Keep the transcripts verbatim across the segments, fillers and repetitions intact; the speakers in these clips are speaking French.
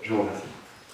Je vous remercie.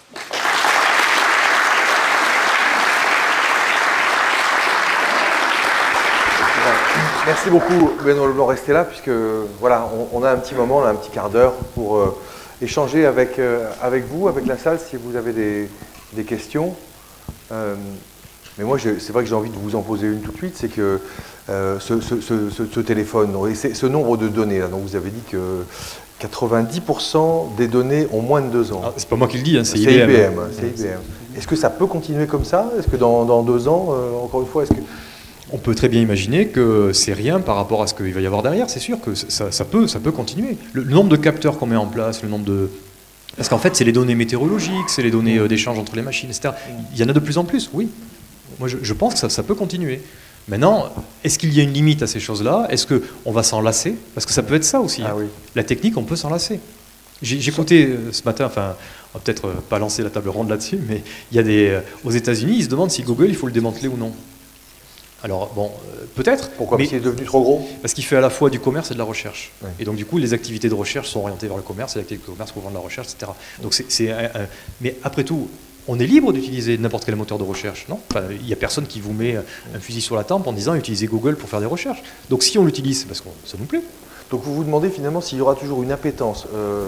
Merci beaucoup Benoît Leblanc, restez là puisque voilà, on, on a un petit moment, on a un petit quart d'heure pour euh, échanger avec, euh, avec vous, avec la salle, si vous avez des, des questions. Euh, mais moi, c'est vrai que j'ai envie de vous en poser une tout de suite, c'est que euh, ce, ce, ce, ce, ce téléphone, et ce nombre de données, là, dont vous avez dit que quatre-vingt-dix pour cent des données ont moins de deux ans. Ah, c'est pas moi qui le dis, hein, c'est I B M. I B M, c'est I B M. Est-ce que ça peut continuer comme ça? Est-ce que dans, dans deux ans, euh, encore une fois, est-ce que... On peut très bien imaginer que c'est rien par rapport à ce qu'il va y avoir derrière, c'est sûr que ça, ça, peut, ça peut continuer. Le, le nombre de capteurs qu'on met en place, le nombre de... Parce qu'en fait, c'est les données météorologiques, c'est les données euh, d'échange entre les machines, et cetera. Il y en a de plus en plus, oui. Moi, je, je pense que ça, ça peut continuer. Maintenant, est-ce qu'il y a une limite à ces choses-là? Est-ce qu'on va s'en lasser? Parce que ça peut être ça aussi. Ah, oui. La technique, on peut s'en lasser. J'ai écouté euh, ce matin, enfin, on va peut-être euh, pas lancer la table ronde là-dessus, mais il y a des... Euh, aux États-Unis, ils se demandent si Google, il faut le démanteler ou non. Alors, bon, euh, peut-être. Pourquoi? Parce qu'il est devenu trop gros? Parce qu'il fait à la fois du commerce et de la recherche. Ouais. Et donc, du coup, les activités de recherche sont orientées vers le commerce, et les activités de commerce pour vendre la recherche, et cetera. Donc, c'est... Un, un... Mais après tout, on est libre d'utiliser n'importe quel moteur de recherche, non? Enfin, il n'y a personne qui vous met un fusil sur la tempe en disant utilisez Google pour faire des recherches. Donc, si on l'utilise, c'est parce que ça nous plaît. Donc, vous vous demandez finalement s'il y aura toujours une appétence euh,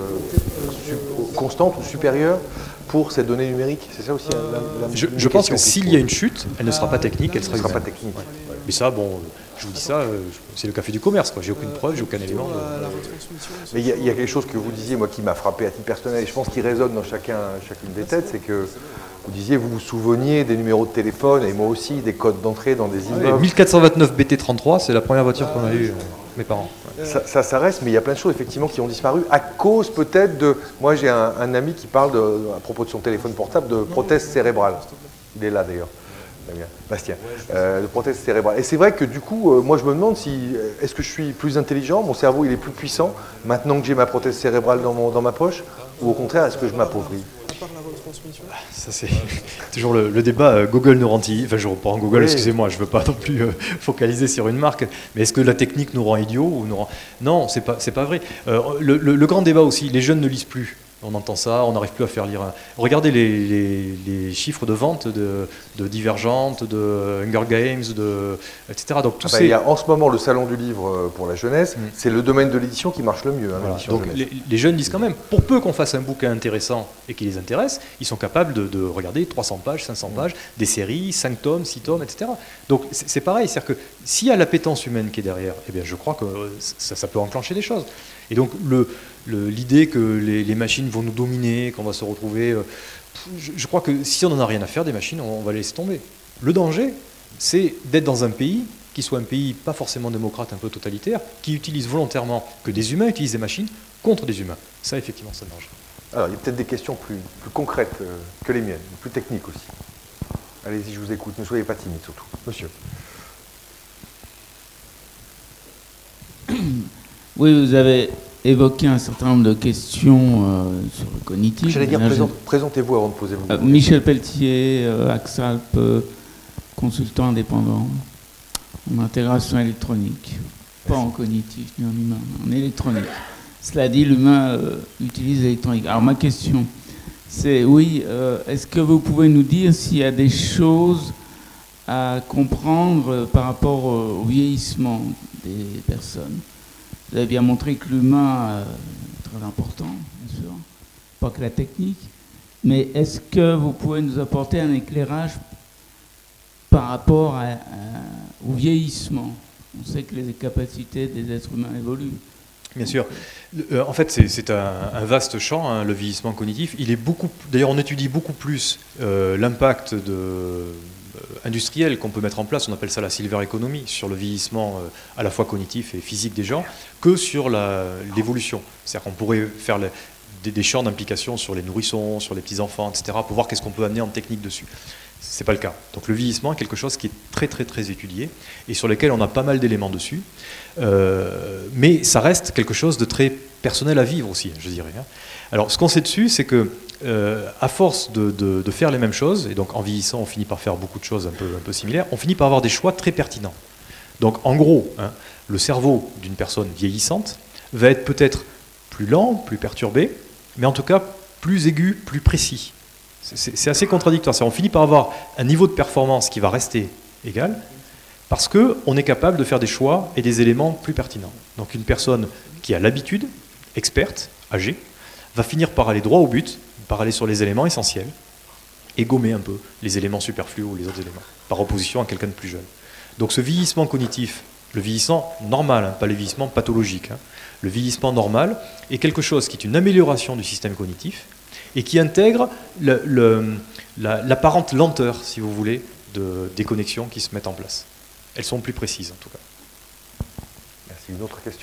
constante ou supérieure pour ces données numériques. C'est ça aussi la, la, Je, je pense que s'il y a une chute, elle ne sera pas technique, elle sera, sera pas technique. Ouais. Mais ça, bon, je vous dis ça, c'est le café du commerce, quoi. J'ai aucune preuve, j'ai aucun élément. De... Mais il y, y a quelque chose que vous disiez, moi, qui m'a frappé à titre personnel, et je pense qu'il résonne dans chacun, chacune des têtes, c'est que vous disiez, vous vous souveniez des numéros de téléphone, et moi aussi, des codes d'entrée dans des immeubles. Ouais, mille quatre cent vingt-neuf B T trente-trois, c'est la première voiture qu'on a eue, mes parents. Ça, ça, ça reste, mais il y a plein de choses effectivement qui ont disparu à cause peut-être de... Moi j'ai un, un ami qui parle de, à propos de son téléphone portable de prothèse cérébrale. Il est là d'ailleurs. Bastien, euh, de prothèse cérébrale. Et c'est vrai que du coup, euh, moi je me demande si est-ce que je suis plus intelligent, mon cerveau il est plus puissant maintenant que j'ai ma prothèse cérébrale dans, mon, dans ma poche, ou au contraire est-ce que je m'appauvris? Ça c'est toujours le, le débat. euh, Google nous rend-il, enfin je reprends Google, oui. Excusez-moi, je ne veux pas non plus euh, focaliser sur une marque, mais est-ce que la technique nous rend idiots ou nous rend... Non, c'est pas, c'est pas vrai. Euh, le, le, le grand débat aussi, les jeunes ne lisent plus. On entend ça, on n'arrive plus à faire lire. Un... Regardez les, les, les chiffres de vente de, de Divergente, de Hunger Games, de, et cetera. Donc, tout ah ben, ces... Il y a en ce moment le salon du livre pour la jeunesse, mmh. c'est le domaine de l'édition qui marche le mieux. Hein, voilà. Donc les, les jeunes lisent quand même. Pour peu qu'on fasse un bouquin intéressant et qui les intéresse, ils sont capables de, de regarder trois cents pages, cinq cents mmh. pages, des séries, cinq tomes, six tomes, et cetera. Donc c'est pareil, c'est-à-dire que s'il y a l'appétence humaine qui est derrière, eh bien, je crois que ça, ça peut enclencher des choses. Et donc le... l'idée que les, les machines vont nous dominer, qu'on va se retrouver... Euh, je, je crois que si on n'en a rien à faire des machines, on, on va les laisser tomber. Le danger, c'est d'être dans un pays qui soit un pays pas forcément démocrate, un peu totalitaire, qui utilise volontairement que des humains utilisent des machines contre des humains. Ça, effectivement, c'est le danger. Alors, il y a peut-être des questions plus, plus concrètes euh, que les miennes, plus techniques aussi. Allez-y, je vous écoute. Ne soyez pas timide, surtout. Monsieur. Oui, vous avez... évoquer un certain nombre de questions euh, sur le cognitif. J'allais dire, présent, présentez-vous avant de poser vos questions. Euh, Michel Pelletier, euh, Axalp, euh, consultant indépendant en intégration électronique. Pas Merci. En cognitif ni en humain, en électronique. Cela dit, l'humain euh, utilise l'électronique. Alors ma question, c'est, oui, euh, est-ce que vous pouvez nous dire s'il y a des choses à comprendre euh, par rapport au vieillissement des personnes? Vous avez bien montré que l'humain est très important, bien sûr, pas que la technique, mais est-ce que vous pouvez nous apporter un éclairage par rapport à, à, au vieillissement? On sait que les capacités des êtres humains évoluent. Bien sûr. Euh, en fait, c'est un, un vaste champ, hein, le vieillissement cognitif. Il est beaucoup. D'ailleurs, on étudie beaucoup plus euh, l'impact de industriel qu'on peut mettre en place, on appelle ça la silver economy, sur le vieillissement euh, à la fois cognitif et physique des gens, que sur l'évolution. C'est-à-dire qu'on pourrait faire les, des, des champs d'implication sur les nourrissons, sur les petits-enfants, et cetera, pour voir qu'est-ce qu'on peut amener en technique dessus. Ce n'est pas le cas. Donc le vieillissement est quelque chose qui est très très très étudié et sur lequel on a pas mal d'éléments dessus, euh, mais ça reste quelque chose de très personnel à vivre aussi, je dirais. Alors ce qu'on sait dessus, c'est que Euh, à force de, de, de faire les mêmes choses, et donc en vieillissant, on finit par faire beaucoup de choses un peu, un peu similaires, on finit par avoir des choix très pertinents. Donc en gros, hein, le cerveau d'une personne vieillissante va être peut-être plus lent, plus perturbé, mais en tout cas plus aigu, plus précis. C'est assez contradictoire. On finit par avoir un niveau de performance qui va rester égal, parce qu'on est capable de faire des choix et des éléments plus pertinents. Donc une personne qui a l'habitude, experte, âgée, va finir par aller droit au but, par aller sur les éléments essentiels, et gommer un peu les éléments superflus ou les autres éléments, par opposition à quelqu'un de plus jeune. Donc ce vieillissement cognitif, le vieillissement normal, hein, pas le vieillissement pathologique, hein, le vieillissement normal est quelque chose qui est une amélioration du système cognitif et qui intègre l'apparente lenteur, si vous voulez, de, des connexions qui se mettent en place. Elles sont plus précises en tout cas. Merci. Une autre question ?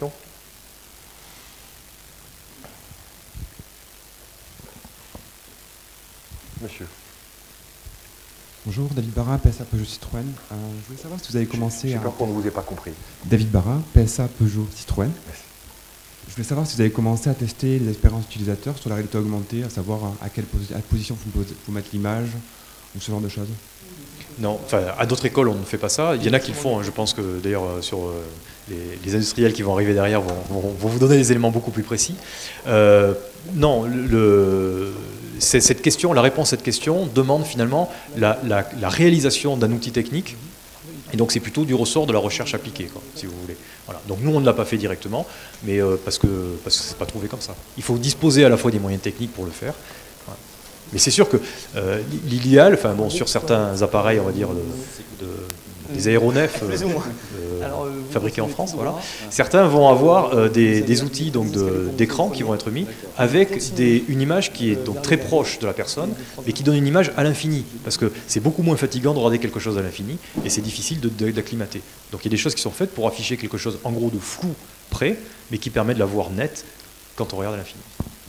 Monsieur. Bonjour, David Barra, P S A Peugeot Citroën. Euh, je voulais savoir si vous avez commencé J'ai à... peur qu'on ne vous ait pas compris. David Barra, P S A Peugeot Citroën. Merci. Je voulais savoir si vous avez commencé à tester les expériences utilisateurs sur la réalité augmentée, à savoir à quelle posi à position vous, vous mettre l'image, ou ce genre de choses. Non, enfin, à d'autres écoles, on ne fait pas ça. Il y en a qui le font. Hein. Je pense que d'ailleurs, sur euh, les, les industriels qui vont arriver derrière vont, vont, vont vous donner des éléments beaucoup plus précis. Euh, non, le, cette question, la réponse à cette question demande finalement la, la, la réalisation d'un outil technique. Et donc c'est plutôt du ressort de la recherche appliquée, quoi, si vous voulez. Voilà. Donc nous, on ne l'a pas fait directement, mais euh, parce que parce que c'est pas trouvé comme ça. Il faut disposer à la fois des moyens techniques pour le faire. Mais c'est sûr que euh, l'idéal, enfin bon, sur certains appareils, on va dire, de, de, des aéronefs euh, euh, fabriqués en France, voilà, certains vont avoir euh, des, des outils donc d'écran qui vont être mis avec des, une image qui est donc très proche de la personne, mais qui donne une image à l'infini, parce que c'est beaucoup moins fatigant de regarder quelque chose à l'infini, et c'est difficile d'acclimater. Donc il y a des choses qui sont faites pour afficher quelque chose en gros de flou près, mais qui permet de la voir nette quand on regarde à l'infini.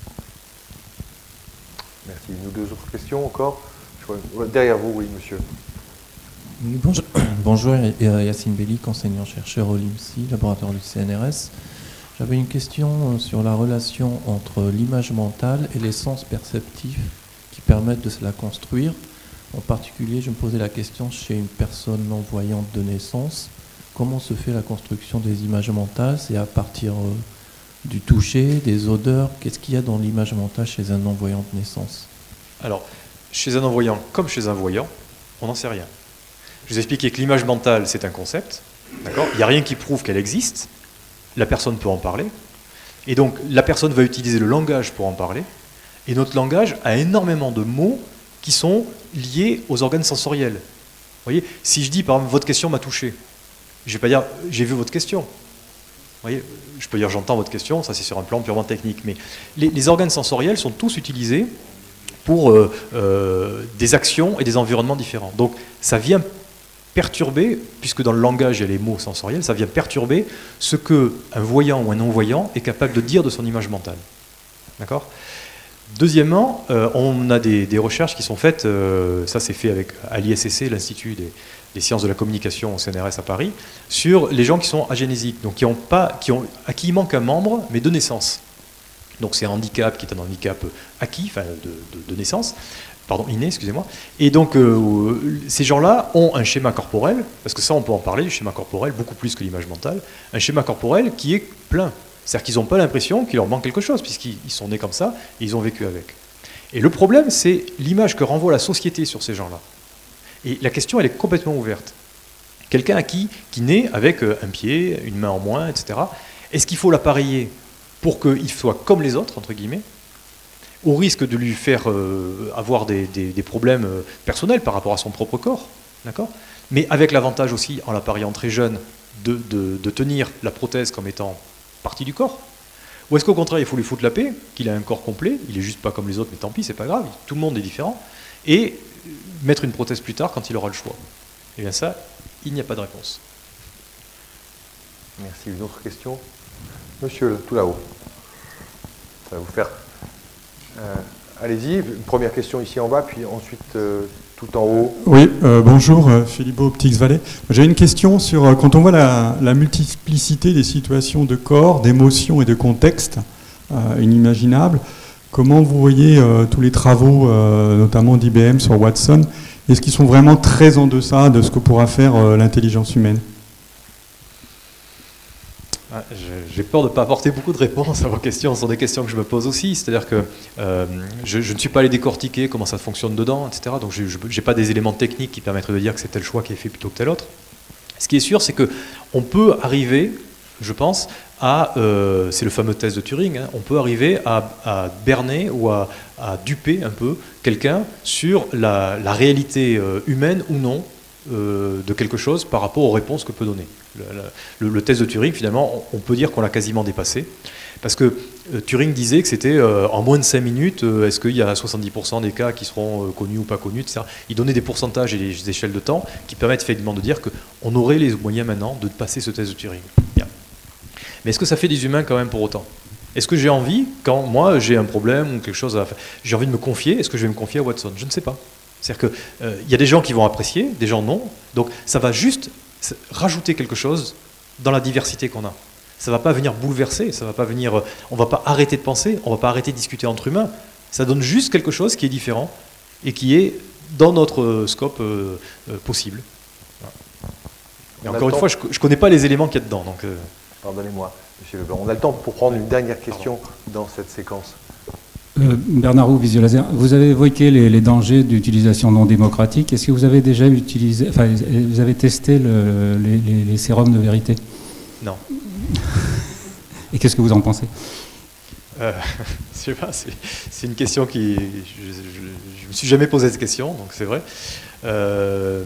Merci. Une ou deux autres questions encore ? Derrière vous, oui, monsieur. Bonjour, bonjour Yacine Bellic, enseignant-chercheur au L I M S I, laboratoire du C N R S. J'avais une question sur la relation entre l'image mentale et les sens perceptifs qui permettent de se la construire. En particulier, je me posais la question chez une personne non-voyante de naissance, comment se fait la construction des images mentales? C'est à partir euh, du toucher, des odeurs? Qu'est-ce qu'il y a dans l'image mentale chez un non-voyant de naissance? Alors, chez un non-voyant comme chez un voyant, on n'en sait rien. Je vous ai expliqué que l'image mentale, c'est un concept. Il n'y a rien qui prouve qu'elle existe. La personne peut en parler. Et donc, la personne va utiliser le langage pour en parler. Et notre langage a énormément de mots qui sont liés aux organes sensoriels. Vous voyez, si je dis, par exemple, votre question m'a touché, je ne vais pas dire, j'ai vu votre question. Vous voyez, je peux dire j'entends votre question, ça c'est sur un plan purement technique, mais les, les organes sensoriels sont tous utilisés pour euh, euh, des actions et des environnements différents. Donc ça vient perturber, puisque dans le langage il y a les mots sensoriels, ça vient perturber ce qu'un voyant ou un non-voyant est capable de dire de son image mentale. D'accord ? Deuxièmement, euh, on a des, des recherches qui sont faites, euh, ça c'est fait avec, à l'I S C C, l'Institut des, des sciences de la communication au C N R S à Paris, sur les gens qui sont agénésiques, donc qui ont pas, qui ont, à qui il manque un membre, mais de naissance. Donc c'est un handicap qui est un handicap acquis, enfin de, de, de naissance, pardon, inné, excusez-moi. Et donc euh, ces gens-là ont un schéma corporel, parce que ça on peut en parler, du schéma corporel, beaucoup plus que l'image mentale, un schéma corporel qui est plein. C'est-à-dire qu'ils n'ont pas l'impression qu'il leur manque quelque chose, puisqu'ils sont nés comme ça, et ils ont vécu avec. Et le problème, c'est l'image que renvoie la société sur ces gens-là. Et la question, elle est complètement ouverte. Quelqu'un à qui, qui naît avec un pied, une main en moins, et cetera, est-ce qu'il faut l'appareiller pour qu'il soit comme les autres, entre guillemets, au risque de lui faire euh, avoir des, des, des problèmes personnels par rapport à son propre corps, d'accord ? Mais avec l'avantage aussi, en l'appareillant très jeune, de, de, de tenir la prothèse comme étant partie du corps? Ou est-ce qu'au contraire, il faut lui foutre la paix, qu'il a un corps complet, il est juste pas comme les autres, mais tant pis, c'est pas grave, tout le monde est différent, et mettre une prothèse plus tard quand il aura le choix? Eh bien ça, il n'y a pas de réponse. Merci. Une autre question? Monsieur, tout là-haut. Ça va vous faire... Euh, allez-y, une première question ici en bas, puis ensuite euh, tout en haut. Oui, euh, bonjour, euh, Philippe Optics Valley. J'ai une question sur, euh, quand on voit la, la multiplicité des situations de corps, d'émotions et de contextes euh, inimaginables, comment vous voyez euh, tous les travaux, euh, notamment d'I B M sur Watson, est-ce qu'ils sont vraiment très en deçà de ce que pourra faire euh, l'intelligence humaine? J'ai peur de ne pas apporter beaucoup de réponses à vos questions. Ce sont des questions que je me pose aussi. C'est-à-dire que euh, je, je ne suis pas allé décortiquer comment ça fonctionne dedans, et cetera. Donc je n'ai pas des éléments techniques qui permettraient de dire que c'est tel choix qui est fait plutôt que tel autre. Ce qui est sûr, c'est qu'on peut arriver, je pense, à, euh, c'est le fameux test de Turing, hein, on peut arriver à, à berner ou à, à duper un peu quelqu'un sur la, la réalité euh, humaine ou non euh, de quelque chose par rapport aux réponses que peut donner. Le, le, le test de Turing, finalement, on, on peut dire qu'on l'a quasiment dépassé. Parce que euh, Turing disait que c'était euh, en moins de cinq minutes, euh, est-ce qu'il y a soixante-dix pour cent des cas qui seront euh, connus ou pas connus, et cetera. Il donnait des pourcentages et des échelles de temps qui permettent effectivement de dire qu'on aurait les moyens maintenant de passer ce test de Turing. Bien. Mais est-ce que ça fait des humains quand même pour autant? Est-ce que j'ai envie, quand moi j'ai un problème ou quelque chose à faire, j'ai envie de me confier, est-ce que je vais me confier à Watson? Je ne sais pas. C'est-à-dire qu'il euh, y a des gens qui vont apprécier, des gens non. Donc ça va juste rajouter quelque chose dans la diversité qu'on a. Ça ne va pas venir bouleverser, ça va pas venir, euh, on ne va pas arrêter de penser, on ne va pas arrêter de discuter entre humains. Ça donne juste quelque chose qui est différent et qui est dans notre euh, scope euh, euh, possible. Voilà. Et encore une fois, je ne connais pas les éléments qu'il y a dedans. Donc, euh... Pardonnez-moi, monsieur Leblanc. On a le temps pour prendre une dernière question Pardon. dans cette séquence. Euh, Bernard Roux, Visiolaser, vous avez évoqué les, les dangers d'utilisation non démocratique. Est-ce que vous avez déjà utilisé, enfin, vous avez testé le, les, les, les sérums de vérité? Non. Et qu'est-ce que vous en pensez? euh, Je sais pas, c'est une question qui... Je ne me suis jamais posé cette question, donc c'est vrai. Euh,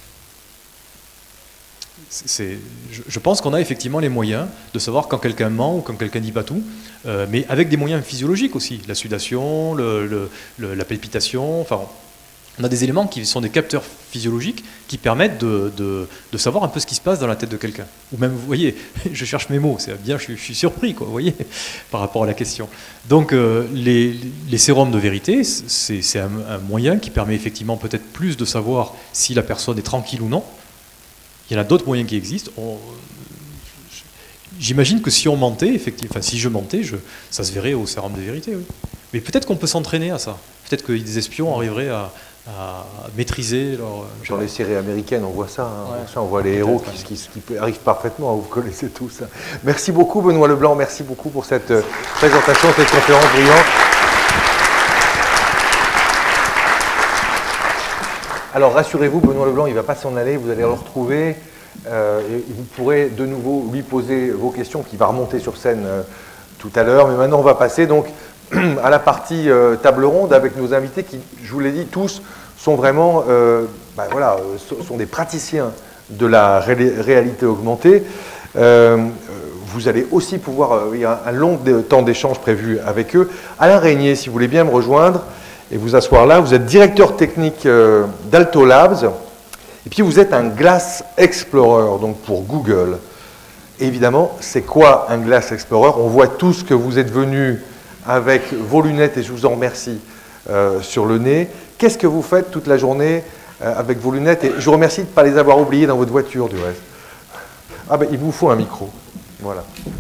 c'est, je, je pense qu'on a effectivement les moyens de savoir quand quelqu'un ment ou quand quelqu'un dit pas tout, euh, mais avec des moyens physiologiques aussi. La sudation, le, le, le, la palpitation, enfin... On a des éléments qui sont des capteurs physiologiques qui permettent de, de, de savoir un peu ce qui se passe dans la tête de quelqu'un. Ou même, vous voyez, je cherche mes mots, c'est bien, je, je suis surpris, quoi, vous voyez, par rapport à la question. Donc, euh, les, les sérums de vérité, c'est un, un moyen qui permet effectivement peut-être plus de savoir si la personne est tranquille ou non. Il y en a d'autres moyens qui existent. J'imagine que si on mentait, effectivement, enfin, si je mentais, je, ça se verrait au sérum de vérité, oui. Mais peut-être qu'on peut s'entraîner à ça. Peut-être que des espions arriveraient à... à maîtriser leur... Dans les séries américaines, on voit ça. Hein. Ouais. On voit les héros qui, qui, qui arrivent parfaitement. Vous connaissez tout ça. Merci beaucoup, Benoît Leblanc. Merci beaucoup pour cette euh, présentation, cette conférence brillante. Alors, rassurez-vous, Benoît Leblanc, il ne va pas s'en aller. Vous allez le retrouver. Euh, et vous pourrez de nouveau lui poser vos questions, qui va remonter sur scène euh, tout à l'heure. Mais maintenant, on va passer donc à la partie euh, table ronde avec nos invités qui, je vous l'ai dit, tous sont vraiment euh, ben voilà, euh, sont des praticiens de la ré réalité augmentée. Euh, vous allez aussi pouvoir, euh, il y a un long temps d'échange prévu avec eux. Alain Régnier, si vous voulez bien me rejoindre et vous asseoir là, vous êtes directeur technique euh, d'Alto Labs et puis vous êtes un Glass Explorer, donc pour Google. Et évidemment, c'est quoi un Glass Explorer? On voit tous que vous êtes venus avec vos lunettes, et je vous en remercie, euh, sur le nez. Qu'est-ce que vous faites toute la journée euh, avec vos lunettes? Et je vous remercie de ne pas les avoir oubliées dans votre voiture, du reste. Ah ben, il vous faut un micro. Voilà.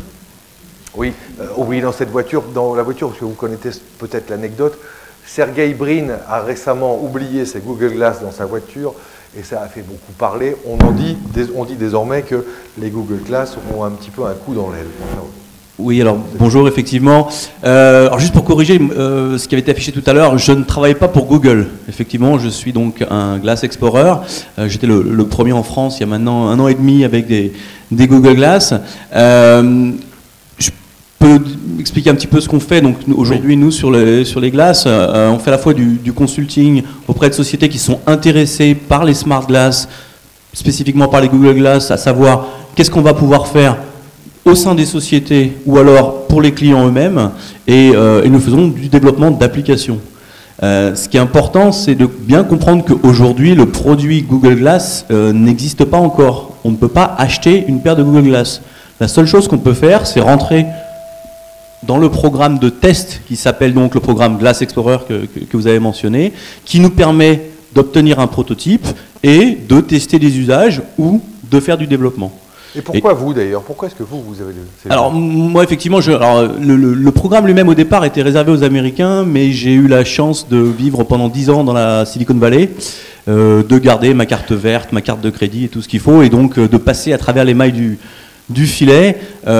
Oui, euh, oui, dans cette voiture, dans la voiture, parce que vous connaissez peut-être l'anecdote, Sergey Brin a récemment oublié ses Google Glass dans sa voiture, et ça a fait beaucoup parler. On en dit, on dit désormais que les Google Glass ont un petit peu un coup dans l'aile. Oui, alors bonjour, effectivement. Euh, alors juste pour corriger euh, ce qui avait été affiché tout à l'heure, je ne travaille pas pour Google. Effectivement, je suis donc un Glass Explorer. Euh, J'étais le, le premier en France il y a maintenant un an et demi avec des, des Google Glass. Euh, je peux expliquer un petit peu ce qu'on fait. Donc aujourd'hui, oui. nous sur les, sur les Glass, euh, on fait à la fois du, du consulting auprès de sociétés qui sont intéressées par les Smart Glass, spécifiquement par les Google Glass, à savoir qu'est-ce qu'on va pouvoir faire au sein des sociétés ou alors pour les clients eux-mêmes, et, euh, et nous faisons du développement d'applications. Euh, ce qui est important, c'est de bien comprendre qu'aujourd'hui, le produit Google Glass euh, n'existe pas encore. On ne peut pas acheter une paire de Google Glass. La seule chose qu'on peut faire, c'est rentrer dans le programme de test qui s'appelle donc le programme Glass Explorer que, que, que vous avez mentionné, qui nous permet d'obtenir un prototype et de tester des usages ou de faire du développement. Et pourquoi et, vous d'ailleurs? Pourquoi est-ce que vous, vous avez le... Alors moi effectivement, je, alors, le, le, le programme lui-même au départ était réservé aux Américains, mais j'ai eu la chance de vivre pendant dix ans dans la Silicon Valley, euh, de garder ma carte verte, ma carte de crédit et tout ce qu'il faut, et donc euh, de passer à travers les mailles du, du filet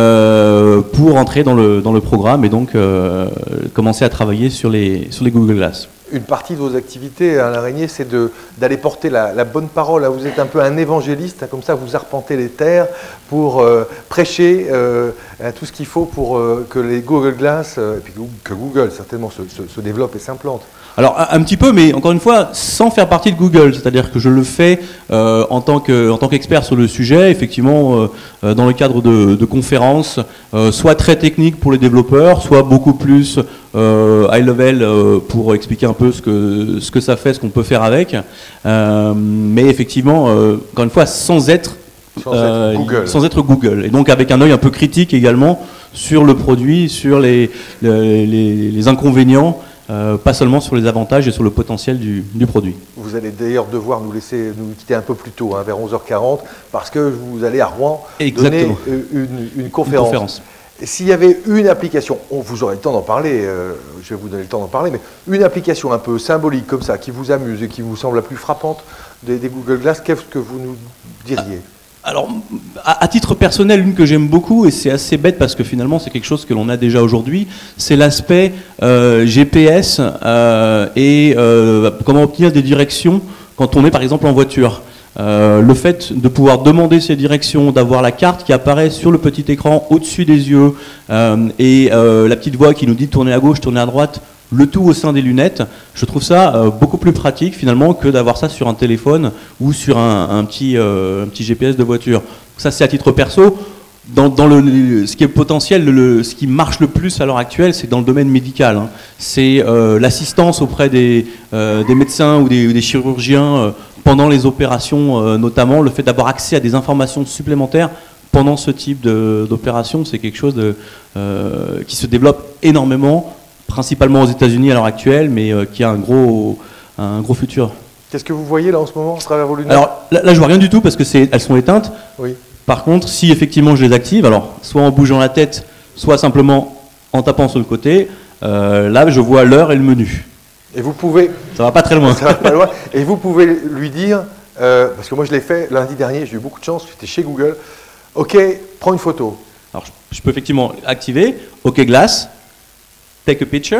euh, pour entrer dans le, dans le programme et donc euh, commencer à travailler sur les, sur les Google Glass. Une partie de vos activités à l'Araignée, c'est d'aller porter la, la bonne parole. Là, vous êtes un peu un évangéliste, hein, comme ça vous arpentez les terres pour euh, prêcher euh, tout ce qu'il faut pour euh, que les Google Glass, euh, et puis que Google certainement se, se, se développe et s'implante. Alors un, un petit peu, mais encore une fois, sans faire partie de Google, c'est-à-dire que je le fais euh, en tant que, en tant qu'expert sur le sujet, effectivement, euh, dans le cadre de, de conférences, euh, soit très techniques pour les développeurs, soit beaucoup plus euh, high level euh, pour expliquer un peu ce que, ce que ça fait, ce qu'on peut faire avec. Euh, mais effectivement, euh, encore une fois, sans être, sans, euh, être Google. sans être Google. Et donc avec un œil un peu critique également sur le produit, sur les, les, les, les inconvénients. Euh, pas seulement sur les avantages et sur le potentiel du, du produit. Vous allez d'ailleurs devoir nous laisser nous quitter un peu plus tôt, hein, vers onze heures quarante, parce que vous allez à Rouen Exactement. donner une, une conférence. Une conférence. S'il y avait une application, on vous aurez le temps d'en parler, euh, je vais vous donner le temps d'en parler, mais une application un peu symbolique comme ça, qui vous amuse et qui vous semble la plus frappante des, des Google Glass, qu'est-ce que vous nous diriez ? Alors, à, à titre personnel, une que j'aime beaucoup, et c'est assez bête parce que finalement c'est quelque chose que l'on a déjà aujourd'hui, c'est l'aspect euh, G P S euh, et euh, comment obtenir des directions quand on est par exemple en voiture. Euh, le fait de pouvoir demander ces directions, d'avoir la carte qui apparaît sur le petit écran au-dessus des yeux euh, et euh, la petite voix qui nous dit de tourner à gauche, tourner à droite, le tout au sein des lunettes, je trouve ça euh, beaucoup plus pratique finalement que d'avoir ça sur un téléphone ou sur un, un, petit, euh, un petit G P S de voiture. Ça c'est à titre perso. Dans, dans le, ce qui est potentiel, le, ce qui marche le plus à l'heure actuelle, c'est dans le domaine médical. Hein. C'est euh, l'assistance auprès des, euh, des médecins ou des, des chirurgiens euh, pendant les opérations, euh, notamment le fait d'avoir accès à des informations supplémentaires pendant ce type d'opération, c'est quelque chose de, euh, qui se développe énormément, principalement aux États-Unis à l'heure actuelle, mais euh, qui a un gros, un gros futur. Qu'est-ce que vous voyez là en ce moment à travers vos lunettes? Alors là, là je vois rien du tout parce que c'est, elles sont éteintes. Oui. Par contre, si effectivement je les active, alors soit en bougeant la tête, soit simplement en tapant sur le côté, euh, là je vois l'heure et le menu. Et vous pouvez... Ça va pas très loin. Ça va pas loin. Et vous pouvez lui dire, euh, parce que moi je l'ai fait lundi dernier, j'ai eu beaucoup de chance, j'étais chez Google, ok, prends une photo. Alors je, je peux effectivement activer, ok glass, take a picture.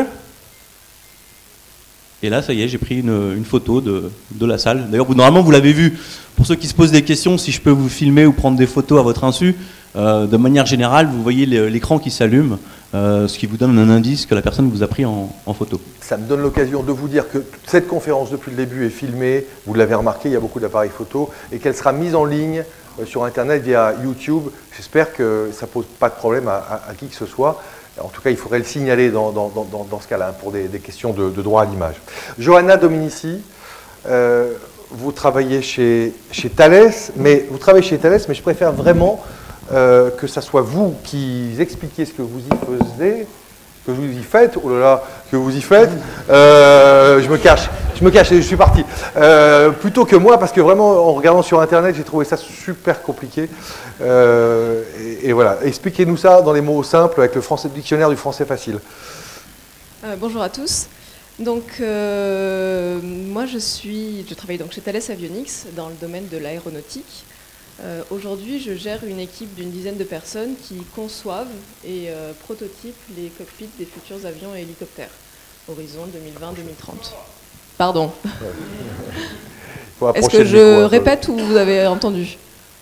Et là, ça y est, j'ai pris une, une photo de, de la salle. D'ailleurs, normalement, vous l'avez vu. Pour ceux qui se posent des questions, si je peux vous filmer ou prendre des photos à votre insu, euh, de manière générale, vous voyez l'écran qui s'allume, euh, ce qui vous donne un indice que la personne vous a pris en, en photo. Ça me donne l'occasion de vous dire que cette conférence, depuis le début, est filmée. Vous l'avez remarqué, il y a beaucoup d'appareils photo. Et qu'elle sera mise en ligne euh, sur Internet via YouTube. J'espère que ça ne pose pas de problème à, à, à qui que ce soit. En tout cas, il faudrait le signaler dans, dans, dans, dans ce cas-là, pour des, des questions de, de droit à l'image. Johanna Dominici, euh, vous travaillez chez, chez Thales, mais vous travaillez chez Thales, mais je préfère vraiment euh, que ça soit vous qui expliquiez ce que vous y faisiez, que vous y faites, oh là là, que vous y faites. Euh, je me cache, je me cache et je suis parti. Euh, plutôt que moi, parce que vraiment, en regardant sur Internet, j'ai trouvé ça super compliqué. Euh, et, et voilà, expliquez-nous ça dans les mots simples avec le français, le dictionnaire du français facile. Euh, bonjour à tous. Donc, euh, moi, je suis, je travaille donc chez Thales Avionics dans le domaine de l'aéronautique. Euh, Aujourd'hui, je gère une équipe d'une dizaine de personnes qui conçoivent et euh, prototypent les cockpits des futurs avions et hélicoptères, horizon deux mille vingt deux mille trente. Pardon. Est-ce que je répète ou vous avez entendu?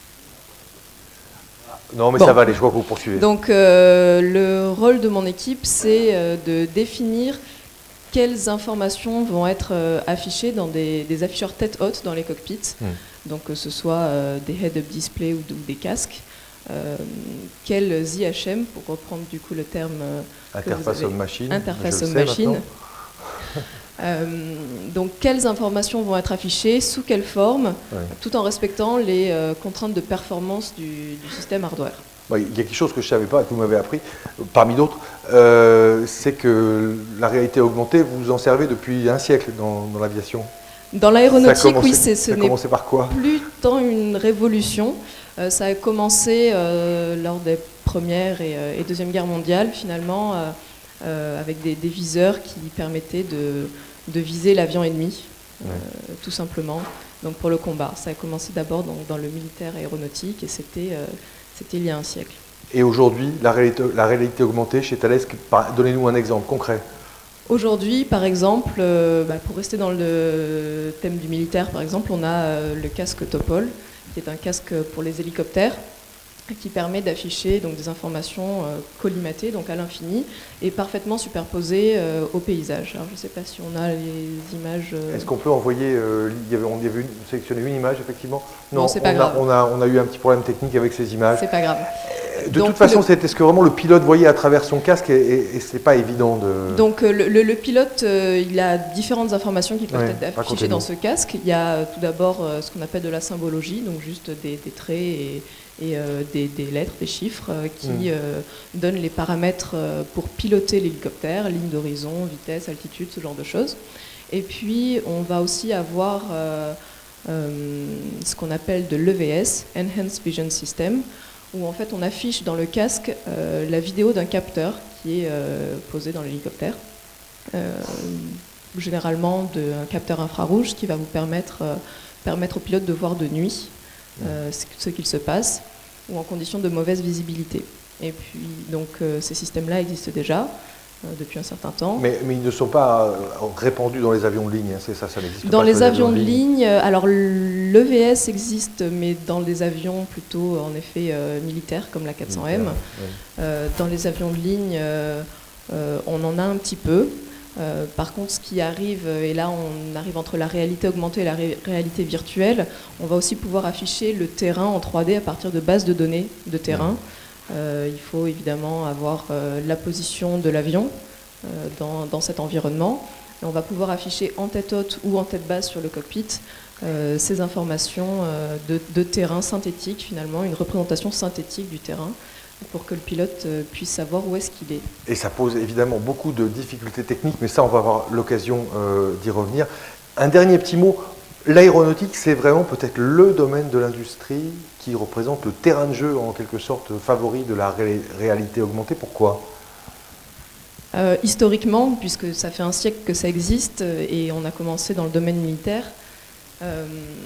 Non, mais bon. Ça va aller, je vois que vous poursuivez. Donc, euh, le rôle de mon équipe, c'est euh, de définir quelles informations vont être euh, affichées dans des, des afficheurs tête haute dans les cockpits, mmh. donc que ce soit euh, des head-up display ou, ou des casques, euh, quels I H M, pour reprendre du coup le terme euh, interface homme-machine, interface homme-machine. euh, donc quelles informations vont être affichées, sous quelle forme, ouais. tout en respectant les euh, contraintes de performance du, du système hardware. Il y a quelque chose que je ne savais pas, que vous m'avez appris, parmi d'autres, euh, c'est que la réalité augmentée, vous vous en servez depuis un siècle dans, dans l'aviation. Dans l'aéronautique, oui, ce n'est par quoi plus tant une révolution. Euh, ça a commencé euh, lors des Première et, euh, et Deuxième Guerre mondiale, finalement, euh, euh, avec des, des viseurs qui permettaient de, de viser l'avion ennemi, euh, ouais. tout simplement, donc pour le combat. Ça a commencé d'abord dans, dans le militaire aéronautique et c'était... Euh, C'était il y a un siècle. Et aujourd'hui, la réalité, la réalité augmentée chez Thales, donnez-nous un exemple concret. Aujourd'hui, par exemple, euh, bah, pour rester dans le thème du militaire, par exemple, on a euh, le casque Topol, qui est un casque pour les hélicoptères, qui permet d'afficher donc des informations euh, collimatées, donc à l'infini, et parfaitement superposées euh, au paysage. Alors, je ne sais pas si on a les images. Euh... Est-ce qu'on peut envoyer euh, il y avait, On y avait une, sélectionné une image, effectivement. Non, non c'est pas on grave. A, on, a, on a eu un petit problème technique avec ces images. C'est pas grave. De donc, toute façon, le... est-ce que vraiment le pilote voyait à travers son casque et, et, et c'est pas évident de. Donc le, le, le pilote, euh, il a différentes informations qui peuvent ouais, être affichées dans ce casque. Il y a euh, tout d'abord euh, ce qu'on appelle de la symbologie, donc juste des, des traits et, et euh, des, des lettres, des chiffres euh, qui mmh. euh, donnent les paramètres euh, pour piloter l'hélicoptère, ligne d'horizon, vitesse, altitude, ce genre de choses. Et puis on va aussi avoir euh, euh, ce qu'on appelle de l'E V S, Enhanced Vision System, où en fait on affiche dans le casque euh, la vidéo d'un capteur qui est euh, posé dans l'hélicoptère, euh, généralement de, un capteur infrarouge qui va vous permettre, euh, permettre au pilote de voir de nuit euh, ce, ce qu'il se passe, ou en conditions de mauvaise visibilité. Et puis donc euh, ces systèmes-là existent déjà euh, depuis un certain temps. Mais, mais ils ne sont pas euh, répandus dans les avions de ligne, hein, c'est ça, ça n'existe pas. Dans les avions de ligne, ligne alors l'E V S existe, mais dans des avions plutôt en effet euh, militaires comme la quatre cents M. Ouais. Euh, dans les avions de ligne, euh, euh, on en a un petit peu. Euh, par contre, ce qui arrive, et là on arrive entre la réalité augmentée et la ré réalité virtuelle, on va aussi pouvoir afficher le terrain en trois D à partir de bases de données de terrain. Euh, il faut évidemment avoir euh, la position de l'avion euh, dans, dans cet environnement. Et on va pouvoir afficher en tête haute ou en tête basse sur le cockpit euh, ces informations euh, de, de terrain synthétique, finalement, une représentation synthétique du terrain, pour que le pilote euh, puisse savoir où est-ce qu'il est. Et ça pose évidemment beaucoup de difficultés techniques, mais ça, on va avoir l'occasion euh, d'y revenir. Un dernier petit mot. L'aéronautique, c'est vraiment peut-être le domaine de l'industrie qui représente le terrain de jeu, en quelque sorte, favori de la ré réalité augmentée. Pourquoi ? euh, Historiquement, puisque ça fait un siècle que ça existe, et on a commencé dans le domaine militaire, euh,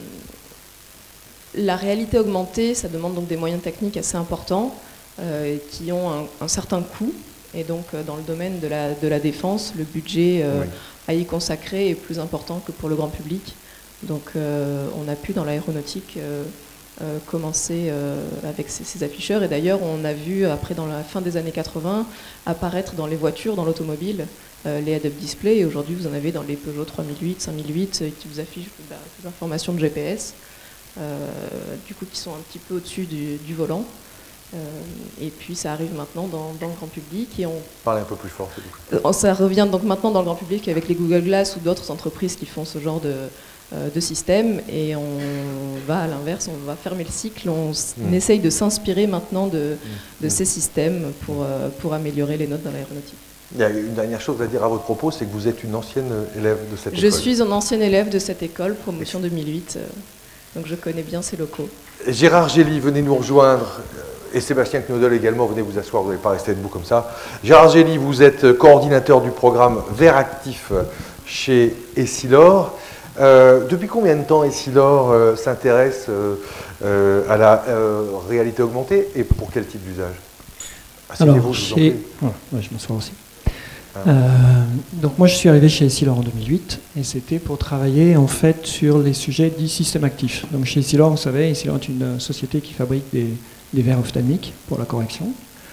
la réalité augmentée, ça demande donc des moyens techniques assez importants, euh, qui ont un, un certain coût. Et donc, euh, dans le domaine de la, de la défense, le budget euh, oui. à y consacrer est plus important que pour le grand public. Donc euh, on a pu dans l'aéronautique euh, euh, commencer euh, avec ces, ces afficheurs, et d'ailleurs on a vu après dans la fin des années quatre-vingts apparaître dans les voitures, dans l'automobile, euh, les head-up displays, et aujourd'hui vous en avez dans les Peugeot trois mille huit, cinq mille huit qui vous affichent bah, des informations de G P S, euh, du coup qui sont un petit peu au-dessus du, du volant. Euh, et puis ça arrive maintenant dans, dans le grand public et on parle un peu plus fort. Euh, ça revient donc maintenant dans le grand public avec les Google Glass ou d'autres entreprises qui font ce genre de de système, et on va à l'inverse, on va fermer le cycle, on, mmh. on essaye de s'inspirer maintenant de, de mmh. ces systèmes pour, pour améliorer les notes dans l'aéronautique. Il y a une dernière chose à dire à votre propos, c'est que vous êtes une ancienne élève de cette je école. Je suis un ancien élève de cette école, promotion deux mille huit, donc je connais bien ces locaux. Gérard Gély, venez nous rejoindre, et Sébastien Knodel également, venez vous asseoir, vous n'allez pas rester debout comme ça. Gérard Gély, vous êtes coordinateur du programme Vert Actif chez Essilor. Euh, depuis combien de temps Essilor euh, s'intéresse euh, euh, à la euh, réalité augmentée, et pour quel type d'usage? Alors, chez... oh, ouais, je m'assois aussi. Ah. Euh, donc moi je suis arrivé chez Essilor en deux mille huit, et c'était pour travailler en fait sur les sujets dits systèmes actifs. Donc chez Essilor, vous savez, Essilor est une société qui fabrique des, des verres ophtalmiques pour la correction,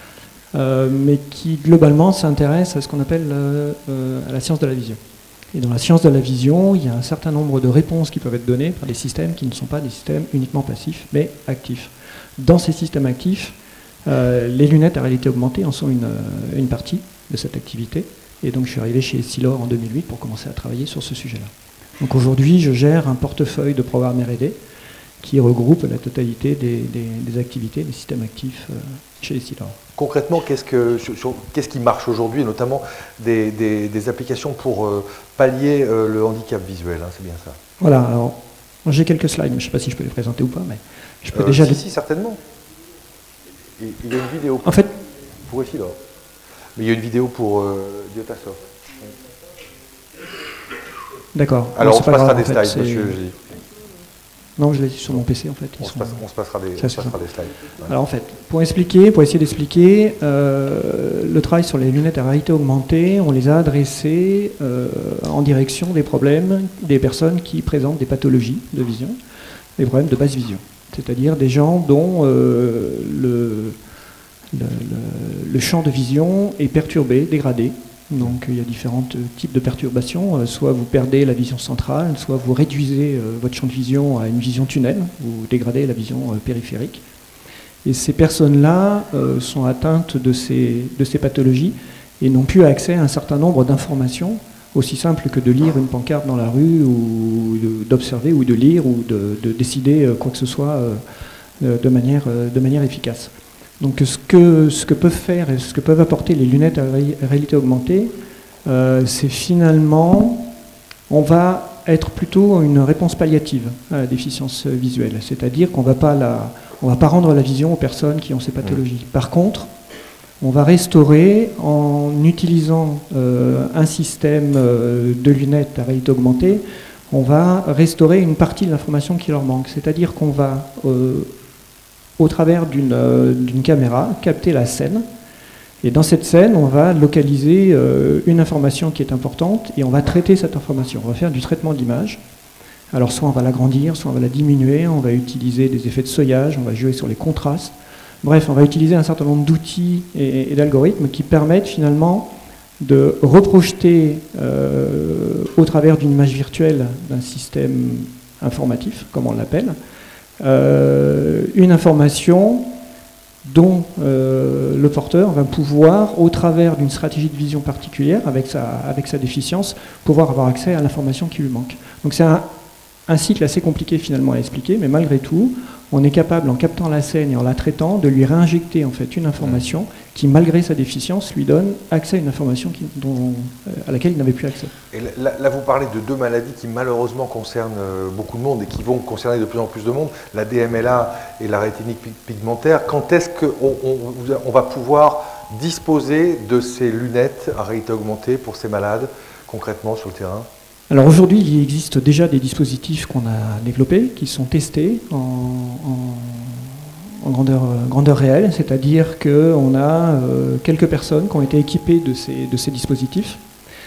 euh, mais qui globalement s'intéresse à ce qu'on appelle euh, euh, à la science de la vision. Et dans la science de la vision, il y a un certain nombre de réponses qui peuvent être données par des systèmes qui ne sont pas des systèmes uniquement passifs, mais actifs. Dans ces systèmes actifs, euh, les lunettes à réalité augmentée en sont une, euh, une partie de cette activité. Et donc je suis arrivé chez Essilor en deux mille huit pour commencer à travailler sur ce sujet-là. Donc aujourd'hui, je gère un portefeuille de programmes R et D qui regroupe la totalité des, des, des activités, des systèmes actifs euh, chez Essilor. Concrètement, qu'est-ce que, qu'est-ce qui marche aujourd'hui, notamment des, des, des applications pour euh, pallier euh, le handicap visuel, hein, c'est bien ça? Voilà, alors j'ai quelques slides, mais je ne sais pas si je peux les présenter ou pas, mais je peux euh, déjà... Si, si, certainement. Il y a une vidéo pour, en fait, pour Essilor, mais il y a une vidéo pour euh, Diotasoft. D'accord. Alors on se passera grave, des en fait, slides, monsieur G. Non, je l'ai sur mon P C en fait. On, Ils se, sont... passe, on se passera des, Ça, on se passera des slides. Ouais. Alors en fait, pour expliquer, pour essayer d'expliquer, euh, le travail sur les lunettes à réalité augmentée, on les a adressés euh, en direction des problèmes des personnes qui présentent des pathologies de vision, des problèmes de basse vision. C'est-à-dire des gens dont euh, le, le, le, le champ de vision est perturbé, dégradé. Donc il y a différents types de perturbations, soit vous perdez la vision centrale, soit vous réduisez votre champ de vision à une vision tunnel, vous dégradez la vision périphérique. Et ces personnes-là sont atteintes de ces, de ces pathologies et n'ont plus accès à un certain nombre d'informations, aussi simples que de lire une pancarte dans la rue, ou d'observer, ou de lire, ou de, de décider quoi que ce soit de manière, de manière efficace. Donc ce que, ce que peuvent faire et ce que peuvent apporter les lunettes à réalité augmentée, euh, c'est finalement, on va être plutôt une réponse palliative à la déficience visuelle. C'est-à-dire qu'on ne va pas la, on va pas rendre la vision aux personnes qui ont ces pathologies. Par contre, on va restaurer en utilisant euh, un système de lunettes à réalité augmentée, on va restaurer une partie de l'information qui leur manque. C'est-à-dire qu'on va... Euh, au travers d'une euh, d'une caméra, capter la scène. Et dans cette scène, on va localiser euh, une information qui est importante et on va traiter cette information. On va faire du traitement d'image. Alors soit on va l'agrandir, soit on va la diminuer, on va utiliser des effets de seuillage, on va jouer sur les contrastes. Bref, on va utiliser un certain nombre d'outils et, et d'algorithmes qui permettent finalement de reprojeter euh, au travers d'une image virtuelle d'un système informatif, comme on l'appelle, Euh, une information dont euh, le porteur va pouvoir, au travers d'une stratégie de vision particulière, avec sa, avec sa déficience, pouvoir avoir accès à l'information qui lui manque. Donc c'est un, un cycle assez compliqué finalement à expliquer, mais malgré tout, on est capable, en captant la scène et en la traitant, de lui réinjecter en fait une information qui, malgré sa déficience, lui donne accès à une information qui, dont, à laquelle il n'avait plus accès. Et là, là, vous parlez de deux maladies qui malheureusement concernent beaucoup de monde et qui vont concerner de plus en plus de monde, la D M L A et la rétinique pigmentaire. Quand est-ce qu'on on, on va pouvoir disposer de ces lunettes à réalité augmentée pour ces malades, concrètement sur le terrain ? Alors aujourd'hui, il existe déjà des dispositifs qu'on a développés, qui sont testés en, en, en grandeur, grandeur réelle, c'est-à-dire qu'on a euh, quelques personnes qui ont été équipées de ces, de ces dispositifs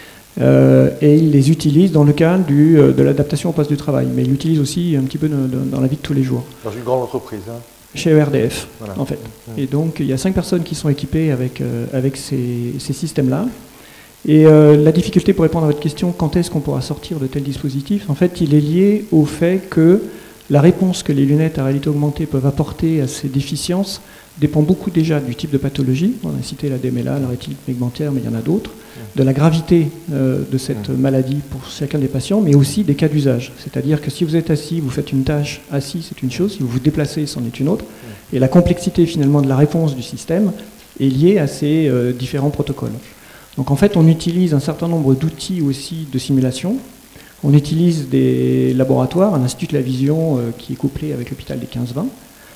euh, et ils les utilisent dans le cadre du, de l'adaptation au poste de travail, mais ils l'utilisent aussi un petit peu de, de, dans la vie de tous les jours. Dans une grande entreprise, hein. Chez E R D F, voilà. En fait. Mmh. Et donc, il y a cinq personnes qui sont équipées avec, euh, avec ces, ces systèmes-là. Et euh, la difficulté, pour répondre à votre question, quand est-ce qu'on pourra sortir de tels dispositifs, en fait, il est lié au fait que la réponse que les lunettes à réalité augmentée peuvent apporter à ces déficiences dépend beaucoup déjà du type de pathologie. On a cité la D M L A, la rétinique pigmentaire, mais il y en a d'autres, de la gravité euh, de cette maladie pour chacun des patients, mais aussi des cas d'usage. C'est-à-dire que si vous êtes assis, vous faites une tâche assis, c'est une chose, si vous vous déplacez, c'en est une autre. Et la complexité finalement de la réponse du système est liée à ces euh, différents protocoles. Donc en fait, on utilise un certain nombre d'outils aussi de simulation. On utilise des laboratoires, un institut de la vision euh, qui est couplé avec l'hôpital des quinze vingt,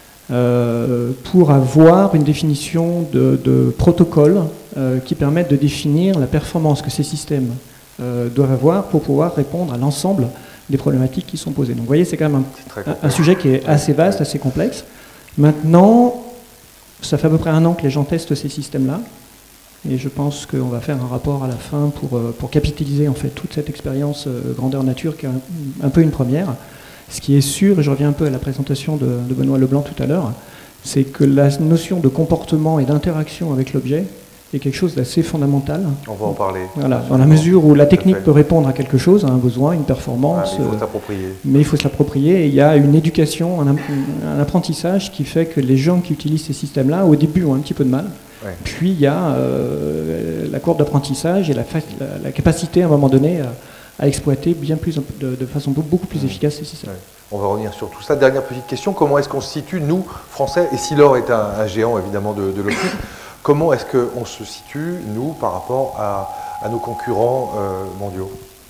euh, pour avoir une définition de, de protocoles euh, qui permettent de définir la performance que ces systèmes euh, doivent avoir pour pouvoir répondre à l'ensemble des problématiques qui sont posées. Donc vous voyez, c'est quand même un, un, un sujet qui est assez vaste, assez complexe. Maintenant, ça fait à peu près un an que les gens testent ces systèmes-là. Et je pense qu'on va faire un rapport à la fin pour, pour capitaliser en fait toute cette expérience euh, grandeur nature qui est un, un peu une première. Ce qui est sûr, et je reviens un peu à la présentation de, de Benoît Leblanc tout à l'heure, c'est que la notion de comportement et d'interaction avec l'objet est quelque chose d'assez fondamental. On va en parler. Voilà, dans la mesure où la technique peut répondre à quelque chose, à un besoin, une performance. Ah, mais il faut s'approprier. Mais il faut se l'approprier et il y a une éducation, un, un apprentissage qui fait que les gens qui utilisent ces systèmes-là, au début, ont un petit peu de mal. Ouais. Puis il y a euh, la courbe d'apprentissage et la, la, la capacité à un moment donné à, à exploiter bien plus de, de façon beaucoup plus efficace ces systèmes. Ouais. On va revenir sur tout ça. Dernière petite question, comment est-ce qu'on se situe, nous, Français, et Essilor est un, un géant évidemment de, de l'optique, comment est-ce qu'on se situe, nous, par rapport à, à nos concurrents euh, mondiaux?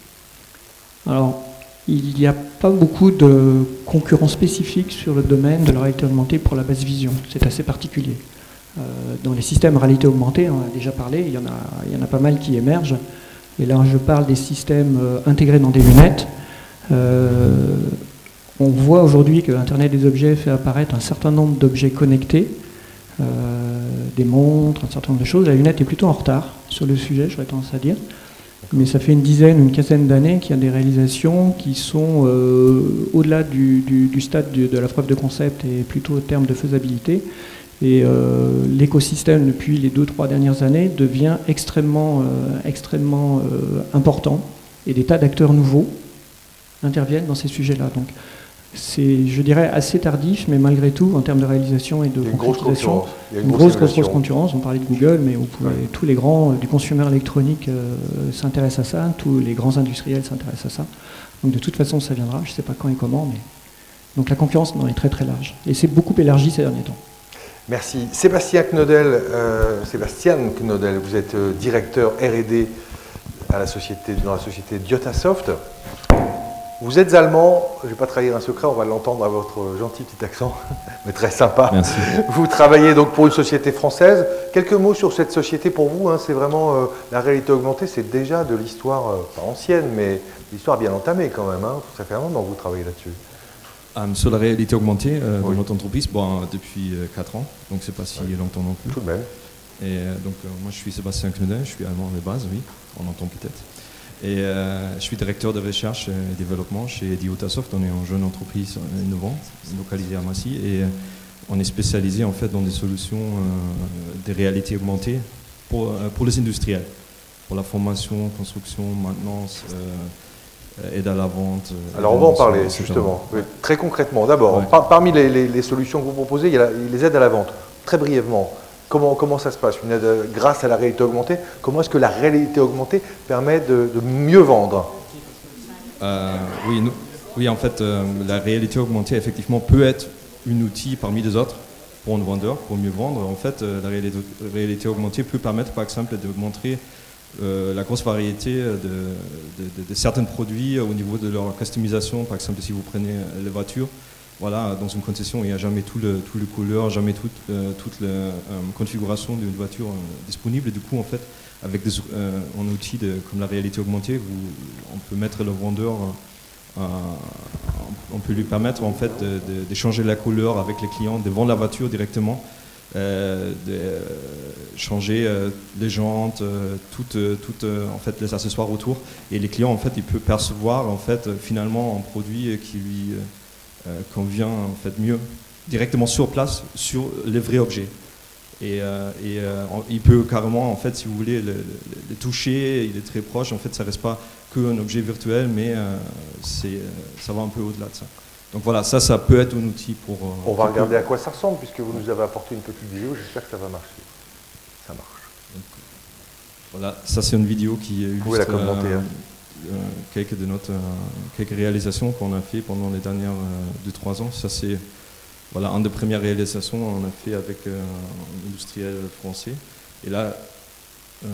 Alors, il n'y a pas beaucoup de concurrents spécifiques sur le domaine de la réalité augmentée pour la basse vision. C'est assez particulier. Euh, dans les systèmes réalité augmentée, on a déjà parlé, il y en a, il y en a pas mal qui émergent. Et là, je parle des systèmes euh, intégrés dans des lunettes. Euh, On voit aujourd'hui que l'Internet des objets fait apparaître un certain nombre d'objets connectés, euh, des montres, un certain nombre de choses. La lunette est plutôt en retard sur le sujet, j'aurais tendance à dire. Mais ça fait une dizaine, une quinzaine d'années qu'il y a des réalisations qui sont euh, au-delà du, du, du stade de, de la preuve de concept et plutôt au terme de faisabilité. Et euh, l'écosystème, depuis les deux, trois dernières années, devient extrêmement, euh, extrêmement euh, important. Et des tas d'acteurs nouveaux interviennent dans ces sujets-là. Donc, c'est, je dirais, assez tardif, mais malgré tout, en termes de réalisation et de concrétisation, il y a une grosse, grosse, grosse concurrence. On parlait de Google, mais vous pouvez, ouais. tous les grands du consumer électronique euh, s'intéressent à ça, tous les grands industriels s'intéressent à ça. Donc de toute façon, ça viendra. Je ne sais pas quand et comment, mais donc la concurrence non, est très très large. Et c'est beaucoup élargi ces derniers temps. Merci. Sébastien Knodel, euh, Sébastien Knodel, vous êtes euh, directeur R et D à la société, dans la société Diotasoft. Vous êtes allemand, je ne vais pas trahir un secret, on va l'entendre à votre gentil petit accent, mais très sympa. Merci. Vous travaillez donc pour une société française. Quelques mots sur cette société pour vous, hein, c'est vraiment euh, la réalité augmentée, c'est déjà de l'histoire, euh, pas ancienne, mais l'histoire bien entamée quand même. Hein. Ça fait un moment que vous travaillez là-dessus. Um, sur la réalité augmentée euh, oui. dans notre entreprise, bon, depuis euh, quatre ans, donc c'est pas si oui. longtemps non plus. Tout de même. Et euh, donc euh, moi je suis Sébastien Knodel, je suis allemand de base, oui, on entend peut-être. Et euh, je suis directeur de recherche et développement chez Diotasoft. On est une jeune entreprise innovante, localisée à Massy, et euh, on est spécialisé en fait dans des solutions euh, de réalité augmentée pour, euh, pour les industriels, pour la formation, construction, maintenance, euh, aide à la vente. Alors on va en parler justement, oui, très concrètement. D'abord, ouais. par, parmi les, les, les solutions que vous proposez, il y a la, les aides à la vente. Très brièvement. Comment, comment ça se passe? Une aide grâce à la réalité augmentée? Comment est-ce que la réalité augmentée permet de, de mieux vendre? euh, oui, nous, oui, en fait, euh, la réalité augmentée, effectivement, peut être un outil parmi les autres pour un vendeur, pour mieux vendre. En fait, euh, la réalité, réalité augmentée peut permettre, par exemple, de montrer euh, la grosse variété de, de, de, de certains produits au niveau de leur customisation. Par exemple, si vous prenez les voitures, voilà, dans une concession, il n'y a jamais tout le, tout le couleur, jamais toute, euh, toute la euh, configuration d'une voiture euh, disponible. Et du coup, en fait, avec des, euh, un outil de, comme la réalité augmentée, vous, on peut mettre le vendeur, euh, on peut lui permettre en fait de, de, de changer la couleur avec les clients, de vendre la voiture directement, euh, de euh, changer euh, les jantes, euh, toutes, toutes euh, en fait, les accessoires autour. Et les clients, en fait, ils peuvent percevoir en fait finalement un produit qui lui euh, Euh, convient en fait mieux directement sur place sur les vrais objets et, euh, et euh, il peut carrément en fait si vous voulez le, le, le toucher, il est très proche, en fait ça reste pas qu'un objet virtuel mais euh, c'est, ça va un peu au-delà de ça. Donc voilà, ça ça peut être un outil pour... Euh, on va regarder à quoi ça ressemble puisque vous nous avez apporté une petite vidéo, j'espère que ça va marcher. Ça marche. Donc, voilà, ça c'est une vidéo qui illustre... Vous pouvez la commenter. Euh, hein. Euh, quelques de notre, euh, quelques réalisations qu'on a fait pendant les dernières euh, deux trois ans. Ça c'est voilà une des premières réalisations qu'on a fait avec euh, un industriel français. Et là, euh,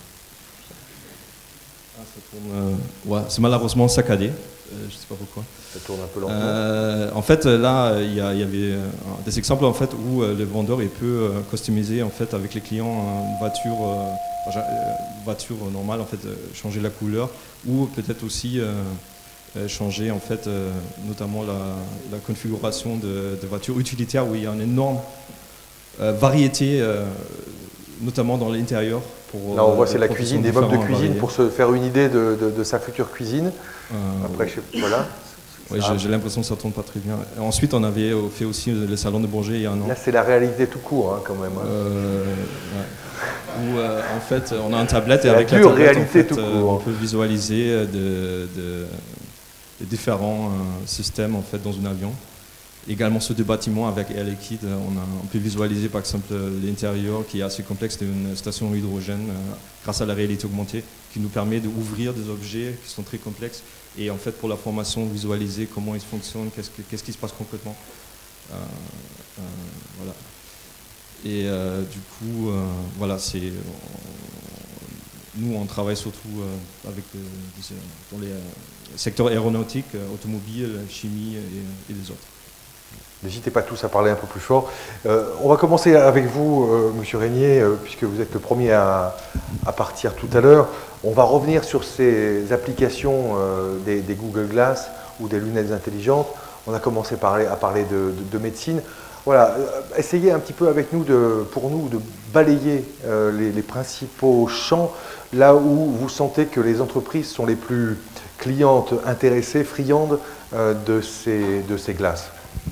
ah, ça tourne, euh, ouais, c'est malheureusement saccadé. Euh, je ne sais pas pourquoi. Ça tourne un peu lentement. Euh, en fait, là, il y, y avait euh, des exemples en fait où euh, le vendeur il peut euh, customiser en fait avec les clients une voiture. Euh, voiture normale, en fait, euh, changer la couleur ou peut-être aussi euh, euh, changer en fait, euh, notamment la, la configuration de, de voitures utilitaires où il y a une énorme euh, variété, euh, notamment dans l'intérieur. Pour, Là, on voit c'est la cuisine, des meubles de cuisine variés. Pour se faire une idée de, de, de sa future cuisine. Euh, Après, je sais, voilà. Oui, j'ai, j'ai l'impression que ça ne tourne pas très bien. Ensuite, on avait fait aussi le salon de Bourget il y a un an. Là, c'est la réalité tout court, hein, quand même. Hein. Euh, ouais. Où euh, en fait on a une tablette et la avec la tablette réalité en fait, tout euh, on peut visualiser de, de, de différents euh, systèmes en fait dans un avion. Également ceux de bâtiments avec Air Liquide, on, a, on peut visualiser par exemple l'intérieur qui est assez complexe d'une station hydrogène euh, grâce à la réalité augmentée qui nous permet d'ouvrir des objets qui sont très complexes et en fait pour la formation visualiser comment ils fonctionnent, qu'est-ce, que, qu'est-ce qui se passe concrètement. Euh, euh, voilà. Et euh, du coup, euh, voilà, c'est, euh, nous on travaille surtout euh, avec euh, des, dans les euh, secteurs aéronautiques, euh, automobile, chimie et, et les autres. N'hésitez pas tous à parler un peu plus fort. Euh, on va commencer avec vous, euh, Monsieur Régnier, euh, puisque vous êtes le premier à, à partir tout à l'heure. On va revenir sur ces applications euh, des, des Google Glass ou des lunettes intelligentes. on a commencé par parler, à parler de, de, de médecine. Voilà, essayez un petit peu avec nous, de, pour nous, de balayer euh, les, les principaux champs, là où vous sentez que les entreprises sont les plus clientes, intéressées, friandes euh, de, ces, de ces glaces.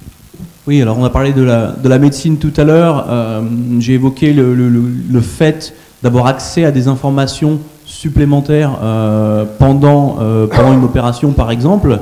Oui, alors on a parlé de la, de la médecine tout à l'heure. Euh, j'ai évoqué le, le, le fait d'avoir accès à des informations supplémentaires euh, pendant, euh, pendant une opération, par exemple.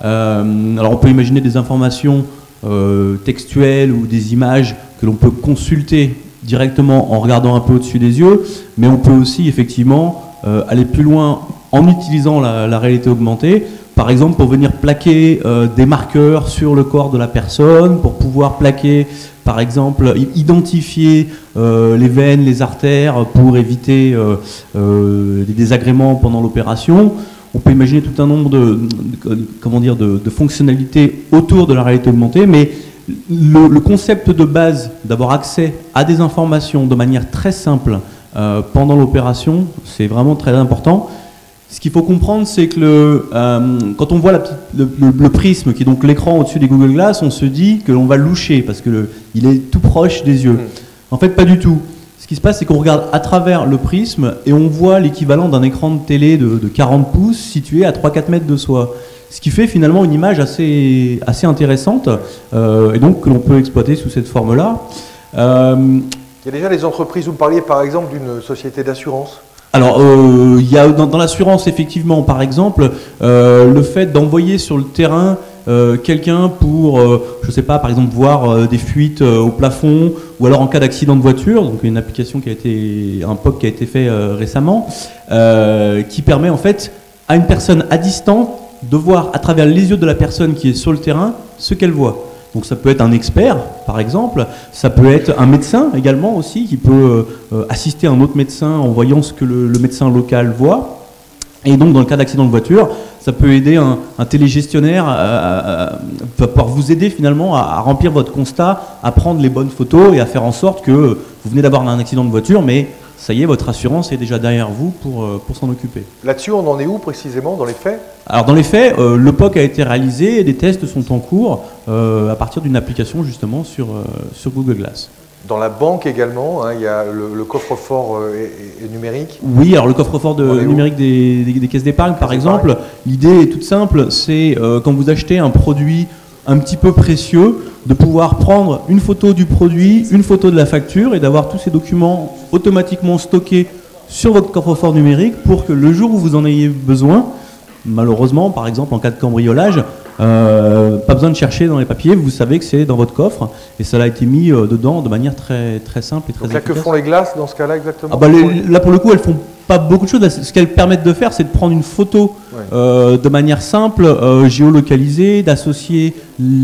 Euh, alors on peut imaginer des informations euh, textuelles ou des images que l'on peut consulter directement en regardant un peu au-dessus des yeux, mais on peut aussi effectivement euh, aller plus loin en utilisant la, la réalité augmentée, par exemple pour venir plaquer euh, des marqueurs sur le corps de la personne, pour pouvoir plaquer, par exemple, identifier euh, les veines, les artères, pour éviter euh, euh, des désagréments pendant l'opération. On peut imaginer tout un nombre de, de, comment dire, de, de fonctionnalités autour de la réalité augmentée, mais le, le concept de base d'avoir accès à des informations de manière très simple euh, pendant l'opération, c'est vraiment très important. Ce qu'il faut comprendre, c'est que le, euh, quand on voit la petite, le, le, le prisme, qui est donc l'écran au-dessus des Google Glass, on se dit que l'on va loucher parce qu'il est tout proche des yeux. En fait, pas du tout. Ce qui se passe, c'est qu'on regarde à travers le prisme et on voit l'équivalent d'un écran de télé de, de quarante pouces situé à trois à quatre mètres de soi. Ce qui fait finalement une image assez, assez intéressante euh, et donc que l'on peut exploiter sous cette forme-là. Euh, Il y a déjà des entreprises, vous me parliez par exemple d'une société d'assurance. Alors, euh, il y a dans, dans l'assurance, effectivement, par exemple, euh, le fait d'envoyer sur le terrain euh, quelqu'un pour, euh, je ne sais pas, par exemple, voir euh, des fuites euh, au plafond, ou alors en cas d'accident de voiture, donc une application qui a été, un P O C qui a été fait euh, récemment, euh, qui permet en fait à une personne à distance de voir à travers les yeux de la personne qui est sur le terrain ce qu'elle voit. Donc ça peut être un expert, par exemple, ça peut être un médecin également aussi, qui peut euh, assister un autre médecin en voyant ce que le, le médecin local voit. Et donc dans le cas d'accident de voiture, ça peut aider un, un télégestionnaire, à, à, à, va pouvoir vous aider finalement à, à remplir votre constat, à prendre les bonnes photos et à faire en sorte que vous venez d'avoir un accident de voiture, mais ça y est, votre assurance est déjà derrière vous pour, pour s'en occuper. Là-dessus, on en est où précisément dans les faits? Alors dans les faits, euh, le P O C a été réalisé et des tests sont en cours euh, à partir d'une application justement sur, euh, sur Google Glass. Dans la banque également, hein, il y a le, le coffre-fort euh, et, et numérique. Oui, alors le coffre-fort de, numérique des, des, des caisses d'épargne, par exemple, l'idée est toute simple, c'est euh, quand vous achetez un produit un petit peu précieux, de pouvoir prendre une photo du produit, une photo de la facture et d'avoir tous ces documents automatiquement stockés sur votre coffre-fort numérique pour que le jour où vous en ayez besoin, malheureusement, par exemple en cas de cambriolage, euh, pas besoin de chercher dans les papiers, vous savez que c'est dans votre coffre et cela a été mis euh, dedans de manière très, très simple et très Donc là, efficace. que font les glaces dans ce cas-là exactement? Ah bah les, là pour le coup, elles font pas beaucoup de choses. Ce qu'elles permettent de faire, c'est de prendre une photo ouais. euh, de manière simple, euh, géolocalisée, d'associer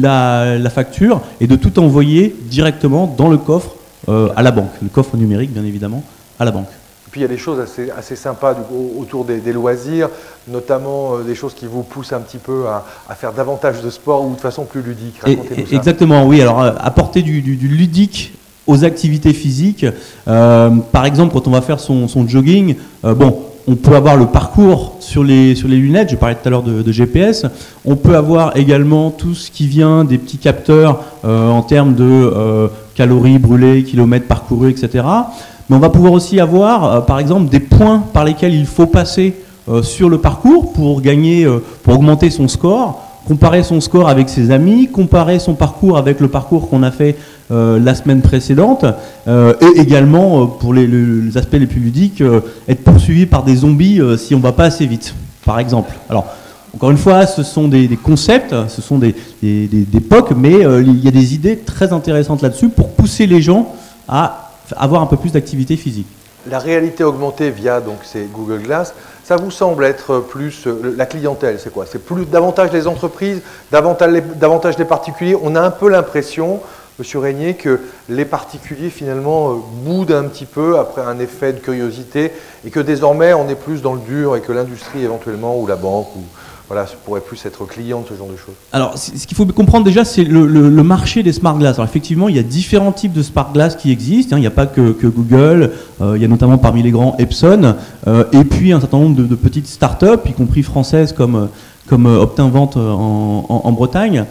la, la facture et de tout envoyer directement dans le coffre euh, à la banque. Le coffre numérique, bien évidemment, à la banque. Et puis il y a des choses assez, assez sympas du coup, autour des, des loisirs, notamment euh, des choses qui vous poussent un petit peu à, à faire davantage de sport ou de façon plus ludique. Racontez-nous ça. Exactement, oui. Alors euh, apporter du, du, du ludique aux activités physiques. Euh, par exemple, quand on va faire son, son jogging, euh, bon, on peut avoir le parcours sur les, sur les lunettes, je parlais tout à l'heure de, de G P S, on peut avoir également tout ce qui vient des petits capteurs euh, en termes de euh, calories brûlées, kilomètres parcourus, et cetera. Mais on va pouvoir aussi avoir, euh, par exemple, des points par lesquels il faut passer euh, sur le parcours pour gagner, euh, pour augmenter son score, comparer son score avec ses amis, comparer son parcours avec le parcours qu'on a fait euh, la semaine précédente, euh, et également, euh, pour les, les aspects les plus ludiques, euh, être poursuivi par des zombies euh, si on ne va pas assez vite, par exemple. Alors, encore une fois, ce sont des, des concepts, ce sont des, des, des, des P O C, mais euh, il y a des idées très intéressantes là-dessus pour pousser les gens à avoir un peu plus d'activité physique. La réalité augmentée via donc ces Google Glass, ça vous semble être plus la clientèle, c'est quoi? C'est plus davantage les entreprises, davantage les, davantage les particuliers. On a un peu l'impression, Monsieur Régnier, que les particuliers finalement boudent un petit peu après un effet de curiosité et que désormais on est plus dans le dur et que l'industrie éventuellement ou la banque ou voilà, pourrait plus être client de ce genre de choses. Alors, ce qu'il faut comprendre déjà, c'est le, le, le marché des smart glass. Alors, effectivement, il y a différents types de smart glass qui existent. Hein. Il n'y a pas que, que Google. Euh, il y a notamment parmi les grands Epson. Euh, et puis, un certain nombre de, de petites startups, y compris françaises comme, comme Optinvente en, en, en Bretagne.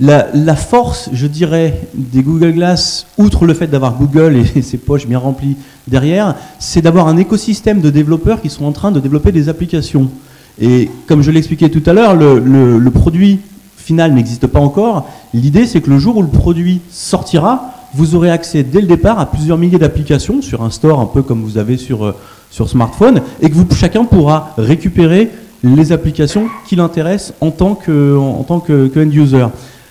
La, la force, je dirais, des Google Glass, outre le fait d'avoir Google et ses poches bien remplies derrière, c'est d'avoir un écosystème de développeurs qui sont en train de développer des applications. Et comme je l'expliquais tout à l'heure, le, le, le produit final n'existe pas encore. L'idée, c'est que le jour où le produit sortira, vous aurez accès dès le départ à plusieurs milliers d'applications sur un store un peu comme vous avez sur, sur smartphone, et que vous, chacun pourra récupérer les applications qui l'intéressent en tant que, en tant que, que end-user.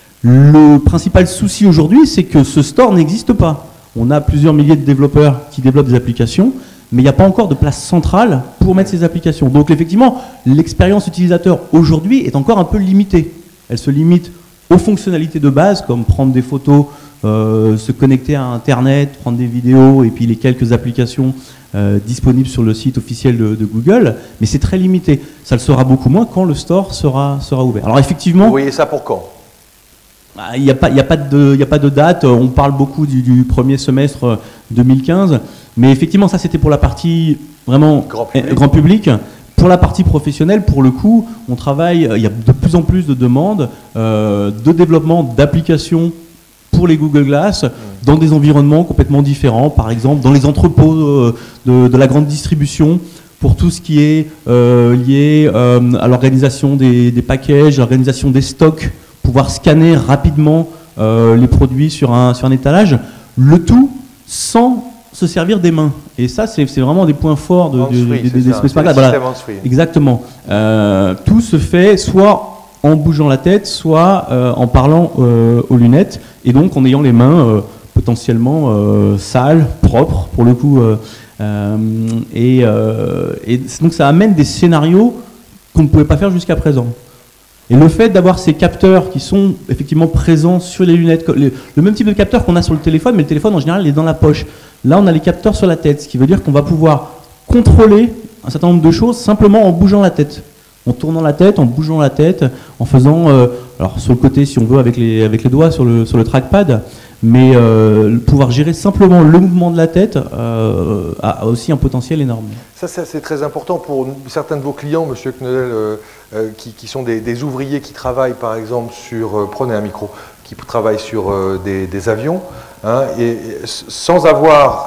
Le principal souci aujourd'hui, c'est que ce store n'existe pas. On a plusieurs milliers de développeurs qui développent des applications, mais il n'y a pas encore de place centrale pour mettre ces applications. Donc effectivement, l'expérience utilisateur aujourd'hui est encore un peu limitée. Elle se limite aux fonctionnalités de base, comme prendre des photos, euh, se connecter à Internet, prendre des vidéos, et puis les quelques applications euh, disponibles sur le site officiel de, de Google, mais c'est très limité. Ça le sera beaucoup moins quand le store sera, sera ouvert. Alors effectivement... Vous voyez ça pour quand ? Il n'y a, a, a pas de date, on parle beaucoup du, du premier semestre deux mille quinze, mais effectivement ça c'était pour la partie vraiment grand public. grand public. Pour la partie professionnelle, pour le coup, on travaille, il y a de plus en plus de demandes euh, de développement d'applications pour les Google Glass dans des environnements complètement différents, par exemple dans les entrepôts euh, de, de la grande distribution, pour tout ce qui est euh, lié euh, à l'organisation des, des packages, l'organisation des stocks, pouvoir scanner rapidement euh, les produits sur un, sur un étalage, le tout sans se servir des mains. Et ça, c'est vraiment des points forts de, de, free, de, des espèces Space Market. Voilà. Exactement. Euh, tout se fait soit en bougeant la tête, soit euh, en parlant euh, aux lunettes, et donc en ayant les mains euh, potentiellement euh, sales, propres, pour le coup. Euh, euh, et, euh, et donc ça amène des scénarios qu'on ne pouvait pas faire jusqu'à présent. Et le fait d'avoir ces capteurs qui sont effectivement présents sur les lunettes, le, le même type de capteur qu'on a sur le téléphone, mais le téléphone en général il est dans la poche. Là on a les capteurs sur la tête, ce qui veut dire qu'on va pouvoir contrôler un certain nombre de choses simplement en bougeant la tête. En tournant la tête, en bougeant la tête, en faisant, euh, alors sur le côté si on veut avec les, avec les doigts sur le, sur le trackpad, mais euh, pouvoir gérer simplement le mouvement de la tête euh, a aussi un potentiel énorme. Ça, ça c'est très important pour certains de vos clients, Monsieur Knödel, euh, euh, qui, qui sont des, des ouvriers qui travaillent par exemple sur, euh, prenez un micro, qui travaillent sur euh, des, des avions, hein, et, et sans avoir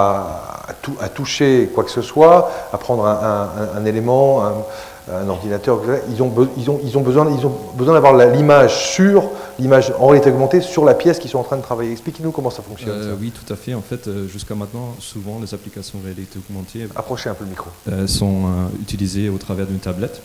à, à, tou, à toucher quoi que ce soit, à prendre un, un, un élément, un, un ordinateur, ils ont, ils ont, ils ont besoin, ils ont besoin d'avoir l'image sur, l'image en réalité augmentée sur la pièce qu'ils sont en train de travailler. Expliquez-nous comment ça fonctionne. Euh, ça. Oui, tout à fait. En fait, euh, jusqu'à maintenant, souvent, les applications réalité augmentée Approchez un peu le micro. Euh, sont euh, utilisées au travers d'une tablette,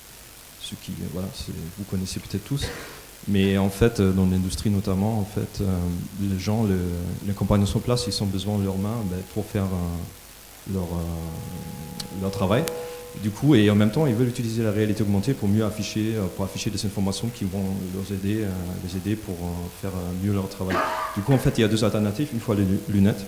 ce qui, voilà, vous connaissez peut-être tous. Mais en fait, dans l'industrie notamment, en fait, euh, les gens, le, les compagnies sur place, ils ont besoin de leurs mains ben, pour faire euh, leur, euh, leur travail. Du coup, et en même temps, ils veulent utiliser la réalité augmentée pour mieux afficher, pour afficher des informations qui vont leur aider, les aider pour faire mieux leur travail. Du coup, en fait, il y a deux alternatives. Une fois les lunettes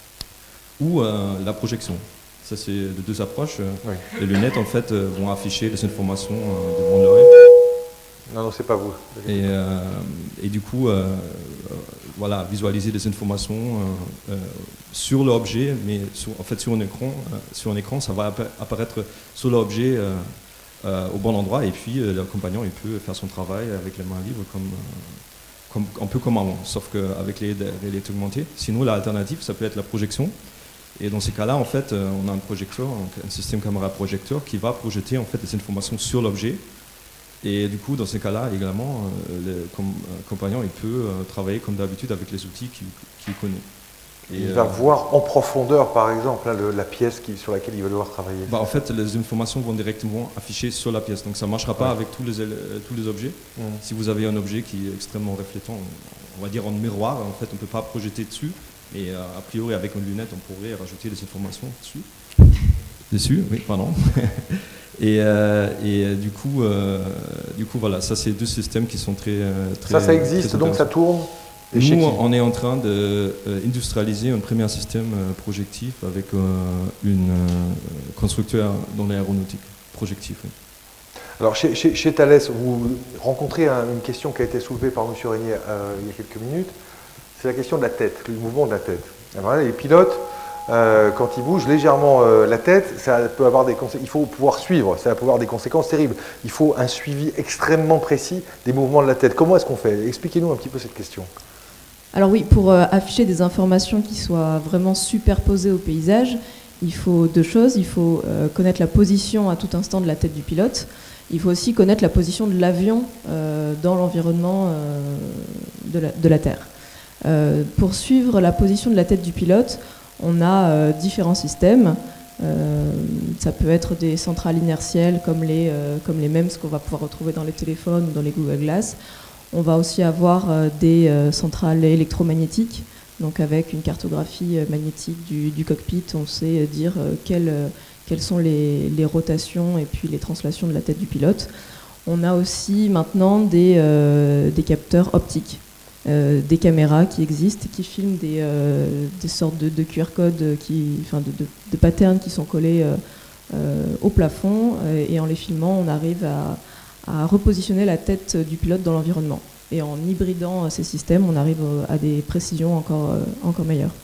ou euh, la projection. Ça, c'est de deux approches. Oui. Les lunettes, en fait, vont afficher les informations devant l'oreille. Non, non, c'est pas vous. Et, euh, et du coup, euh, euh, voilà, visualiser des informations euh, euh, sur l'objet, mais sur, en fait sur un écran, euh, sur un écran, ça va apparaître sur l'objet euh, euh, au bon endroit, et puis euh, le compagnon il peut faire son travail avec les mains libres comme, euh, comme un peu comme avant, sauf qu'avec les réalités augmentées. Sinon, l'alternative, ça peut être la projection. Et dans ces cas-là, en fait, euh, on a un projecteur, un système caméra projecteur qui va projeter en fait des informations sur l'objet. Et du coup, dans ces cas-là, également, euh, le com compagnon il peut euh, travailler comme d'habitude avec les outils qu'il qu'il connaît. Et il euh, va voir en profondeur, par exemple, là, le, la pièce qui, sur laquelle il va devoir travailler. Bah, en fait, les informations vont directement afficher sur la pièce. Donc ça ne marchera pas ouais. avec tous les, euh, tous les objets. Mmh. Si vous avez un objet qui est extrêmement reflétant, on va dire en miroir, en fait, on ne peut pas projeter dessus. Et euh, a priori, avec une lunette, on pourrait rajouter des informations dessus. Dessus, oui, pardon. Et, euh, et euh, du coup, euh, du coup, voilà, ça c'est deux systèmes qui sont très, très ça, ça existe, donc ça tourne. Et nous, on est en train d'industrialiser un premier système euh, projectif avec euh, une euh, constructeur dans l'aéronautique, projectif. Oui. Alors chez, chez, chez Thales, vous rencontrez un, une question qui a été soulevée par M. Régnier euh, il y a quelques minutes, c'est la question de la tête, le mouvement de la tête. Alors là, les pilotes euh, quand il bouge légèrement euh, la tête, ça peut avoir des conséquences. Il faut pouvoir suivre, ça peut avoir des conséquences terribles. Il faut un suivi extrêmement précis des mouvements de la tête. Comment est-ce qu'on fait? Expliquez-nous un petit peu cette question. Alors oui, pour euh, afficher des informations qui soient vraiment superposées au paysage, il faut deux choses. Il faut euh, connaître la position à tout instant de la tête du pilote. Il faut aussi connaître la position de l'avion euh, dans l'environnement euh, de, la, de la Terre. Euh, pour suivre la position de la tête du pilote, on a euh, différents systèmes. Euh, ça peut être des centrales inertielles comme les, euh, comme les mêmes qu'on va pouvoir retrouver dans les téléphones ou dans les Google Glass. On va aussi avoir euh, des euh, centrales électromagnétiques, donc avec une cartographie euh, magnétique du, du cockpit, on sait euh, dire euh, quelles, euh, quelles sont les, les rotations et puis les translations de la tête du pilote. On a aussi maintenant des, euh, des capteurs optiques. Euh, des caméras qui existent, qui filment des, euh, des sortes de, de Q R codes, qui, enfin de, de, de patterns qui sont collés euh, euh, au plafond, euh, et en les filmant, on arrive à, à repositionner la tête du pilote dans l'environnement. Et en hybridant ces systèmes, on arrive à des précisions encore, euh, encore meilleures.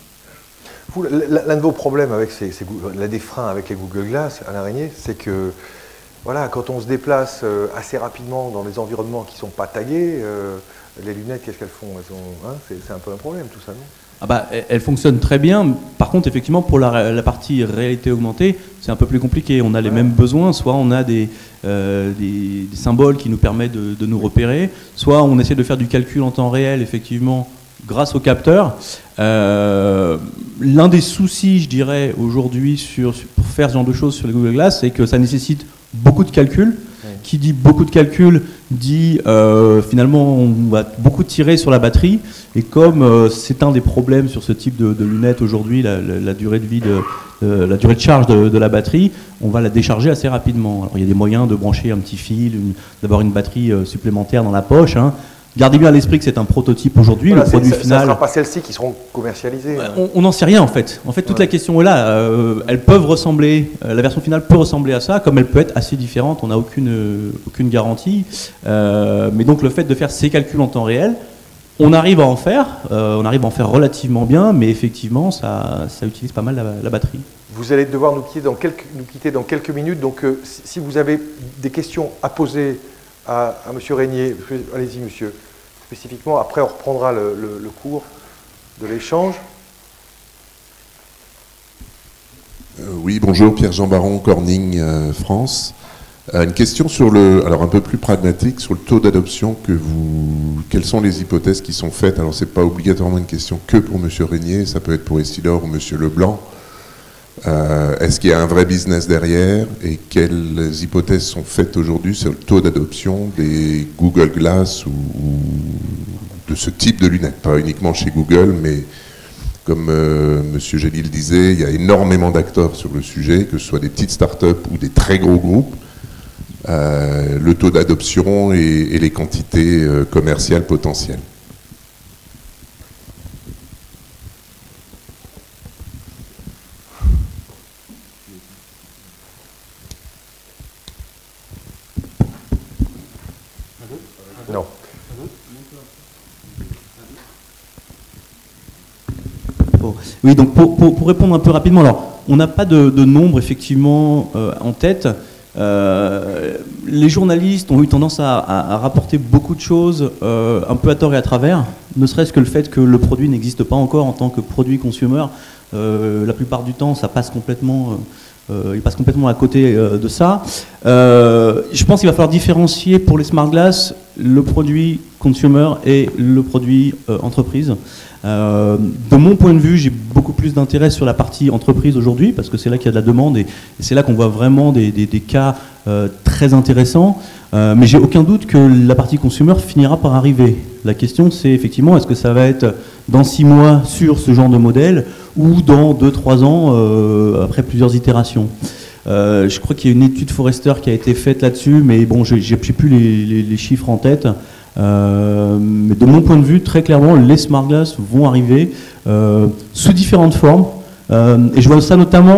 L'un de vos problèmes avec ces, ces, l'un des freins avec les Google Glass, Alain Régnier, c'est que voilà, quand on se déplace assez rapidement dans des environnements qui ne sont pas tagués, euh, les lunettes, qu'est-ce qu'elles font? Elles ont, hein, c'est un peu un problème tout ça, non? Ah bah, elles fonctionnent très bien. Par contre, effectivement, pour la, la partie réalité augmentée, c'est un peu plus compliqué. On a les ouais. mêmes besoins. Soit on a des, euh, des, des symboles qui nous permettent de, de nous repérer, soit on essaie de faire du calcul en temps réel, effectivement, grâce au capteur. Euh, L'un des soucis, je dirais, aujourd'hui, sur, pour faire ce genre de choses sur les Google Glass, c'est que ça nécessite beaucoup de calculs. Qui dit beaucoup de calculs dit euh, finalement on va beaucoup tirer sur la batterie, et comme euh, c'est un des problèmes sur ce type de, de lunettes aujourd'hui, la, la, la durée de vie de euh, la durée de charge de, de la batterie, on va la décharger assez rapidement. Alors il y a des moyens de brancher un petit fil, d'avoir une batterie euh, supplémentaire dans la poche, hein. Gardez bien à l'esprit que c'est un prototype aujourd'hui, voilà, le produit final. Ça ne sera pas celles-ci qui seront commercialisées. On n'en sait rien en fait. En fait, toute ouais. la question est là. Euh, elles peuvent ressembler, euh, la version finale peut ressembler à ça, comme elle peut être assez différente. On n'a aucune, euh, aucune garantie. Euh, mais donc le fait de faire ces calculs en temps réel, on arrive à en faire. Euh, on arrive à en faire relativement bien, mais effectivement, ça, ça utilise pas mal la, la batterie. Vous allez devoir nous quitter dans quelques, nous quitter dans quelques minutes. Donc, euh, si vous avez des questions à poser à, à M. Régnier, allez-y, monsieur. Spécifiquement, après on reprendra le, le, le cours de l'échange. Euh, oui, bonjour, Pierre-Jean Baron, Corning, euh, France. Euh, une question sur le, alors un peu plus pragmatique, sur le taux d'adoption que vous, quelles sont les hypothèses qui sont faites? Alors c'est pas obligatoirement une question que pour M. Régnier, ça peut être pour Essilor ou M. Leblanc. Euh, Est-ce qu'il y a un vrai business derrière, et quelles hypothèses sont faites aujourd'hui sur le taux d'adoption des Google Glass ou, ou de ce type de lunettes? Pas uniquement chez Google, mais comme euh, M. Gély le disait, il y a énormément d'acteurs sur le sujet, que ce soit des petites startups ou des très gros groupes. Euh, le taux d'adoption et, et les quantités euh, commerciales potentielles. Non. Bon. Oui, donc pour, pour, pour répondre un peu rapidement, alors on n'a pas de, de nombre effectivement euh, en tête. Euh, les journalistes ont eu tendance à, à, à rapporter beaucoup de choses euh, un peu à tort et à travers, ne serait-ce que le fait que le produit n'existe pas encore en tant que produit consumer. Euh, la plupart du temps, ça passe complètement... Euh, Euh, il passe complètement à côté euh, de ça. Euh, je pense qu'il va falloir différencier pour les smart glass le produit consumer et le produit euh, entreprise. Euh, de mon point de vue, j'ai beaucoup plus d'intérêt sur la partie entreprise aujourd'hui, parce que c'est là qu'il y a de la demande, et, et c'est là qu'on voit vraiment des, des, des cas euh, très intéressants. Euh, mais j'ai aucun doute que la partie consumer finira par arriver. La question, c'est effectivement, est-ce que ça va être dans six mois sur ce genre de modèle, ou dans deux trois ans, euh, après plusieurs itérations. Euh, je crois qu'il y a une étude Forrester qui a été faite là-dessus, mais bon, je n'ai plus les, les, les chiffres en tête. Euh, mais de mon point de vue, très clairement, les smart glass vont arriver euh, sous différentes formes. Euh, et je vois ça notamment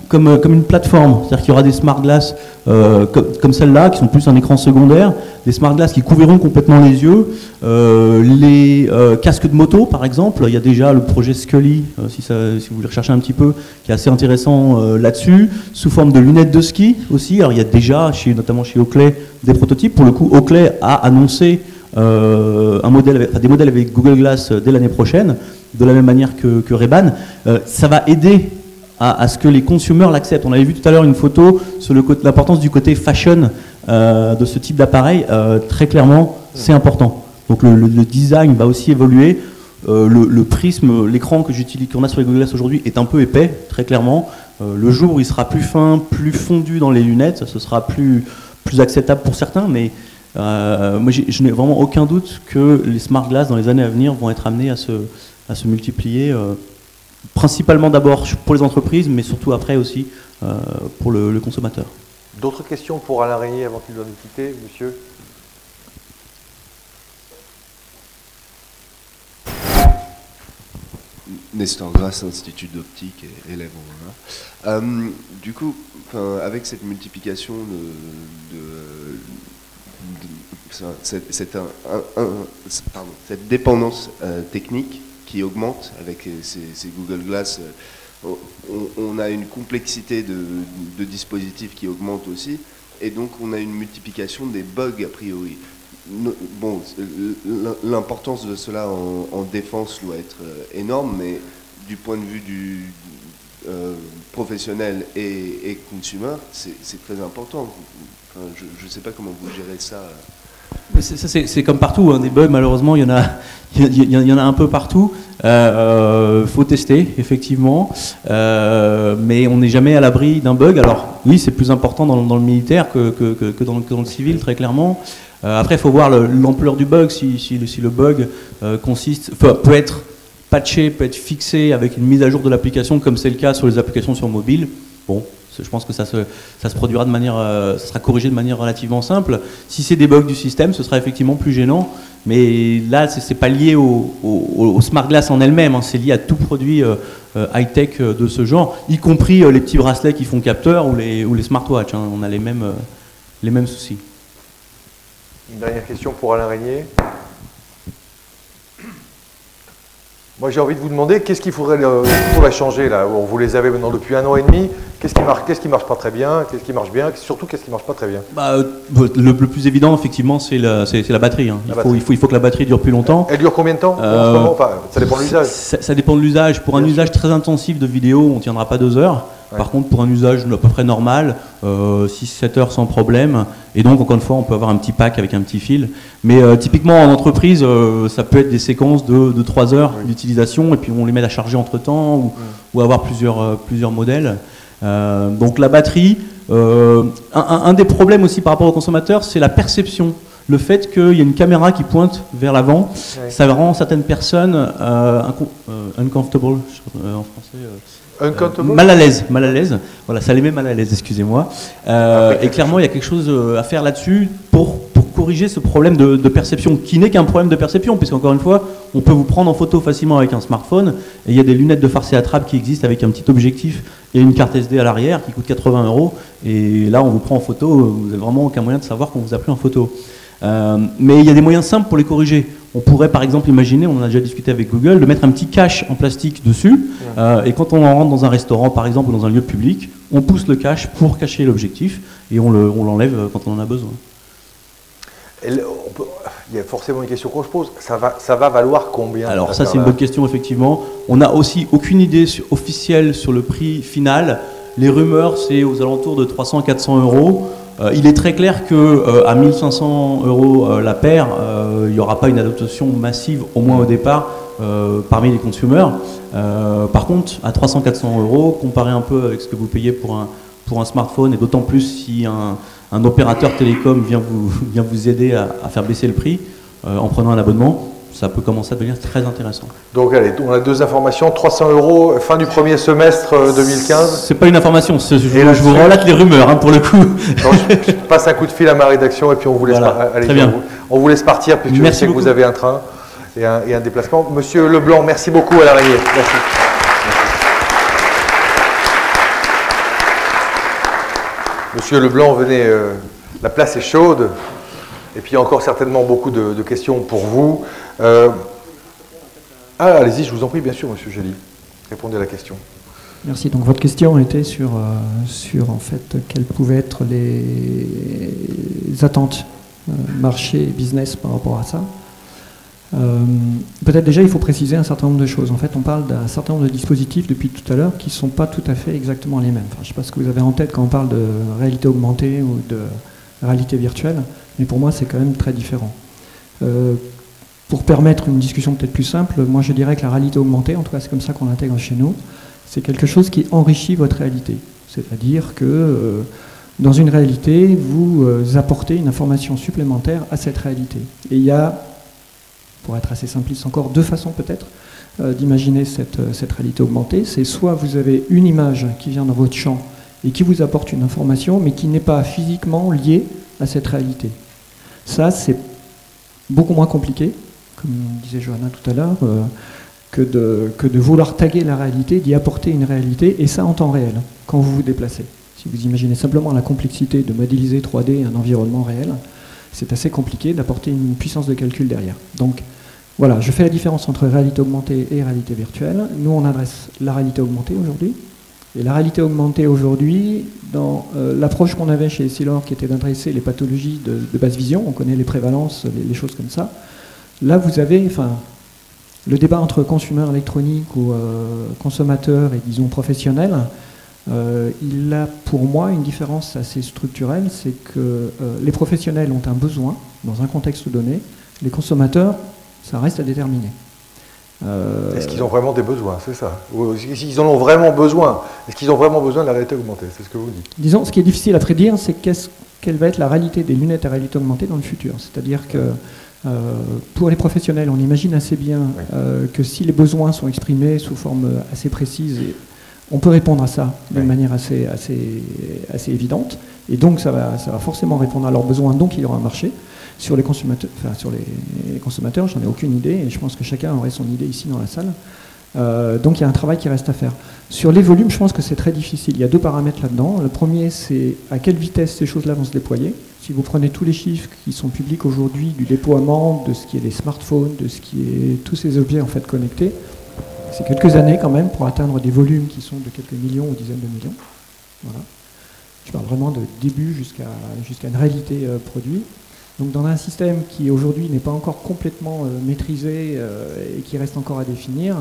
comme, comme une plateforme. C'est-à-dire qu'il y aura des smart glass euh, comme, comme celle-là, qui sont plus un écran secondaire, des smart glass qui couvriront complètement les yeux, euh, les euh, casques de moto par exemple. Il y a déjà le projet Scully, euh, si, ça, si vous voulez rechercher un petit peu, qui est assez intéressant euh, là-dessus, sous forme de lunettes de ski aussi. Alors il y a déjà, chez, notamment chez Oakley, des prototypes. Pour le coup, Oakley a annoncé euh, un modèle avec, enfin, des modèles avec Google Glass dès l'année prochaine, de la même manière que, que Ray-Ban. Euh, ça va aider à, à ce que les consommateurs l'acceptent. On avait vu tout à l'heure une photo sur l'importance du côté fashion euh, de ce type d'appareil. Euh, très clairement, c'est important. Donc le, le, le design va aussi évoluer. Euh, le, le prisme, l'écran que j'utilise, qu'on a sur les Google Glass aujourd'hui est un peu épais, très clairement. Euh, le jour où il sera plus fin, plus fondu dans les lunettes, ce sera plus, plus acceptable pour certains, mais euh, moi je n'ai vraiment aucun doute que les smart glass dans les années à venir vont être amenés à se, à se multiplier, euh, principalement d'abord pour les entreprises, mais surtout après aussi euh, pour le, le consommateur. D'autres questions pour Alain Régnier avant qu'il doive nous quitter, monsieur? Nestor Grasse, Institut d'optique et élève en voilà. Euh, du coup, avec cette multiplication de, de, de cette, cette, un, un, un, pardon, cette dépendance euh, technique qui augmente avec ces, ces Google Glass, euh, on, on a une complexité de, de dispositifs qui augmente aussi, et donc on a une multiplication des bugs a priori. Bon, l'importance de cela en, en défense doit être énorme, mais du point de vue du euh, professionnel et, et consumer, c'est très important. Enfin, je ne sais pas comment vous gérez ça. C'est comme partout, hein, des bugs, malheureusement, il y en a, il y, y en a un peu partout. Il euh, faut tester, effectivement, euh, mais on n'est jamais à l'abri d'un bug. Alors oui, c'est plus important dans, dans le militaire que, que, que, que, dans, que dans le civil, très clairement. Euh, après, il faut voir l'ampleur du bug, si, si, si le bug euh, consiste, peut être patché, peut être fixé avec une mise à jour de l'application, comme c'est le cas sur les applications sur mobile. Bon, je pense que ça se, ça se produira de manière, euh, ça sera corrigé de manière relativement simple. Si c'est des bugs du système, ce sera effectivement plus gênant, mais là, c'est pas lié au, au, au smart glass en elle-même, hein, c'est lié à tout produit euh, euh, high-tech de ce genre, y compris euh, les petits bracelets qui font capteur ou les, ou les smartwatches, hein, on a les mêmes, euh, les mêmes soucis. Une dernière question pour Alain Régnier. Moi, j'ai envie de vous demander, qu'est-ce qu'il faudrait, euh, qu'il faudrait changer là? On vous les avait maintenant depuis un an et demi. Qu'est-ce qui marche, qu'est-ce qui marche pas très bien? Qu'est-ce qui marche bien? Surtout, qu'est-ce qui marche pas très bien? Bah, le, le plus évident, effectivement, c'est la, la batterie. Hein. Il, la faut, batterie. Il, faut, il faut que la batterie dure plus longtemps. Elle dure combien de temps euh, en ce moment? Enfin, ça dépend de l'usage. Ça, ça dépend de l'usage. Pour un bien usage sûr. très intensif de vidéo, on ne tiendra pas deux heures. Ouais. Par contre, pour un usage à peu près normal, euh, six sept heures sans problème. Et donc, encore une fois, on peut avoir un petit pack avec un petit fil. Mais euh, typiquement, en entreprise, euh, ça peut être des séquences de, de trois heures oui. d'utilisation, et puis on les met à charger entre-temps, ou, oui. ou avoir plusieurs, euh, plusieurs modèles. Euh, donc la batterie, euh, un, un des problèmes aussi par rapport aux consommateurs, c'est la perception. Le fait qu'il y ait une caméra qui pointe vers l'avant, ouais. ça rend certaines personnes euh, euh, uncomfortable, euh, en français. Euh, Uncomfortable. Euh, mal à l'aise, mal à l'aise. Voilà, ça les met mal à l'aise, excusez-moi. Euh, et clairement, il y a quelque chose à faire là-dessus pour, pour corriger ce problème de, de perception, qui n'est qu'un problème de perception, puisqu'encore une fois, on peut vous prendre en photo facilement avec un smartphone, et il y a des lunettes de farce et attrape qui existent avec un petit objectif et une carte S D à l'arrière qui coûte quatre-vingts euros, et là, on vous prend en photo, vous n'avez vraiment aucun moyen de savoir qu'on vous a pris en photo. Euh, mais il y a des moyens simples pour les corriger. On pourrait par exemple imaginer, on en a déjà discuté avec Google, de mettre un petit cache en plastique dessus, euh, et quand on rentre dans un restaurant par exemple ou dans un lieu public, on pousse le cache pour cacher l'objectif et on l'enlève le, on quand on en a besoin. Et on peut, il y a forcément une question qu'on se pose, ça va, ça va valoir combien? Alors ça c'est une bonne question effectivement. On n'a aussi aucune idée sur, officielle sur le prix final. Les rumeurs c'est aux alentours de trois cents à quatre cents euros. Euh, il est très clair qu'à euh, mille cinq cents euros euh, la paire, euh, il n'y aura pas une adoption massive, au moins au départ, euh, parmi les consommateurs. Euh, par contre, à trois cents à quatre cents euros, comparé un peu avec ce que vous payez pour un, pour un smartphone, et d'autant plus si un, un opérateur télécom vient vous, vient vous aider à, à faire baisser le prix euh, en prenant un abonnement, ça peut commencer à devenir très intéressant. Donc allez, on a deux informations, trois cents euros, fin du premier semestre deux mille quinze. C'est pas une information, je, je, je vous relate les rumeurs hein, pour le coup. Donc, je, je passe un coup de fil à ma rédaction et puis on vous laisse, voilà, allez, très bien. On, vous, on vous laisse partir puisque merci je sais beaucoup. Que vous avez un train et un, et un déplacement. Monsieur Leblanc, merci beaucoup à l'arrivée. Merci. Merci. Monsieur Leblanc, venez, euh, la place est chaude. Et puis il y a encore certainement beaucoup de, de questions pour vous. Euh, ah, allez-y, je vous en prie, bien sûr, Monsieur Gély. Répondez à la question. Merci. Donc votre question était sur, euh, sur en fait, quelles pouvaient être les, les attentes euh, marché et business par rapport à ça. Euh, Peut-être déjà il faut préciser un certain nombre de choses. En fait, on parle d'un certain nombre de dispositifs depuis tout à l'heure qui ne sont pas tout à fait exactement les mêmes. Enfin, je ne sais pas ce que vous avez en tête quand on parle de réalité augmentée ou de réalité virtuelle, mais pour moi c'est quand même très différent. Euh, pour permettre une discussion peut-être plus simple, moi je dirais que la réalité augmentée, en tout cas c'est comme ça qu'on l'intègre chez nous, c'est quelque chose qui enrichit votre réalité. C'est-à-dire que euh, dans une réalité, vous euh, apportez une information supplémentaire à cette réalité. Et il y a, pour être assez simpliste encore, deux façons peut-être euh, d'imaginer cette, euh, cette réalité augmentée. C'est soit vous avez une image qui vient dans votre champ et qui vous apporte une information, mais qui n'est pas physiquement liée à cette réalité. Ça, c'est beaucoup moins compliqué, comme disait Johanna tout à l'heure, euh, que, de, que de vouloir taguer la réalité, d'y apporter une réalité, et ça en temps réel, quand vous vous déplacez. Si vous imaginez simplement la complexité de modéliser trois D un environnement réel, c'est assez compliqué d'apporter une puissance de calcul derrière. Donc, voilà, je fais la différence entre réalité augmentée et réalité virtuelle. Nous, on adresse la réalité augmentée aujourd'hui. Et la réalité augmentée aujourd'hui, dans euh, l'approche qu'on avait chez Essilor, qui était d'adresser les pathologies de, de basse vision, on connaît les prévalences, les, les choses comme ça. Là, vous avez, enfin, le débat entre consommateurs électroniques ou euh, consommateurs et, disons, professionnels, euh, il a pour moi une différence assez structurelle, c'est que euh, les professionnels ont un besoin dans un contexte donné, les consommateurs, ça reste à déterminer. Euh... Est-ce qu'ils ont vraiment des besoins, c'est ça? Ou est-ce qu'ils en ont vraiment besoin? Est-ce qu'ils ont vraiment besoin de la réalité augmentée? C'est ce que vous dites. Disons, ce qui est difficile à prédire, c'est qu'est-ce, quelle va être la réalité des lunettes à réalité augmentée dans le futur. C'est-à-dire que euh, pour les professionnels, on imagine assez bien oui. euh, que si les besoins sont exprimés sous forme assez précise, on peut répondre à ça d'une oui. manière assez, assez, assez évidente. Et donc, ça va, ça va forcément répondre à leurs besoins, donc il y aura un marché. Sur les consommateurs, enfin, sur les consommateurs, j'en ai aucune idée, et je pense que chacun aurait son idée ici dans la salle. Euh, donc il y a un travail qui reste à faire. Sur les volumes, je pense que c'est très difficile. Il y a deux paramètres là-dedans. Le premier, c'est à quelle vitesse ces choses-là vont se déployer. Si vous prenez tous les chiffres qui sont publics aujourd'hui du déploiement de ce qui est les smartphones, de ce qui est tous ces objets en fait connectés, c'est quelques années quand même pour atteindre des volumes qui sont de quelques millions ou dizaines de millions. Voilà. Je parle vraiment de début jusqu'à jusqu'à une réalité euh, produit. Donc dans un système qui aujourd'hui n'est pas encore complètement euh, maîtrisé euh, et qui reste encore à définir,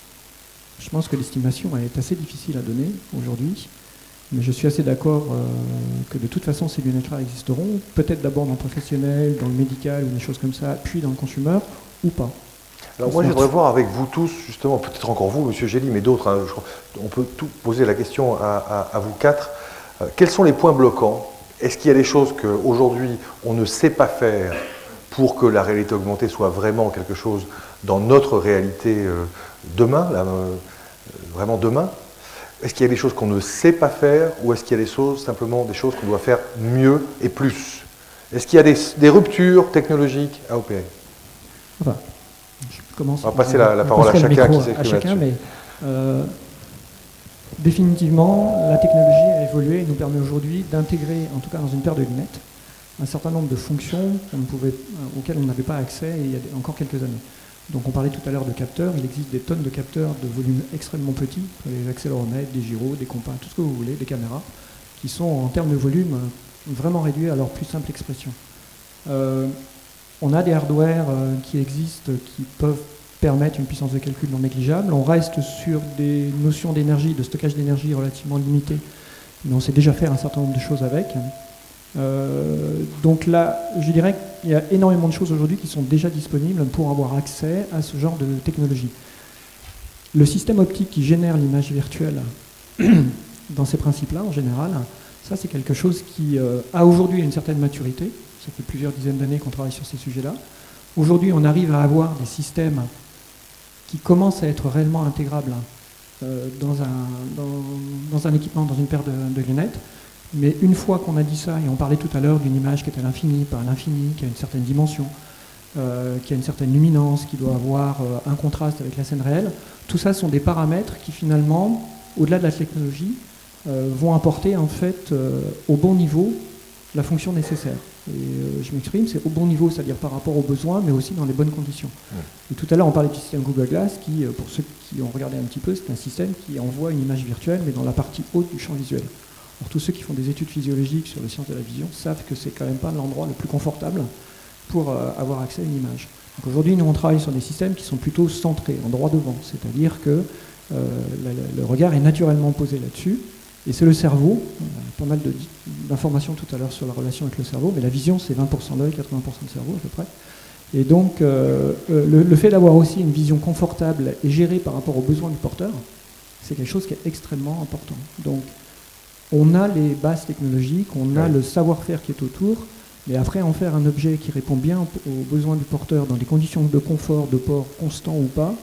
je pense que l'estimation est assez difficile à donner aujourd'hui, mais je suis assez d'accord euh, que de toute façon ces lunettes-là existeront, peut-être d'abord dans le professionnel, dans le médical ou des choses comme ça, puis dans le consumer, ou pas. Alors moi je voudrais voir avec vous tous, justement, peut-être encore vous, Monsieur Gély, mais d'autres, hein, je, on peut tout poser la question à, à, à vous quatre, euh, quels sont les points bloquants? Est-ce qu'il y a des choses qu'aujourd'hui on ne sait pas faire pour que la réalité augmentée soit vraiment quelque chose dans notre réalité euh, demain, là, euh, vraiment demain? Est-ce qu'il y a des choses qu'on ne sait pas faire ou est-ce qu'il y a des choses, simplement des choses qu'on doit faire mieux et plus? Est-ce qu'il y a des, des ruptures technologiques à opérer? Enfin, je commence. On va passer la, la parole à chacun qui s'exprime là-dessus. Mais euh, définitivement, la technologie a évolué et nous permet aujourd'hui d'intégrer, en tout cas dans une paire de lunettes, un certain nombre de fonctions qu'on pouvait, auxquelles on n'avait pas accès il y a encore quelques années. Donc on parlait tout à l'heure de capteurs, il existe des tonnes de capteurs de volume extrêmement petits, des accéléromètres, des gyros, des compas, tout ce que vous voulez, des caméras, qui sont en termes de volume vraiment réduits à leur plus simple expression. Euh, on a des hardware euh, qui existent, qui peuvent permettre une puissance de calcul non négligeable. On reste sur des notions d'énergie, de stockage d'énergie relativement limitées, mais on sait déjà faire un certain nombre de choses avec. Euh, donc là, je dirais qu'il y a énormément de choses aujourd'hui qui sont déjà disponibles pour avoir accès à ce genre de technologie. Le système optique qui génère l'image virtuelle dans ces principes-là, en général, ça c'est quelque chose qui euh, a aujourd'hui une certaine maturité. Ça fait plusieurs dizaines d'années qu'on travaille sur ces sujets-là. Aujourd'hui, on arrive à avoir des systèmes qui commencent à être réellement intégrables euh, dans, un, dans, dans un équipement, dans une paire de, de lunettes. Mais une fois qu'on a dit ça, et on parlait tout à l'heure d'une image qui est à l'infini, pas à l'infini, qui a une certaine dimension, euh, qui a une certaine luminance, qui doit avoir euh, un contraste avec la scène réelle, tout ça sont des paramètres qui finalement, au-delà de la technologie, euh, vont apporter en fait euh, au bon niveau la fonction nécessaire. Et euh, je m'exprime, c'est au bon niveau, c'est-à-dire par rapport aux besoins, mais aussi dans les bonnes conditions. Ouais. Et tout à l'heure, on parlait du système Google Glass, qui, euh, pour ceux qui ont regardé un petit peu, c'est un système qui envoie une image virtuelle, mais dans la partie haute du champ visuel. Alors tous ceux qui font des études physiologiques sur les sciences de la vision savent que c'est quand même pas l'endroit le plus confortable pour euh, avoir accès à une image. Donc aujourd'hui, nous, on travaille sur des systèmes qui sont plutôt centrés, en droit devant, c'est-à-dire que euh, le, le regard est naturellement posé là-dessus, et c'est le cerveau, on a pas mal d'informations tout à l'heure sur la relation avec le cerveau, mais la vision, c'est vingt pour cent d'œil, quatre-vingts pour cent de cerveau à peu près. Et donc, euh, le, le fait d'avoir aussi une vision confortable et gérée par rapport aux besoins du porteur, c'est quelque chose qui est extrêmement important. Donc, on a les bases technologiques, on a ouais. le savoir-faire qui est autour, mais après, en faire un objet qui répond bien aux besoins du porteur dans des conditions de confort, de port constant ou pas,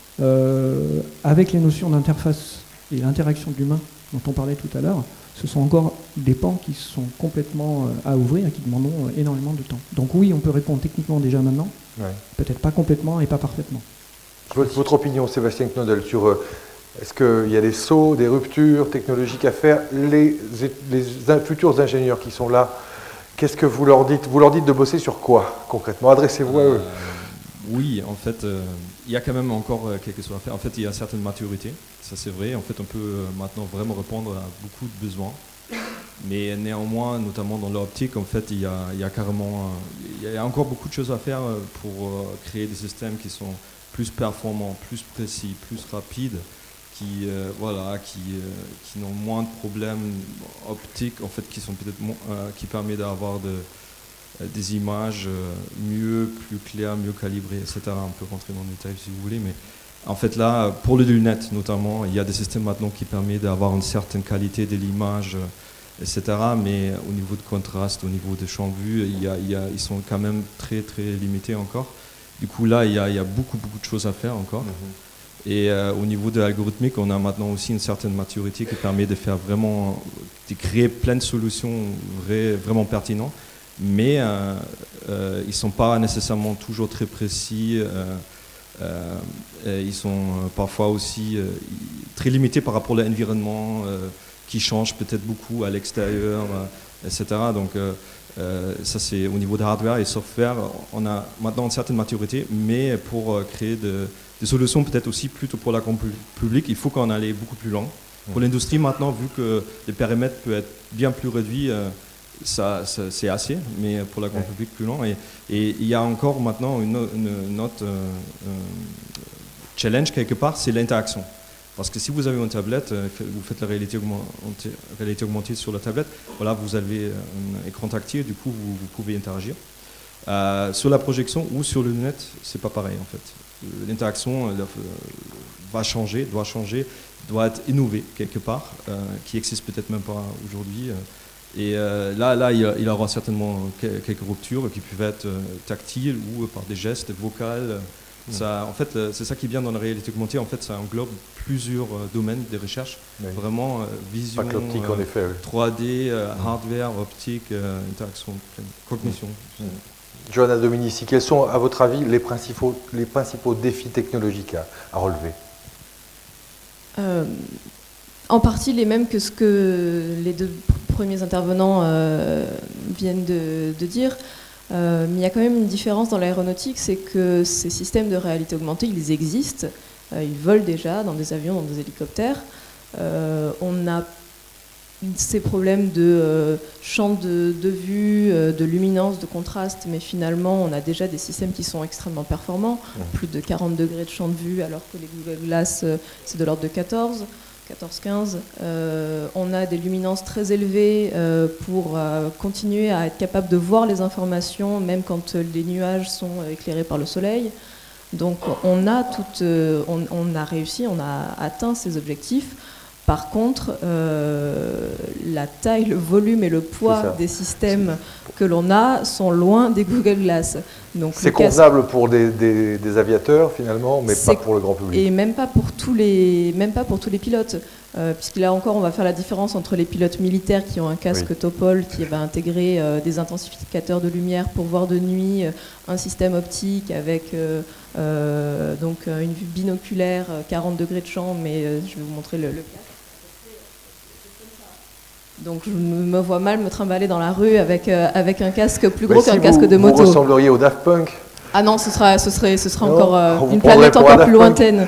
euh, avec les notions d'interface et l'interaction de l'humain dont on parlait tout à l'heure, ce sont encore des pans qui sont complètement à ouvrir et qui demanderont énormément de temps. Donc oui, on peut répondre techniquement déjà maintenant, ouais. peut-être pas complètement et pas parfaitement. Votre, votre opinion, Sébastien Knodel, sur euh, est-ce qu'il y a des sauts, des ruptures technologiques à faire, les, les, les futurs ingénieurs qui sont là, qu'est-ce que vous leur dites? Vous leur dites de bosser sur quoi, concrètement? Adressez-vous à eux. Euh, oui, en fait, euh, il y a quand même encore euh, quelque chose à faire. En fait, il y a une certaine maturité, ça c'est vrai. En fait, on peut euh, maintenant vraiment répondre à beaucoup de besoins. Mais néanmoins, notamment dans l'optique, en fait, il y a, il y a carrément, euh, il y a encore beaucoup de choses à faire pour euh, créer des systèmes qui sont plus performants, plus précis, plus rapides, qui, euh, voilà, qui, euh, qui n'ont moins de problèmes optiques, en fait, qui sont peut-être euh, qui permettent d'avoir de des images mieux, plus claires, mieux calibrées, et cetera. On peut rentrer dans le détail si vous voulez, mais en fait là, pour les lunettes notamment, il y a des systèmes maintenant qui permettent d'avoir une certaine qualité de l'image, et cetera. Mais au niveau de contraste, au niveau des champs de vue, il y a, il y a, ils sont quand même très très limités encore. Du coup là, il y a, il y a beaucoup beaucoup de choses à faire encore. Mm-hmm. Et euh, au niveau de l'algorithmique, on a maintenant aussi une certaine maturité qui permet de faire vraiment, de créer plein de solutions vrais, vraiment pertinentes. Mais euh, euh, ils ne sont pas nécessairement toujours très précis, euh, euh, ils sont parfois aussi euh, très limités par rapport à l'environnement euh, qui change peut-être beaucoup à l'extérieur, euh, et cetera. Donc euh, euh, ça c'est au niveau de hardware et software, on a maintenant une certaine maturité, mais pour euh, créer de, des solutions peut-être aussi plutôt pour la compagnie publique, il faut qu'on aille beaucoup plus loin. Pour l'industrie maintenant, vu que les périmètres peuvent être bien plus réduits, euh, Ça, ça, c'est assez, mais pour la grande ouais. public plus long. Et, et il y a encore maintenant une, une, une autre euh, euh, challenge quelque part, c'est l'interaction. Parce que si vous avez une tablette, vous faites la réalité augmentée, réalité augmentée sur la tablette, voilà, vous avez un écran tactile, du coup vous, vous pouvez interagir. Euh, sur la projection ou sur le lunette, c'est pas pareil en fait. L'interaction euh, va changer, doit changer, doit être innovée quelque part, euh, qui existe peut-être même pas aujourd'hui. Euh, Et euh, là, là, il y aura certainement quelques ruptures qui peuvent être euh, tactiles ou euh, par des gestes vocaux. Mmh. Ça, en fait, c'est ça qui est bien dans la réalité augmentée. En fait, ça englobe plusieurs euh, domaines de recherche. Oui. Vraiment, euh, vision, euh, en effet, oui. trois D, euh, mmh. hardware, optique, euh, interaction, cognition. Mmh. Mmh. Johanna Dominici, quels sont, à votre avis, les principaux, les principaux défis technologiques à, à relever? euh, En partie les mêmes que ce que les deux premiers intervenants euh, viennent de, de dire, euh, mais il y a quand même une différence dans l'aéronautique, c'est que ces systèmes de réalité augmentée, ils existent, euh, ils volent déjà dans des avions, dans des hélicoptères. Euh, on a ces problèmes de euh, champ de, de vue, euh, de luminance, de contraste, mais finalement on a déjà des systèmes qui sont extrêmement performants, mmh. plus de quarante degrés de champ de vue, alors que les Google Glass, euh, c'est de l'ordre de quatorze. quatorze quinze, euh, on a des luminances très élevées euh, pour euh, continuer à être capable de voir les informations, même quand euh, les nuages sont éclairés par le soleil. Donc on a, tout, euh, on, on a réussi, on a atteint ces objectifs. Par contre, euh, la taille, le volume et le poids des systèmes que l'on a sont loin des Google Glass. C'est convenable pour des, des, des aviateurs finalement, mais pas pour le grand public. Et même pas pour tous les, même pas pour tous les pilotes. Euh, puisque là encore, on va faire la différence entre les pilotes militaires qui ont un casque oui. Topol qui va intégrer euh, des intensificateurs de lumière pour voir de nuit, euh, un système optique avec euh, euh, donc, euh, une vue binoculaire, quarante degrés de champ, mais euh, je vais vous montrer le, le cas. Donc je me vois mal me trimballer dans la rue avec, euh, avec un casque plus gros si qu'un vous, casque de moto. Vous ressembleriez au Daft Punk. Ah non, ce sera, ce serait, ce sera non, encore euh, une planète planète encore plus lointaine.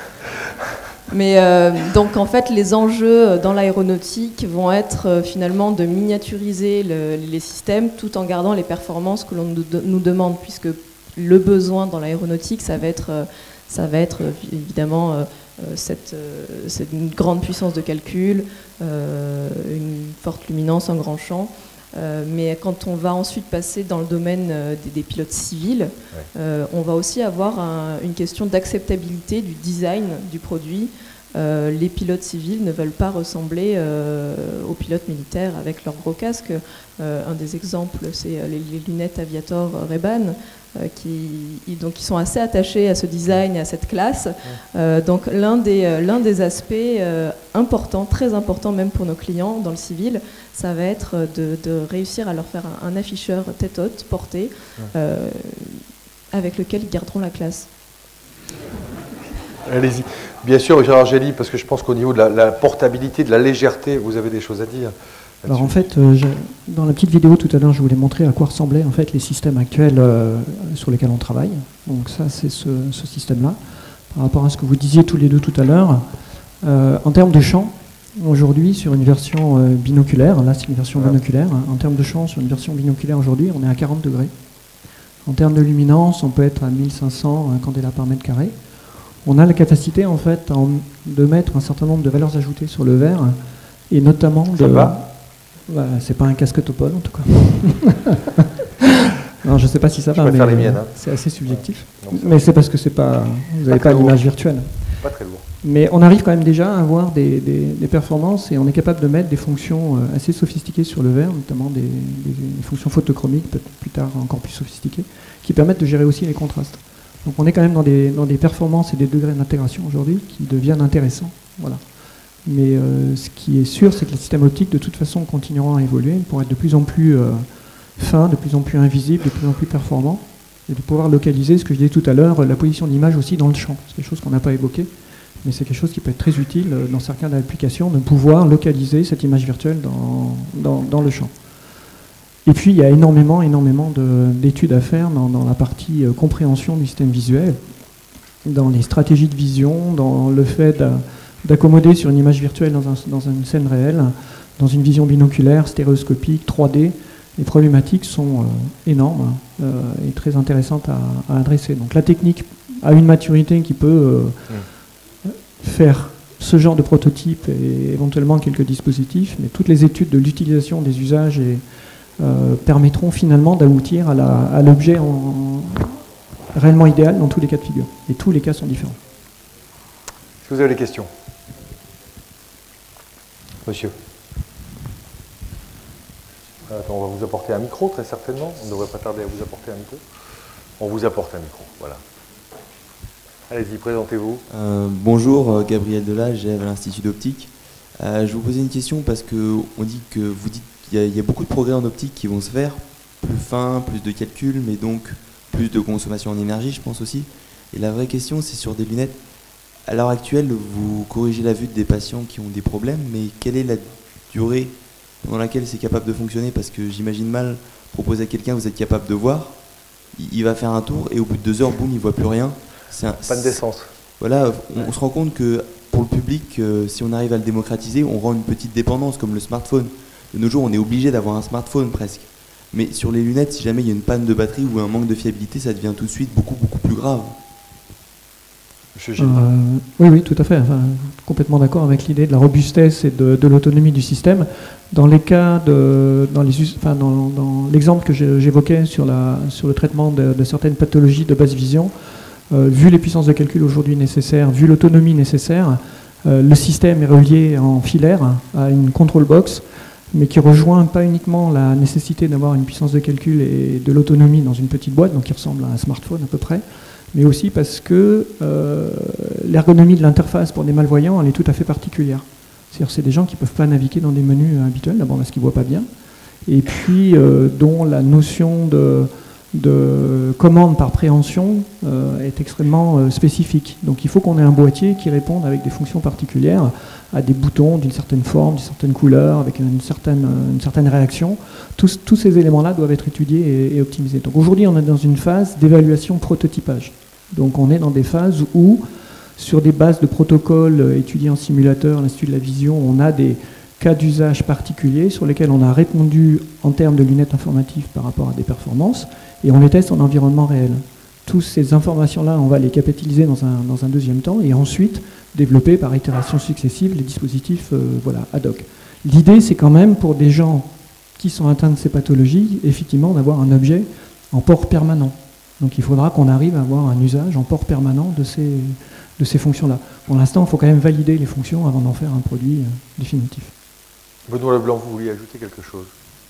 Mais euh, donc en fait, les enjeux dans l'aéronautique vont être euh, finalement de miniaturiser le, les systèmes tout en gardant les performances que l'on nous, nous demande, puisque le besoin dans l'aéronautique, ça va être, euh, ça va être euh, évidemment euh, cette, euh, cette une grande puissance de calcul, euh, une forte luminance, un grand champ. Euh, mais quand on va ensuite passer dans le domaine euh, des, des pilotes civils, ouais. euh, on va aussi avoir un, une question d'acceptabilité du design du produit. Euh, les pilotes civils ne veulent pas ressembler euh, aux pilotes militaires avec leurs gros casques. Euh, un des exemples, c'est les, les lunettes Aviator Ray-Ban, euh, qui, donc, qui sont assez attachés à ce design et à cette classe. Ouais. Euh, donc l'un des, l'un des aspects euh, importants, très importants même pour nos clients dans le civil, ça va être de, de réussir à leur faire un, un afficheur tête haute, porté, ouais. euh, avec lequel ils garderont la classe. Allez-y. Bien sûr, Gérard Gély, parce que je pense qu'au niveau de la, la portabilité, de la légèreté, vous avez des choses à dire. Alors en fait, euh, dans la petite vidéo tout à l'heure, je voulais montrer à quoi ressemblaient en fait les systèmes actuels euh, sur lesquels on travaille. Donc ça, c'est ce, ce système-là. Par rapport à ce que vous disiez tous les deux tout à l'heure, euh, en termes de champ, aujourd'hui, sur une version euh, binoculaire, là c'est une version ouais. binoculaire, hein, en termes de champ, sur une version binoculaire aujourd'hui, on est à quarante degrés. En termes de luminance, on peut être à mille cinq cents candela par mètre carré. On a la capacité en fait en, de mettre un certain nombre de valeurs ajoutées sur le verre, et notamment de... Bah, c'est pas un casque Topol en tout cas. Non, je sais pas si ça va, mais hein. C'est assez subjectif. Ouais. Mais c'est parce que c'est pas, vous n'avez pas, pas l'image virtuelle. Pas très lourd. Mais on arrive quand même déjà à avoir des, des, des performances et on est capable de mettre des fonctions assez sophistiquées sur le verre, notamment des, des, des fonctions photochromiques, peut-être plus tard encore plus sophistiquées, qui permettent de gérer aussi les contrastes. Donc on est quand même dans des, dans des performances et des degrés d'intégration aujourd'hui qui deviennent intéressants. Voilà. Mais euh, ce qui est sûr, c'est que les systèmes optiques, de toute façon, continueront à évoluer pour être de plus en plus euh, fins, de plus en plus invisibles, de plus en plus performants, et de pouvoir localiser, ce que je disais tout à l'heure, la position de l'image aussi dans le champ. C'est quelque chose qu'on n'a pas évoqué, mais c'est quelque chose qui peut être très utile dans certaines applications, de pouvoir localiser cette image virtuelle dans, dans, dans le champ. Et puis, il y a énormément, énormément d'études à faire dans, dans la partie euh, compréhension du système visuel, dans les stratégies de vision, dans le fait d'accommoder sur une image virtuelle dans, un, dans une scène réelle, dans une vision binoculaire, stéréoscopique, trois D. Les problématiques sont euh, énormes euh, et très intéressantes à, à adresser. Donc la technique a une maturité qui peut euh, mmh. faire ce genre de prototype et éventuellement quelques dispositifs, mais toutes les études de l'utilisation des usages et Euh, permettront finalement d'aboutir à l'objet réellement idéal dans tous les cas de figure. Et tous les cas sont différents. Est-ce que vous avez des questions? Monsieur. Attends, on va vous apporter un micro, très certainement. On ne devrait pas tarder à vous apporter un micro. On vous apporte un micro, voilà. Allez-y, présentez-vous. Euh, bonjour, Gabriel Delage, à l'Institut d'Optique. Euh, je vous posais une question parce que on dit que vous dites Il y, a, il y a beaucoup de progrès en optique qui vont se faire, plus fin, plus de calcul, mais donc plus de consommation en énergie, je pense aussi. Et la vraie question, c'est sur des lunettes. À l'heure actuelle, vous corrigez la vue des patients qui ont des problèmes, mais quelle est la durée pendant laquelle c'est capable de fonctionner? Parce que j'imagine mal proposer à quelqu'un, vous êtes capable de voir, il, il va faire un tour, et au bout de deux heures, boum, il ne voit plus rien. C'est un, pas de d'essence. Voilà, on, on se rend compte que pour le public, euh, si on arrive à le démocratiser, on rend une petite dépendance, comme le smartphone. De nos jours, on est obligé d'avoir un smartphone presque. Mais sur les lunettes, si jamais il y a une panne de batterie ou un manque de fiabilité, ça devient tout de suite beaucoup, beaucoup plus grave. Euh, oui, oui, tout à fait. Enfin, complètement d'accord avec l'idée de la robustesse et de, de l'autonomie du système. Dans les cas de, dans les, enfin, dans, dans l'exemple que j'évoquais sur, la, sur le traitement de, de certaines pathologies de basse vision, euh, vu les puissances de calcul aujourd'hui nécessaires, vu l'autonomie nécessaire, euh, le système est relié en filaire à une control box, mais qui rejoint pas uniquement la nécessité d'avoir une puissance de calcul et de l'autonomie dans une petite boîte, donc qui ressemble à un smartphone à peu près, mais aussi parce que euh, l'ergonomie de l'interface pour des malvoyants, elle est tout à fait particulière. C'est-à-dire c'est des gens qui ne peuvent pas naviguer dans des menus habituels, d'abord parce qu'ils ne voient pas bien, et puis euh, dont la notion de, de commande par préhension euh, est extrêmement euh, spécifique. Donc il faut qu'on ait un boîtier qui réponde avec des fonctions particulières à des boutons d'une certaine forme, d'une certaine couleur, avec une certaine, une certaine réaction. Tous, tous ces éléments-là doivent être étudiés et, et optimisés. Donc aujourd'hui, on est dans une phase d'évaluation prototypage. Donc on est dans des phases où, sur des bases de protocoles étudiés en simulateur, l'Institut de la Vision, on a des cas d'usage particuliers sur lesquels on a répondu en termes de lunettes informatives par rapport à des performances, et on les teste en environnement réel. Toutes ces informations-là, on va les capitaliser dans un, dans un deuxième temps, et ensuite développer par itérations successives les dispositifs euh, voilà, ad hoc. L'idée, c'est quand même, pour des gens qui sont atteints de ces pathologies, effectivement, d'avoir un objet en port permanent. Donc il faudra qu'on arrive à avoir un usage en port permanent de ces, de ces fonctions-là. Pour l'instant, il faut quand même valider les fonctions avant d'en faire un produit euh, définitif. Benoît Leblanc, vous vouliez ajouter quelque chose?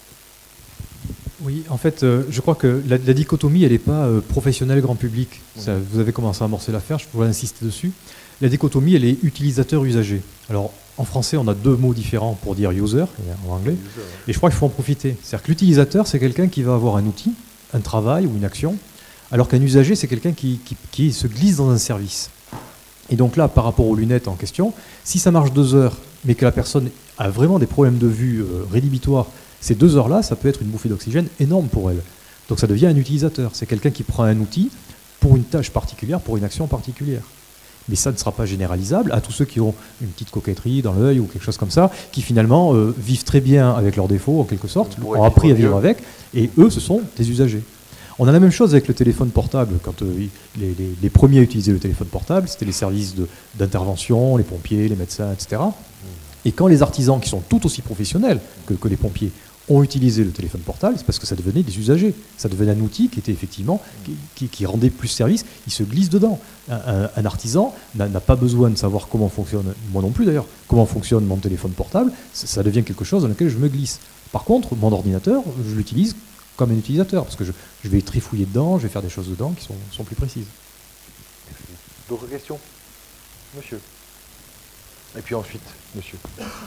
Oui, en fait, euh, je crois que la, la dichotomie, elle n'est pas euh, professionnelle grand public. Ça, vous avez commencé à amorcer l'affaire, je pourrais insister dessus. La dichotomie, elle est utilisateur-usager. Alors, en français, on a deux mots différents pour dire user, en anglais, et je crois qu'il faut en profiter. C'est-à-dire que l'utilisateur, c'est quelqu'un qui va avoir un outil, un travail ou une action, alors qu'un usager, c'est quelqu'un qui, qui, qui se glisse dans un service. Et donc là, par rapport aux lunettes en question, si ça marche deux heures, mais que la personne a vraiment des problèmes de vue euh, rédhibitoires, ces deux heures-là, ça peut être une bouffée d'oxygène énorme pour elle. Donc ça devient un utilisateur. C'est quelqu'un qui prend un outil pour une tâche particulière, pour une action particulière. Mais ça ne sera pas généralisable à tous ceux qui ont une petite coquetterie dans l'œil ou quelque chose comme ça, qui finalement euh, vivent très bien avec leurs défauts, en quelque sorte, ont appris à vivre avec, et eux, ce sont des usagers. On a la même chose avec le téléphone portable. Quand euh, les, les, les premiers à utiliser le téléphone portable, c'était les services d'intervention, les pompiers, les médecins, et cetera. Et quand les artisans, qui sont tout aussi professionnels que, que les pompiers, ont utilisé le téléphone portable, c'est parce que ça devenait des usagers. Ça devenait un outil qui était effectivement, qui, qui, qui rendait plus service, il se glisse dedans. Un, un, un artisan n'a pas besoin de savoir comment fonctionne, moi non plus d'ailleurs, comment fonctionne mon téléphone portable, ça, ça devient quelque chose dans lequel je me glisse. Par contre, mon ordinateur, je l'utilise comme un utilisateur, parce que je, je vais trifouiller dedans, je vais faire des choses dedans qui sont, sont plus précises. D'autres questions? Monsieur. Et puis ensuite, monsieur.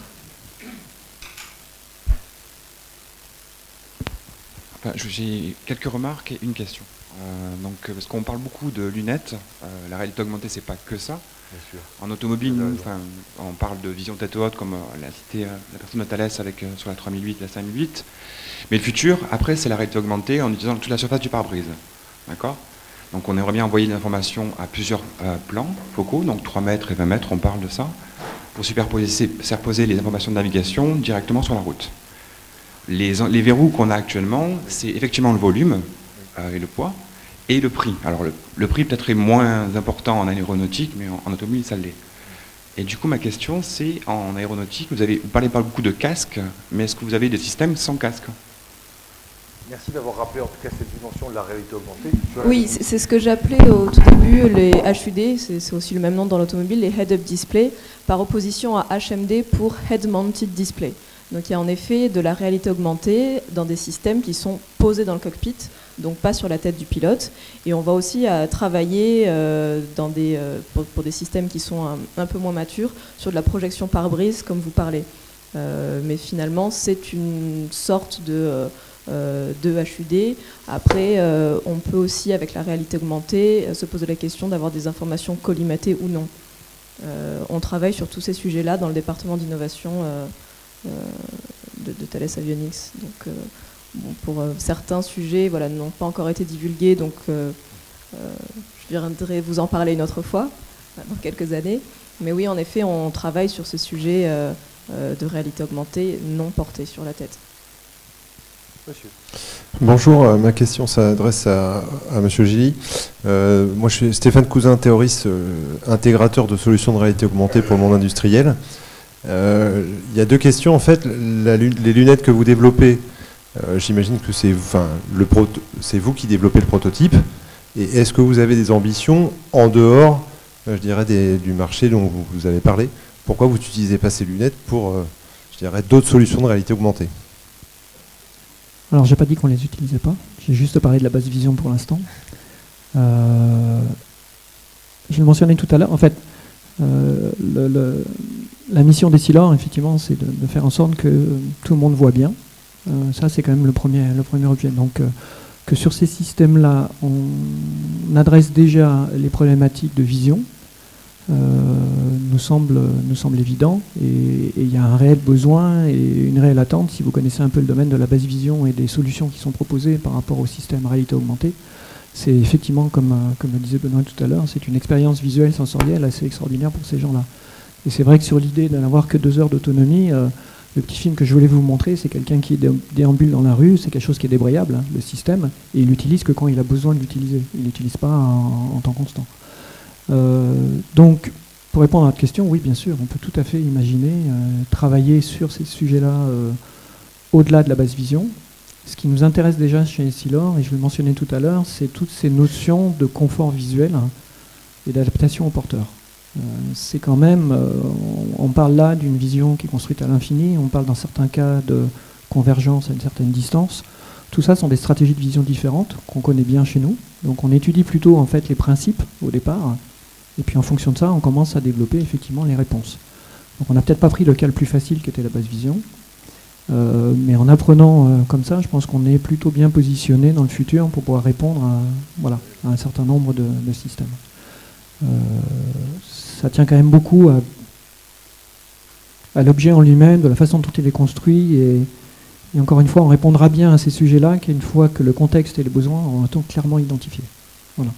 Enfin, j'ai quelques remarques et une question. Euh, donc, parce qu'on parle beaucoup de lunettes, euh, la réalité augmentée, c'est pas que ça. Bien sûr. En automobile, nous, enfin, on parle de vision tête haute, comme euh, l'a cité euh, la personne de Thales avec, euh, sur la trois mille huit, la cinq mille huit. Mais le futur, après, c'est la réalité augmentée en utilisant toute la surface du pare-brise. D'accord? Donc, on aimerait bien envoyer l'information à plusieurs euh, plans focaux, donc trois mètres et vingt mètres, on parle de ça, pour superposer, superposer les informations de navigation directement sur la route. Les, les verrous qu'on a actuellement, c'est effectivement le volume euh, et le poids, et le prix. Alors le, le prix peut-être est moins important en aéronautique, mais en, en automobile, ça l'est. Et du coup, ma question, c'est, en aéronautique, vous, avez, vous parlez pas beaucoup de casque, mais est-ce que vous avez des systèmes sans casque? Merci d'avoir rappelé en tout cas cette dimension de la réalité augmentée. Oui, c'est ce que j'appelais au tout début les H U D, c'est aussi le même nom dans l'automobile, les Head-Up Display, par opposition à H M D pour Head Mounted Display. Donc il y a en effet de la réalité augmentée dans des systèmes qui sont posés dans le cockpit, donc pas sur la tête du pilote. Et on va aussi à travailler euh, dans des, euh, pour, pour des systèmes qui sont un, un peu moins matures sur de la projection pare-brise, comme vous parlez. Euh, mais finalement, c'est une sorte de, euh, de H U D. Après, euh, on peut aussi, avec la réalité augmentée, se poser la question d'avoir des informations collimatées ou non. Euh, on travaille sur tous ces sujets-là dans le département d'innovation euh, Euh, de, de Thales Avionics. Donc, euh, bon, pour euh, certains sujets, voilà, n'ont pas encore été divulgués, donc euh, euh, je viendrai vous en parler une autre fois, dans quelques années. Mais oui, en effet, on travaille sur ce sujet euh, euh, de réalité augmentée non porté sur la tête. Monsieur. Bonjour, euh, ma question s'adresse à, à Monsieur Gilly. Euh, moi, je suis Stéphane Cousin, théoriste, euh, intégrateur de solutions de réalité augmentée pour le monde industriel. Il euh, y a deux questions en fait. La, les lunettes que vous développez, euh, j'imagine que c'est enfin, vous qui développez le prototype. Et est-ce que vous avez des ambitions en dehors, euh, je dirais, des, du marché dont vous, vous avez parlé? Pourquoi vous n'utilisez pas ces lunettes pour, euh, je dirais, d'autres solutions de réalité augmentée? Alors, j'ai pas dit qu'on les utilisait pas. J'ai juste parlé de la base vision pour l'instant. Euh, je le mentionnais tout à l'heure. En fait, euh, le, le La mission d'Essilor, effectivement, c'est de, de faire en sorte que tout le monde voit bien. Euh, ça, c'est quand même le premier, le premier objet. Donc, euh, que sur ces systèmes-là, on adresse déjà les problématiques de vision, euh, nous, semble, nous semble évident, et il y a un réel besoin et une réelle attente, si vous connaissez un peu le domaine de la basse vision et des solutions qui sont proposées par rapport au système réalité augmentée. C'est effectivement, comme, comme le disait Benoît tout à l'heure, c'est une expérience visuelle sensorielle assez extraordinaire pour ces gens-là. Et c'est vrai que sur l'idée de n'avoir que deux heures d'autonomie, euh, le petit film que je voulais vous montrer, c'est quelqu'un qui déambule dans la rue, c'est quelque chose qui est débrayable, hein, le système, et il l'utilise que quand il a besoin de l'utiliser. Il ne l'utilise pas en, en temps constant. Euh, donc, pour répondre à votre question, oui, bien sûr, on peut tout à fait imaginer euh, travailler sur ces sujets-là euh, au-delà de la basse vision. Ce qui nous intéresse déjà chez Essilor, et je le mentionnais tout à l'heure, c'est toutes ces notions de confort visuel hein, et d'adaptation au porteur. Euh, c'est quand même, euh, on, on parle là d'une vision qui est construite à l'infini, on parle dans certains cas de convergence à une certaine distance. Tout ça sont des stratégies de vision différentes qu'on connaît bien chez nous. Donc on étudie plutôt en fait les principes au départ, et puis en fonction de ça, on commence à développer effectivement les réponses. Donc on n'a peut-être pas pris le cas le plus facile qui était la basse vision, euh, mais en apprenant euh, comme ça, je pense qu'on est plutôt bien positionné dans le futur pour pouvoir répondre à, voilà, à un certain nombre de, de systèmes. Euh, ça tient quand même beaucoup à, à l'objet en lui-même, de la façon dont il est construit, et, et encore une fois, on répondra bien à ces sujets-là qu'une fois que le contexte et les besoins ont été clairement identifiés. Voilà.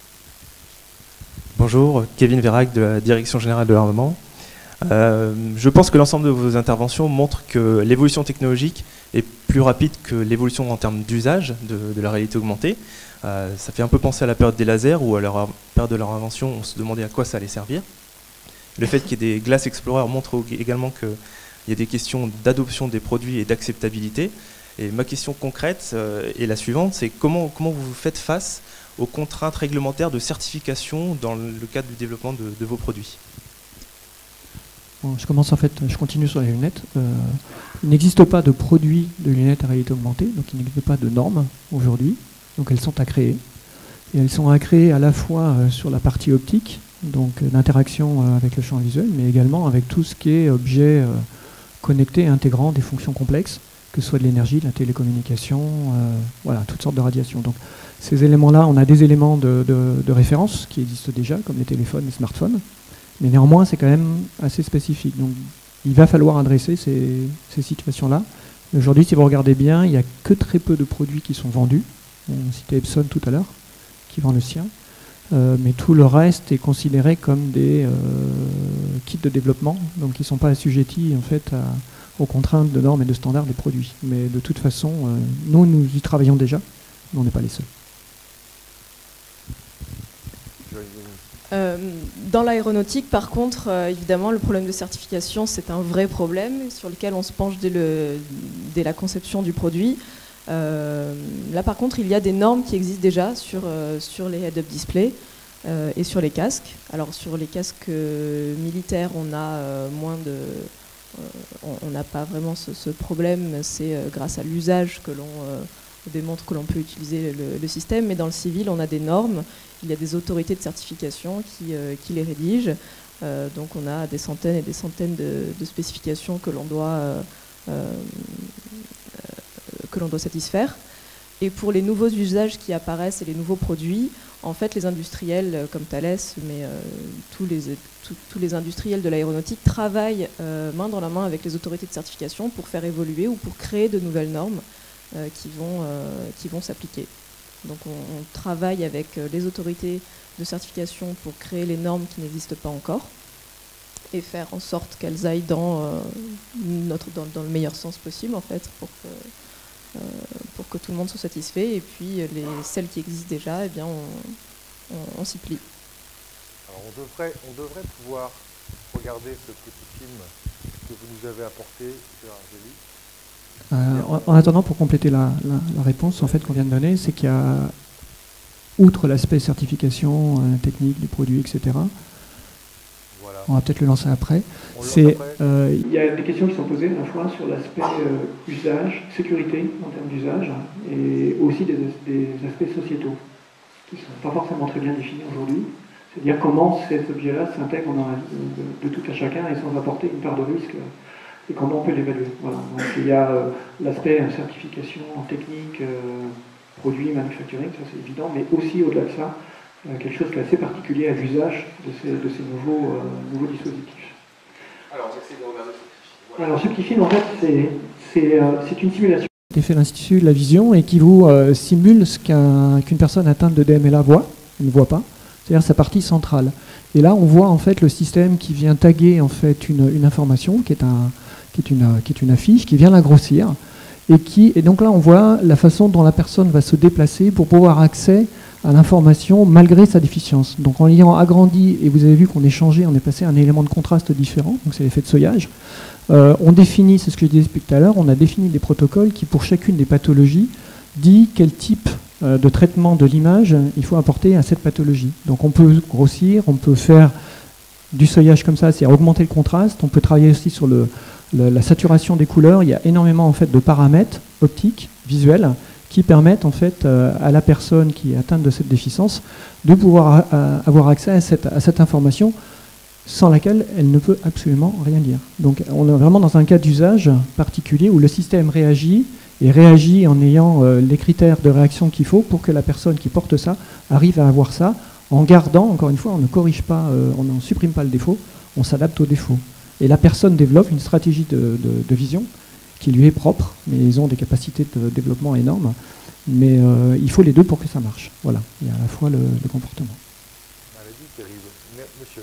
Bonjour, Kevin Vérac de la Direction Générale de l'Armement. Euh, je pense que l'ensemble de vos interventions montrent que l'évolution technologique est plus rapide que l'évolution en termes d'usage de, de la réalité augmentée. Euh, ça fait un peu penser à la période des lasers où à la période de leur invention, on se demandait à quoi ça allait servir. Le fait qu'il y ait des Glass Explorer montre également qu'il y a des questions d'adoption des produits et d'acceptabilité. Et ma question concrète euh, est la suivante, c'est comment, comment vous faites face aux contraintes réglementaires de certification dans le cadre du développement de, de vos produits? Bon, je commence en fait, je continue sur les lunettes. Euh, il n'existe pas de produits de lunettes à réalité augmentée, donc il n'existe pas de normes aujourd'hui. Donc elles sont à créer. Et elles sont à créer à la fois euh, sur la partie optique, donc euh, d'interaction euh, avec le champ visuel, mais également avec tout ce qui est objet euh, connecté, intégrant des fonctions complexes, que ce soit de l'énergie, de la télécommunication, euh, voilà, toutes sortes de radiations. Donc ces éléments-là, on a des éléments de, de, de référence qui existent déjà, comme les téléphones, les smartphones, mais néanmoins c'est quand même assez spécifique. Donc il va falloir adresser ces, ces situations-là. Aujourd'hui, si vous regardez bien, il n'y a que très peu de produits qui sont vendus. On citait Epson tout à l'heure, qui vend le sien. Euh, mais tout le reste est considéré comme des euh, kits de développement, donc qui ne sont pas assujettis en fait, à, aux contraintes de normes et de standards des produits. Mais de toute façon, euh, nous, nous y travaillons déjà, mais on n'est pas les seuls. Euh, dans l'aéronautique, par contre, euh, évidemment, le problème de certification, c'est un vrai problème sur lequel on se penche dès, le, dès la conception du produit. Euh, là, par contre, il y a des normes qui existent déjà sur, euh, sur les head-up displays euh, et sur les casques. Alors, sur les casques euh, militaires, on a euh, moins de... Euh, on n'a pas vraiment ce, ce problème. C'est euh, grâce à l'usage que l'on euh, démontre que l'on peut utiliser le, le système. Mais dans le civil, on a des normes. Il y a des autorités de certification qui, euh, qui les rédigent. Euh, donc, on a des centaines et des centaines de, de spécifications que l'on doit... Euh, euh, que l'on doit satisfaire. Et pour les nouveaux usages qui apparaissent et les nouveaux produits, en fait, les industriels comme Thales, mais euh, tous, les, tout, tous les industriels de l'aéronautique travaillent euh, main dans la main avec les autorités de certification pour faire évoluer ou pour créer de nouvelles normes euh, qui vont, euh, qui vont s'appliquer. Donc on, on travaille avec les autorités de certification pour créer les normes qui n'existent pas encore et faire en sorte qu'elles aillent dans, euh, notre, dans, dans le meilleur sens possible, en fait, pour que Euh, pour que tout le monde soit satisfait, et puis les, celles qui existent déjà, eh bien, on, on, on s'y plie. Alors on devrait, on devrait pouvoir regarder ce petit film que vous nous avez apporté sur Angélique. Euh, en, en attendant, pour compléter la, la, la réponse en fait, qu'on vient de donner, c'est qu'il y a, outre l'aspect certification euh, technique du produit, et cetera, voilà. On va peut-être le lancer après. C'est, euh, il y a des questions qui sont posées à la fois sur l'aspect euh, usage, sécurité en termes d'usage, et aussi des, des aspects sociétaux, qui ne sont pas forcément très bien définis aujourd'hui. C'est-à-dire comment cet objet-là s'intègre dans la vie de, de tout à chacun et sans apporter une part de risque, et comment on peut l'évaluer. Voilà. Donc il y a euh, l'aspect certification technique, euh, produits, manufacturing, ça c'est évident, mais aussi au-delà de ça, euh, quelque chose qui est assez particulier à l'usage de ces, de ces nouveaux, euh, nouveaux dispositifs. Alors, j'essaie de regarder Subtifine. Alors, Subtifine, en fait, c'est, c'est, euh, c'est une simulation qui a été faite à l'Institut de la Vision et qui vous euh, simule ce qu'un, qu'une personne atteinte de D M L A voit, elle ne voit pas, c'est-à-dire sa partie centrale. Et là, on voit en fait le système qui vient taguer en fait une, une information, qui est, un, qui, est une, qui est une affiche, qui vient la grossir. Et, qui, et donc là, on voit la façon dont la personne va se déplacer pour pouvoir accès à l'information malgré sa déficience. Donc en l'ayant agrandi, et vous avez vu qu'on est changé, on est passé à un élément de contraste différent, donc c'est l'effet de soyage. Euh, on définit, c'est ce que je disais tout à l'heure, on a défini des protocoles qui, pour chacune des pathologies, dit quel type euh, de traitement de l'image il faut apporter à cette pathologie. Donc on peut grossir, on peut faire du soyage comme ça, c'est-à-dire augmenter le contraste, on peut travailler aussi sur le... la saturation des couleurs. Il y a énormément en fait de paramètres optiques, visuels, qui permettent en fait euh, à la personne qui est atteinte de cette déficience de pouvoir euh, avoir accès à cette, à cette information sans laquelle elle ne peut absolument rien dire. Donc on est vraiment dans un cas d'usage particulier où le système réagit et réagit en ayant euh, les critères de réaction qu'il faut pour que la personne qui porte ça arrive à avoir ça en gardant, encore une fois, on ne corrige pas, euh, on ne supprime pas le défaut, on s'adapte au défaut. Et la personne développe une stratégie de, de, de vision qui lui est propre, mais ils ont des capacités de développement énormes. Mais euh, il faut les deux pour que ça marche. Voilà, il y a à la fois le, le comportement. Maladie terrible. Monsieur.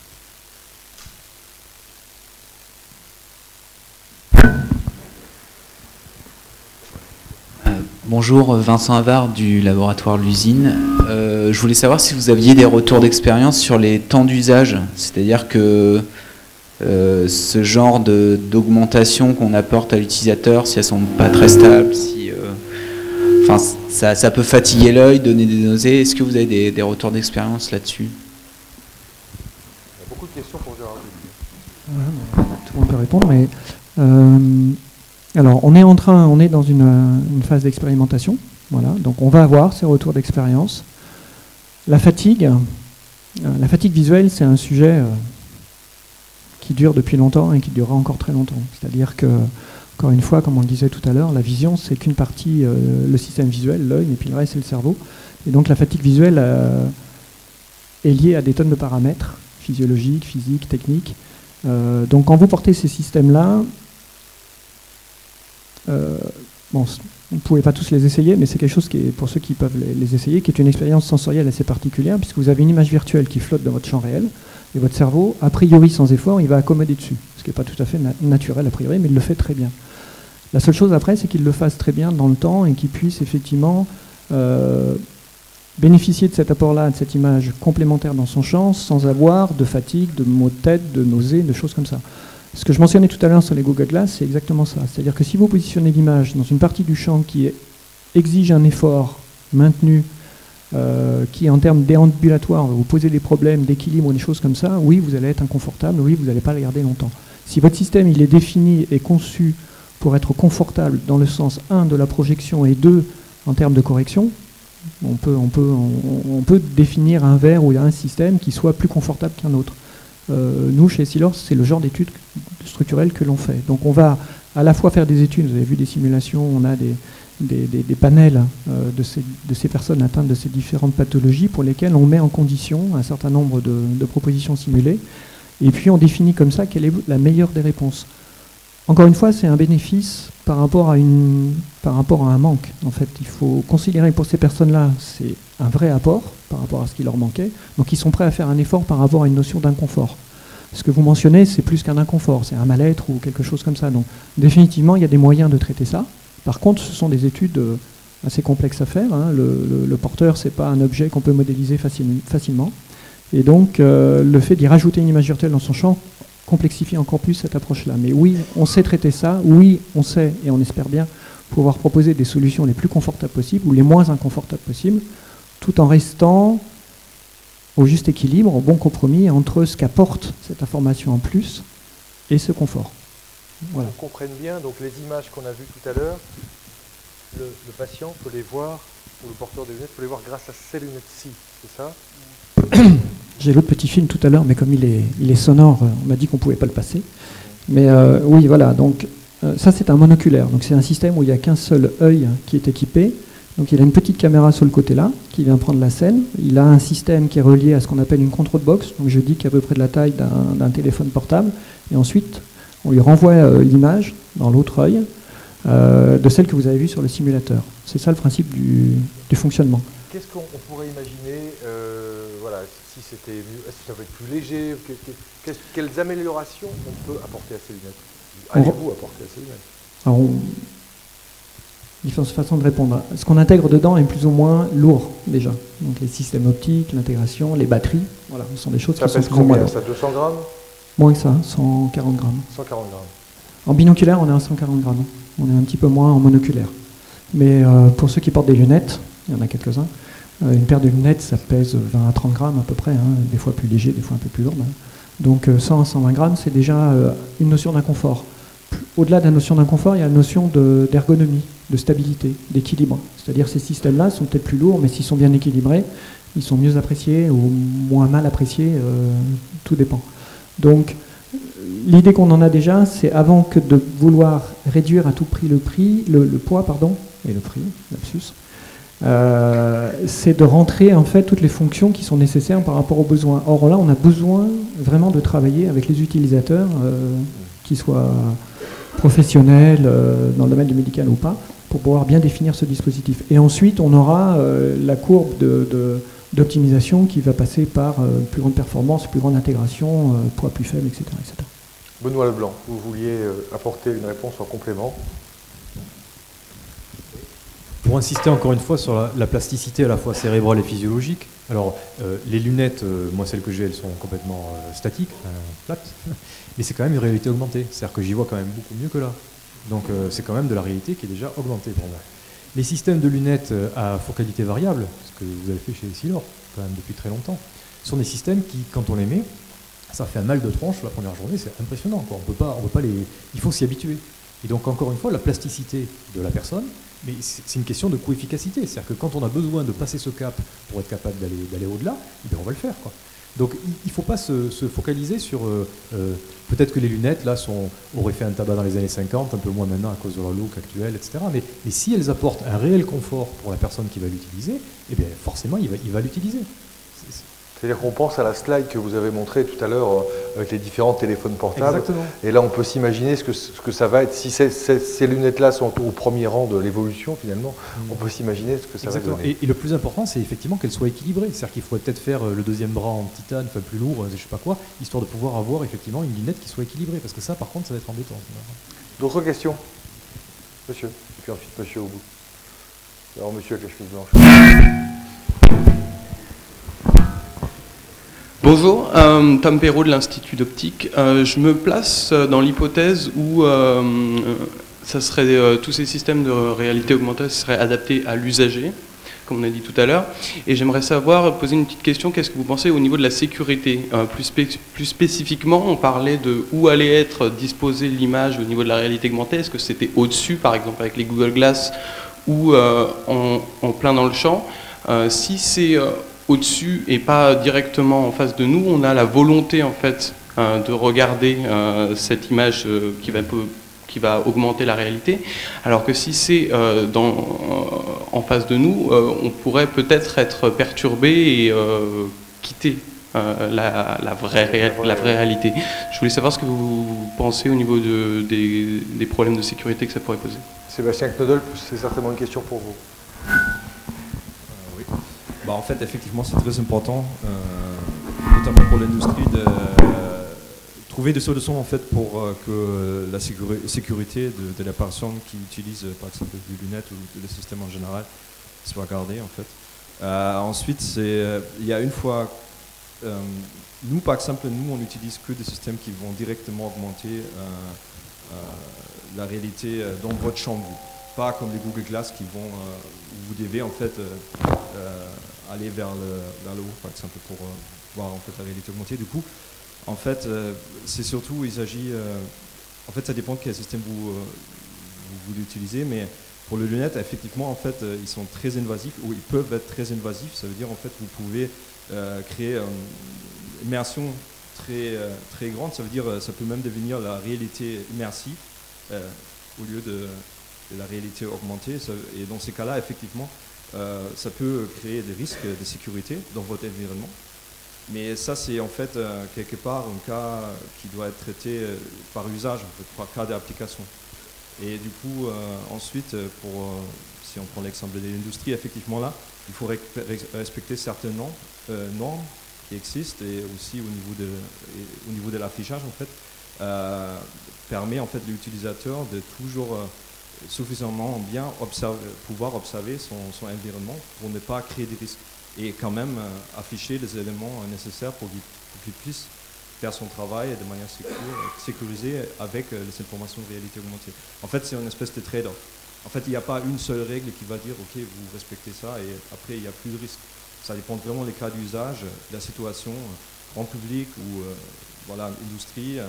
Euh, bonjour, Vincent Havard du laboratoire L'Usine. Euh, je voulais savoir si vous aviez des retours d'expérience sur les temps d'usage, c'est-à-dire que Euh, ce genre de, d'augmentation qu'on apporte à l'utilisateur, si elles ne sont pas très stables, si, euh, enfin, ça, ça peut fatiguer l'œil, donner des nausées. Est-ce que vous avez des, des retours d'expérience là-dessus? Il y a beaucoup de questions pour Gérard. Voilà, tout le monde peut répondre, mais euh, alors on est en train, on est dans une, une phase d'expérimentation. Voilà, donc on va avoir ces retours d'expérience. La fatigue, euh, la fatigue visuelle, c'est un sujet euh, qui dure depuis longtemps et qui durera encore très longtemps. C'est-à-dire que, encore une fois, comme on le disait tout à l'heure, la vision, c'est qu'une partie, euh, le système visuel, l'œil, et puis le reste, c'est le cerveau. Et donc la fatigue visuelle euh, est liée à des tonnes de paramètres, physiologiques, physiques, techniques. Euh, donc quand vous portez ces systèmes-là, euh, bon, vous ne pouvez pas tous les essayer, mais c'est quelque chose qui est, pour ceux qui peuvent les, les essayer, qui est une expérience sensorielle assez particulière, puisque vous avez une image virtuelle qui flotte dans votre champ réel, et votre cerveau, a priori sans effort, il va accommoder dessus. Ce qui n'est pas tout à fait na- naturel a priori, mais il le fait très bien. La seule chose après, c'est qu'il le fasse très bien dans le temps et qu'il puisse effectivement euh, bénéficier de cet apport-là, de cette image complémentaire dans son champ, sans avoir de fatigue, de maux de tête, de nausées, de choses comme ça. Ce que je mentionnais tout à l'heure sur les Google Glass, c'est exactement ça. C'est-à-dire que si vous positionnez l'image dans une partie du champ qui est, exige un effort maintenu, Euh, qui en termes déambulatoires va vous poser des problèmes d'équilibre ou des choses comme ça, oui, vous allez être inconfortable, oui, vous n'allez pas le garder longtemps. Si votre système il est défini et conçu pour être confortable dans le sens un de la projection et deux en termes de correction, on peut, on peut, on, on peut définir un verre ou un système qui soit plus confortable qu'un autre. Euh, nous, chez Essilor, c'est le genre d'études structurelles que l'on fait. Donc on va à la fois faire des études, vous avez vu des simulations, on a des Des, des, des panels euh, de, ces, de ces personnes atteintes de ces différentes pathologies pour lesquelles on met en condition un certain nombre de, de propositions simulées et puis on définit comme ça quelle est la meilleure des réponses. Encore une fois, c'est un bénéfice par rapport à, une, par rapport à un manque. En fait, il faut considérer pour ces personnes-là, c'est un vrai apport par rapport à ce qui leur manquait. Donc ils sont prêts à faire un effort par rapport à une notion d'inconfort. Ce que vous mentionnez, c'est plus qu'un inconfort, c'est un mal-être ou quelque chose comme ça. Donc définitivement, il y a des moyens de traiter ça. Par contre, ce sont des études assez complexes à faire. Hein. Le, le, le porteur, ce n'est pas un objet qu'on peut modéliser facile, facilement. Et donc, euh, le fait d'y rajouter une image virtuelle dans son champ complexifie encore plus cette approche-là. Mais oui, on sait traiter ça. Oui, on sait, et on espère bien, pouvoir proposer des solutions les plus confortables possibles ou les moins inconfortables possibles, tout en restant au juste équilibre, au bon compromis entre ce qu'apporte cette information en plus et ce confort. Voilà. On comprenne bien, donc les images qu'on a vues tout à l'heure, le, le patient peut les voir, ou le porteur des lunettes peut les voir grâce à ces lunettes-ci, c'est ça? J'ai l'autre petit film tout à l'heure, mais comme il est, il est sonore, on m'a dit qu'on ne pouvait pas le passer. Mais euh, oui, voilà, donc euh, ça c'est un monoculaire, donc c'est un système où il n'y a qu'un seul œil qui est équipé, Donc il a une petite caméra sur le côté là, qui vient prendre la scène. Il a un système qui est relié à ce qu'on appelle une control box, donc je dis qu'à peu près de la taille d'un téléphone portable. Et ensuite, on lui renvoie euh, l'image dans l'autre œil euh, de celle que vous avez vue sur le simulateur. C'est ça le principe du, du fonctionnement. Qu'est-ce qu'on pourrait imaginer, euh, voilà, si c'était mieux, est-ce que ça va être plus léger, que, que, quelles améliorations on peut apporter à ces lunettes? Allez-vous apporter à ces lunettes? Alors, on, différentes façons de répondre. Ce qu'on intègre dedans est plus ou moins lourd déjà. Donc les systèmes optiques, l'intégration, les batteries, voilà, ce sont des choses ça qui sont pèse plus ou moins combien, lourdes. ça, deux cents grammes? Moins que ça, cent quarante grammes. cent quarante grammes. En binoculaire, on est à cent quarante grammes. On est un petit peu moins en monoculaire. Mais euh, pour ceux qui portent des lunettes, il y en a quelques-uns, euh, une paire de lunettes, ça pèse vingt à trente grammes à peu près, hein, des fois plus léger, des fois un peu plus lourd. Hein. Donc euh, cent à cent vingt grammes, c'est déjà euh, une notion d'inconfort. Au-delà de la notion d'inconfort, il y a la notion d'ergonomie, de, de stabilité, d'équilibre. C'est-à-dire ces systèmes-là sont peut-être plus lourds, mais s'ils sont bien équilibrés, ils sont mieux appréciés ou moins mal appréciés, euh, tout dépend. Donc l'idée qu'on en a déjà, c'est avant que de vouloir réduire à tout prix le prix, le, le poids, pardon, et le prix, lapsus, euh, c'est de rentrer en fait toutes les fonctions qui sont nécessaires par rapport aux besoins. Or là, on a besoin vraiment de travailler avec les utilisateurs, euh, qu'ils soient professionnels euh, dans le domaine du médical ou pas, pour pouvoir bien définir ce dispositif. Et ensuite, on aura euh, la courbe de, de, d'optimisation qui va passer par euh, plus grande performance, plus grande intégration, euh, poids plus faible, et cetera, et cetera. Benoît Leblanc, vous vouliez euh, apporter une réponse en complément? Pour insister encore une fois sur la, la plasticité à la fois cérébrale et physiologique, alors euh, les lunettes, euh, moi celles que j'ai, elles sont complètement euh, statiques, euh, plates, mais c'est quand même une réalité augmentée, c'est-à-dire que j'y vois quand même beaucoup mieux que là. Donc euh, c'est quand même de la réalité qui est déjà augmentée pour moi. Les systèmes de lunettes à focalité variable, ce que vous avez fait chez Essilor quand même depuis très longtemps, sont des systèmes qui, quand on les met, ça fait un mal de tronche la première journée, c'est impressionnant, quoi. On peut pas, on peut pas les, il faut s'y habituer. Et donc encore une fois, la plasticité de la personne, mais c'est une question de coefficacité, c'est-à-dire que quand on a besoin de passer ce cap pour être capable d'aller d'aller au-delà, eh bien on va le faire, quoi. Donc il ne faut pas se, se focaliser sur euh, euh, peut-être que les lunettes là sont, auraient fait un tabac dans les années cinquante, un peu moins maintenant à cause de leur look actuel, et cetera. Mais, mais si elles apportent un réel confort pour la personne qui va l'utiliser, eh bien forcément il va, il va l'utiliser. C'est-à-dire qu'on pense à la slide que vous avez montrée tout à l'heure euh, avec les différents téléphones portables. Exactement. Et là, on peut s'imaginer ce que, ce que ça va être. Si ces, ces, ces lunettes-là sont au premier rang de l'évolution, finalement, mmh. on peut s'imaginer ce que ça Exactement. va donner. Et, et le plus important, c'est effectivement qu'elles soient équilibrées. C'est-à-dire qu'il faudrait peut-être faire le deuxième bras en titane, enfin plus lourd, je ne sais pas quoi, histoire de pouvoir avoir effectivement une lunette qui soit équilibrée. Parce que ça, par contre, ça va être embêtant. D'autres questions? Monsieur. Et puis ensuite, monsieur au bout. Alors, monsieur avec les chemises blanches. Bonjour, euh, Tom Perrault de l'Institut d'Optique. Euh, je me place dans l'hypothèse où euh, ça serait, euh, tous ces systèmes de réalité augmentée seraient adaptés à l'usager, comme on a dit tout à l'heure. Et j'aimerais savoir, poser une petite question, qu'est-ce que vous pensez au niveau de la sécurité? euh, plus, spé plus spécifiquement, on parlait de où allait être disposée l'image au niveau de la réalité augmentée. Est-ce que c'était au-dessus, par exemple avec les Google Glass, ou euh, en, en plein dans le champ? euh, Si c'est... Euh, au-dessus et pas directement en face de nous, on a la volonté en fait euh, de regarder euh, cette image euh, qui, va, qui va augmenter la réalité, alors que si c'est euh, euh, en face de nous, euh, on pourrait peut-être être perturbé et euh, quitter euh, la, la, vraie la vraie réalité. Je voulais savoir ce que vous pensez au niveau de, des, des problèmes de sécurité que ça pourrait poser. Sébastien Knodel, c'est certainement une question pour vous. Bah en fait, effectivement, c'est très important, euh, notamment pour l'industrie, de euh, trouver des solutions en fait, pour euh, que la sécuri sécurité de, de la personne qui utilise, par exemple, des lunettes ou le système en général soit gardée. En fait. Euh, ensuite, il y a une fois, euh, nous, par exemple, nous, on n'utilise que des systèmes qui vont directement augmenter euh, euh, la réalité dans votre champ de vue. Pas comme les Google Glass qui vont, euh, où vous devez en fait euh, euh, aller vers le, vers le haut, par exemple, pour euh, voir en fait la réalité augmentée. Du coup, en fait, euh, c'est surtout, il s'agit, euh, en fait, ça dépend de quel système vous, euh, vous voulez utiliser, mais pour les lunettes, effectivement, en fait, euh, ils sont très invasifs, ou ils peuvent être très invasifs. Ça veut dire, en fait, vous pouvez euh, créer une immersion très, euh, très grande. Ça veut dire, ça peut même devenir la réalité immersive euh, au lieu de de la réalité augmentée, et dans ces cas-là, effectivement, euh, ça peut créer des risques de sécurité dans votre environnement. Mais ça, c'est en fait euh, quelque part un cas qui doit être traité euh, par usage, en fait, par cas d'application. Et du coup, euh, ensuite, pour, euh, si on prend l'exemple de l'industrie, effectivement là, il faut respecter certaines normes, euh, normes qui existent, et aussi au niveau de, et au niveau de l'affichage, en fait, euh, permet en fait l'utilisateur de toujours euh, suffisamment bien observer, pouvoir observer son, son environnement pour ne pas créer des risques, et quand même euh, afficher les éléments euh, nécessaires pour qu'il, pour qu'il puisse faire son travail de manière sécure, sécurisée avec euh, les informations de réalité augmentée. En fait, c'est une espèce de trade-off. En fait, il n'y a pas une seule règle qui va dire « Ok, vous respectez ça » et après, il n'y a plus de risque. Ça dépend vraiment des cas d'usage, de la situation, grand public ou euh, voilà, industrie, euh,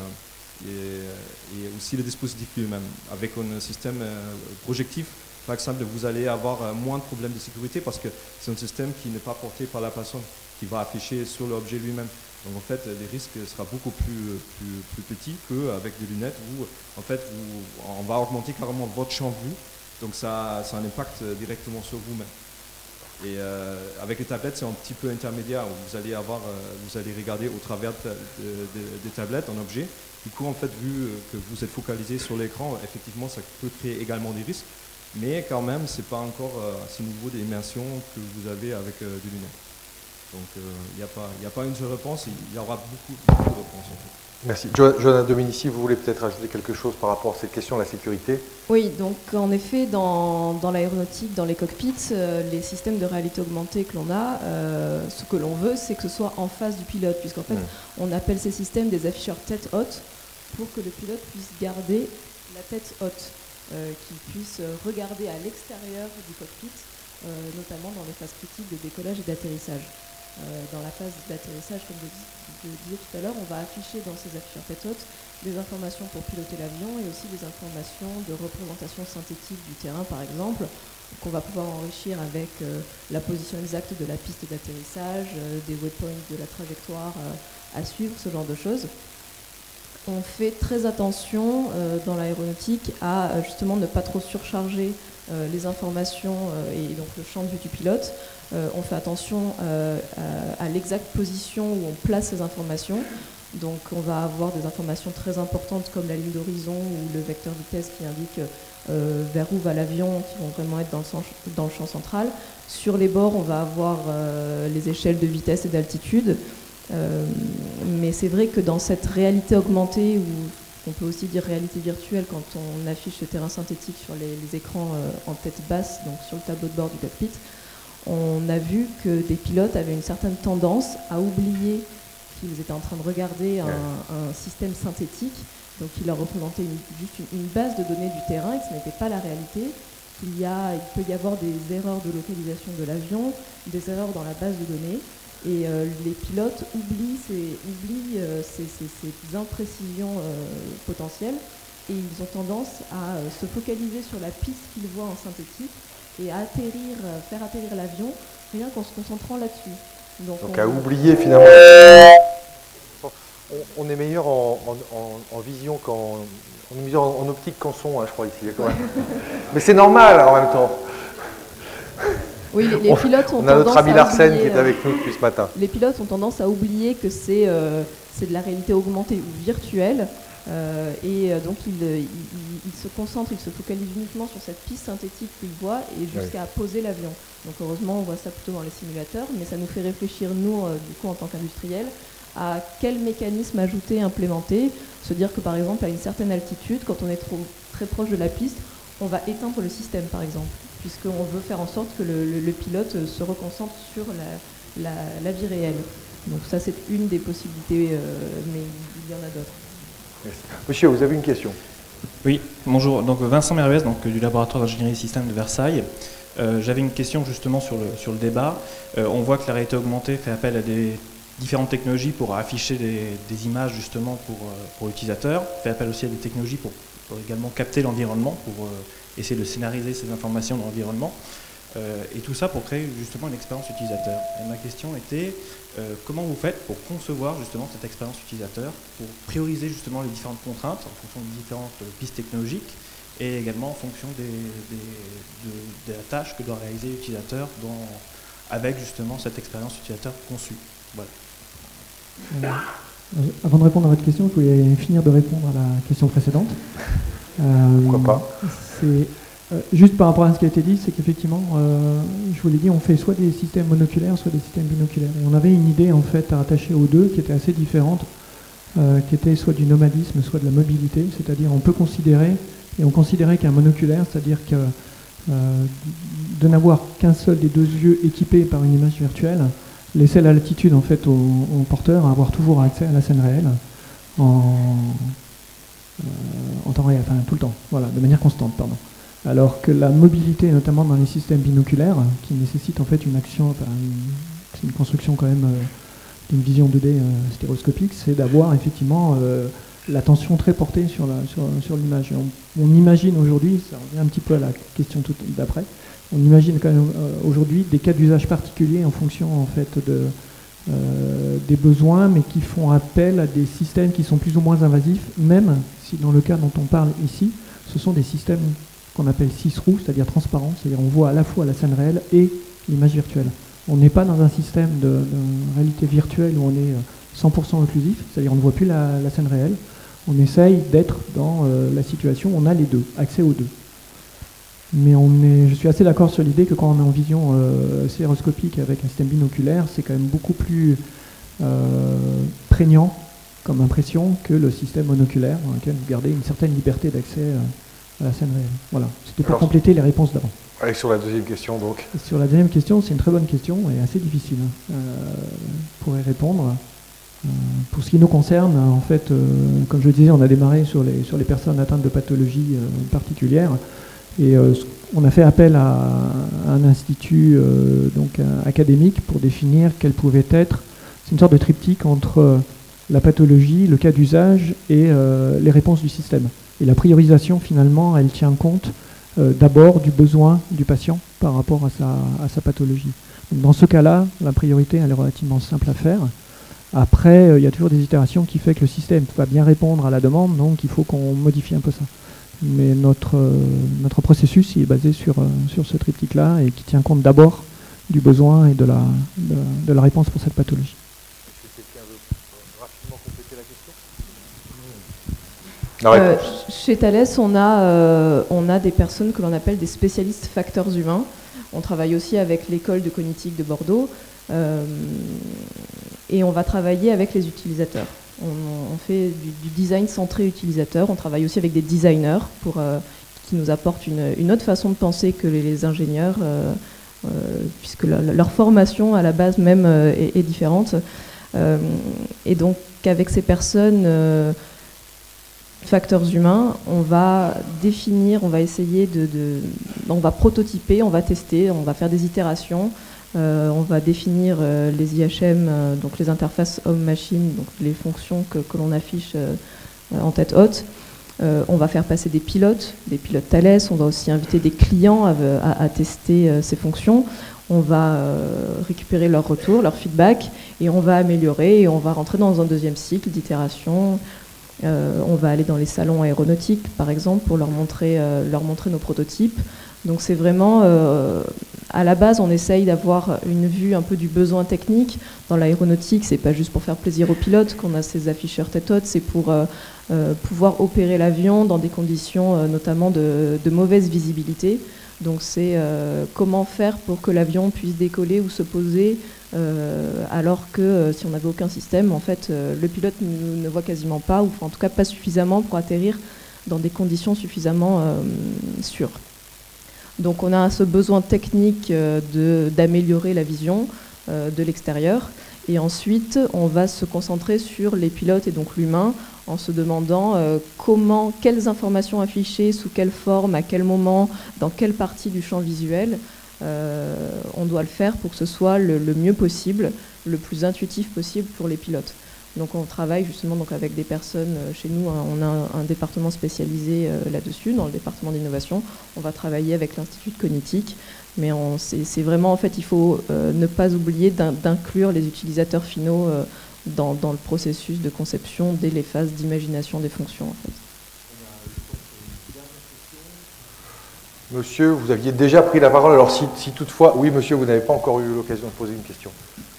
et, et aussi le dispositif lui-même. Avec un système euh, projectif, par exemple, vous allez avoir euh, moins de problèmes de sécurité parce que c'est un système qui n'est pas porté par la personne, qui va afficher sur l'objet lui-même. Donc en fait, les risques seront beaucoup plus, plus, plus petits qu'avec des lunettes où en fait, vous, on va augmenter carrément votre champ de vue. Donc ça, ça a un impact directement sur vous-même. Et euh, avec les tablettes, c'est un petit peu intermédiaire. Où vous allez avoir, euh, vous allez regarder au travers de, de, de, des tablettes un objet. Du coup, en fait, vu que vous êtes focalisé sur l'écran, effectivement, ça peut créer également des risques. Mais quand même, c'est pas encore euh, ce niveau d'immersion que vous avez avec euh, des lunettes. Donc il euh, n'y a, a pas une seule réponse, il y aura beaucoup, beaucoup de réponses en fait. Merci. Johanna Dominici, vous voulez peut-être ajouter quelque chose par rapport à cette question de la sécurité? Oui, donc en effet, dans, dans l'aéronautique, dans les cockpits, euh, les systèmes de réalité augmentée que l'on a, euh, ce que l'on veut, c'est que ce soit en face du pilote, puisqu'en fait, mmh. on appelle ces systèmes des afficheurs tête haute pour que le pilote puisse garder la tête haute, euh, qu'il puisse regarder à l'extérieur du cockpit, euh, notamment dans les phases critiques de décollage et d'atterrissage. Euh, dans la phase d'atterrissage, comme je, je disais tout à l'heure, on va afficher dans ces afficheurs tête haute des informations pour piloter l'avion et aussi des informations de représentation synthétique du terrain, par exemple, qu'on va pouvoir enrichir avec euh, la position exacte de la piste d'atterrissage, euh, des waypoints de la trajectoire euh, à suivre, ce genre de choses. On fait très attention euh, dans l'aéronautique à euh, justement ne pas trop surcharger euh, les informations euh, et donc le champ de vue du pilote. Euh, on fait attention euh, à, à l'exacte position où on place ces informations. Donc on va avoir des informations très importantes comme la ligne d'horizon ou le vecteur vitesse qui indique euh, vers où va l'avion, qui vont vraiment être dans le, sens, dans le champ central. Sur les bords, on va avoir euh, les échelles de vitesse et d'altitude. Euh, mais c'est vrai que dans cette réalité augmentée, ou on peut aussi dire réalité virtuelle quand on affiche le terrain synthétique sur les, les écrans euh, en tête basse, donc sur le tableau de bord du cockpit, on a vu que des pilotes avaient une certaine tendance à oublier qu'ils étaient en train de regarder un, un système synthétique, donc qui leur représentait une, juste une, une base de données du terrain et que ce n'était pas la réalité. Il, y a, il peut y avoir des erreurs de localisation de l'avion, des erreurs dans la base de données. Et euh, les pilotes oublient ces, oublient, euh, ces, ces, ces imprécisions euh, potentielles et ils ont tendance à euh, se focaliser sur la piste qu'ils voient en synthétique et à atterrir, euh, faire atterrir l'avion rien qu'en se concentrant là-dessus. Donc, Donc à oublier finalement. On, on est meilleur en, en, en, en vision qu'en on est meilleur en, en optique qu'en son, hein, je crois ici. Quand même. Mais c'est normal en même temps. Oui, les, les pilotes ont on a notre ami Larsen qui est euh, avec nous depuis ce matin. Les pilotes ont tendance à oublier que c'est euh, c'est de la réalité augmentée ou virtuelle. Euh, et euh, donc ils il, il se concentrent, ils se focalisent uniquement sur cette piste synthétique qu'ils voient et jusqu'à oui. poser l'avion. Donc heureusement on voit ça plutôt dans les simulateurs, mais ça nous fait réfléchir nous, euh, du coup en tant qu'industriels, à quel mécanisme ajouter, implémenter. Se dire que par exemple à une certaine altitude, quand on est trop, très proche de la piste, on va éteindre le système par exemple, puisqu'on veut faire en sorte que le, le, le pilote se reconcentre sur la, la, la vie réelle. Donc ça c'est une des possibilités, euh, mais il y en a d'autres. Merci. Monsieur, vous avez une question? Oui, bonjour. Donc Vincent Mervès, donc du laboratoire d'ingénierie système de Versailles. Euh, J'avais une question justement sur le, sur le débat. Euh, on voit que la réalité augmentée fait appel à des différentes technologies pour afficher des, des images justement pour, pour l'utilisateur. Fait appel aussi à des technologies pour, pour également capter l'environnement, pour euh, essayer de scénariser ces informations dans l'environnement. Euh, et tout ça pour créer justement une expérience utilisateur. Et ma question était, euh, comment vous faites pour concevoir justement cette expérience utilisateur, pour prioriser justement les différentes contraintes en fonction des différentes pistes technologiques, et également en fonction des, des, de, de la tâche que doit réaliser l'utilisateur dans, avec justement cette expérience utilisateur conçue. Voilà. Euh, avant de répondre à votre question, je voulais finir de répondre à la question précédente. Euh, Pourquoi pas? C'est euh, juste par rapport à ce qui a été dit, c'est qu'effectivement, euh, je vous l'ai dit, on fait soit des systèmes monoculaires, soit des systèmes binoculaires. Et on avait une idée en fait à rattacher aux deux qui était assez différente, euh, qui était soit du nomadisme, soit de la mobilité. C'est-à-dire, on peut considérer, et on considérait qu'un monoculaire, c'est-à-dire que euh, de n'avoir qu'un seul des deux yeux équipés par une image virtuelle, laisser la latitude en fait au, au porteur à avoir toujours accès à la scène réelle en, euh, en temps réel, enfin tout le temps, voilà, de manière constante, pardon. Alors que la mobilité, notamment dans les systèmes binoculaires, qui nécessitent en fait une action, enfin, c'est une construction quand même euh, d'une vision deux D euh, stéréoscopique, c'est d'avoir effectivement euh, l'attention très portée sur la sur, sur l'image. On, on imagine aujourd'hui, ça revient un petit peu à la question tout d'après. On imagine quand même euh, aujourd'hui des cas d'usage particuliers en fonction en fait de, euh, des besoins, mais qui font appel à des systèmes qui sont plus ou moins invasifs, même si dans le cas dont on parle ici, ce sont des systèmes qu'on appelle see-through, c'est-à-dire transparents, c'est-à-dire on voit à la fois la scène réelle et l'image virtuelle. On n'est pas dans un système de, de réalité virtuelle où on est cent pour cent occlusif, c'est-à-dire on ne voit plus la, la scène réelle. On essaye d'être dans euh, la situation où on a les deux, accès aux deux. Mais on est, je suis assez d'accord sur l'idée que quand on est en vision euh, stéréoscopique avec un système binoculaire, c'est quand même beaucoup plus euh, prégnant comme impression que le système monoculaire, dans lequel vous gardez une certaine liberté d'accès euh, à la scène réelle. Voilà, c'était pour Alors, compléter les réponses d'avant. Et sur la deuxième question, donc et sur la deuxième question, c'est une très bonne question et assez difficile euh, pour y répondre. Euh, pour ce qui nous concerne, en fait, euh, comme je le disais, on a démarré sur les, sur les personnes atteintes de pathologies euh, particulières. Et euh, on a fait appel à, à un institut euh, donc, un, académique pour définir quelle pouvait être, c'est une sorte de triptyque entre euh, la pathologie, le cas d'usage et euh, les réponses du système. Et la priorisation, finalement, elle tient compte euh, d'abord du besoin du patient par rapport à sa, à sa pathologie. Donc, dans ce cas-là, la priorité, elle est relativement simple à faire. Après, euh, il y a toujours des itérations qui font que le système va bien répondre à la demande, donc il faut qu'on modifie un peu ça. Mais notre, euh, notre processus il est basé sur, euh, sur ce triptyque-là et qui tient compte d'abord du besoin et de la, de, de la réponse pour cette pathologie. Est-ce que quelqu'un veut rapidement compléter la question ? Euh, chez Thales, on a, euh, on a des personnes que l'on appelle des spécialistes facteurs humains. On travaille aussi avec l'école de cognitique de Bordeaux euh, et on va travailler avec les utilisateurs. On, on fait du, du design centré utilisateur. On travaille aussi avec des designers pour, euh, qui nous apportent une, une autre façon de penser que les, les ingénieurs, euh, euh, puisque la, leur formation à la base même euh, est, est différente. Euh, et donc avec ces personnes euh, facteurs humains, on va définir, on va essayer de, de, on va prototyper, on va tester, on va faire des itérations. Euh, on va définir euh, les I H M, euh, donc les interfaces homme-machine, donc les fonctions que, que l'on affiche euh, en tête haute. Euh, on va faire passer des pilotes, des pilotes Thales. On va aussi inviter des clients à, à, à tester euh, ces fonctions. On va euh, récupérer leur retour, leur feedback, et on va améliorer. Et on va rentrer dans un deuxième cycle d'itération. Euh, on va aller dans les salons aéronautiques, par exemple, pour leur montrer, euh, leur montrer nos prototypes. Donc c'est vraiment, euh, à la base, on essaye d'avoir une vue un peu du besoin technique. Dans l'aéronautique, c'est pas juste pour faire plaisir aux pilotes qu'on a ces afficheurs tête haute, c'est pour euh, euh, pouvoir opérer l'avion dans des conditions euh, notamment de, de mauvaise visibilité. Donc c'est euh, comment faire pour que l'avion puisse décoller ou se poser euh, alors que euh, si on n'avait aucun système, en fait, euh, le pilote ne, ne voit quasiment pas, ou en tout cas pas suffisamment pour atterrir dans des conditions suffisamment euh, sûres. Donc on a ce besoin technique de, d'améliorer la vision euh, de l'extérieur. Et ensuite, on va se concentrer sur les pilotes et donc l'humain en se demandant euh, comment, quelles informations afficher, sous quelle forme, à quel moment, dans quelle partie du champ visuel euh, on doit le faire pour que ce soit le, le mieux possible, le plus intuitif possible pour les pilotes. Donc on travaille justement donc avec des personnes, euh, chez nous hein, on a un, un département spécialisé euh, là-dessus, dans le département d'innovation. On va travailler avec l'Institut de Cognitique, mais on, c'est, c'est vraiment en fait il faut euh, ne pas oublier d'in, d'inclure les utilisateurs finaux euh, dans, dans le processus de conception dès les phases d'imagination des fonctions en fait. Monsieur, vous aviez déjà pris la parole, alors si, si toutefois... Oui, monsieur, vous n'avez pas encore eu l'occasion de poser une question.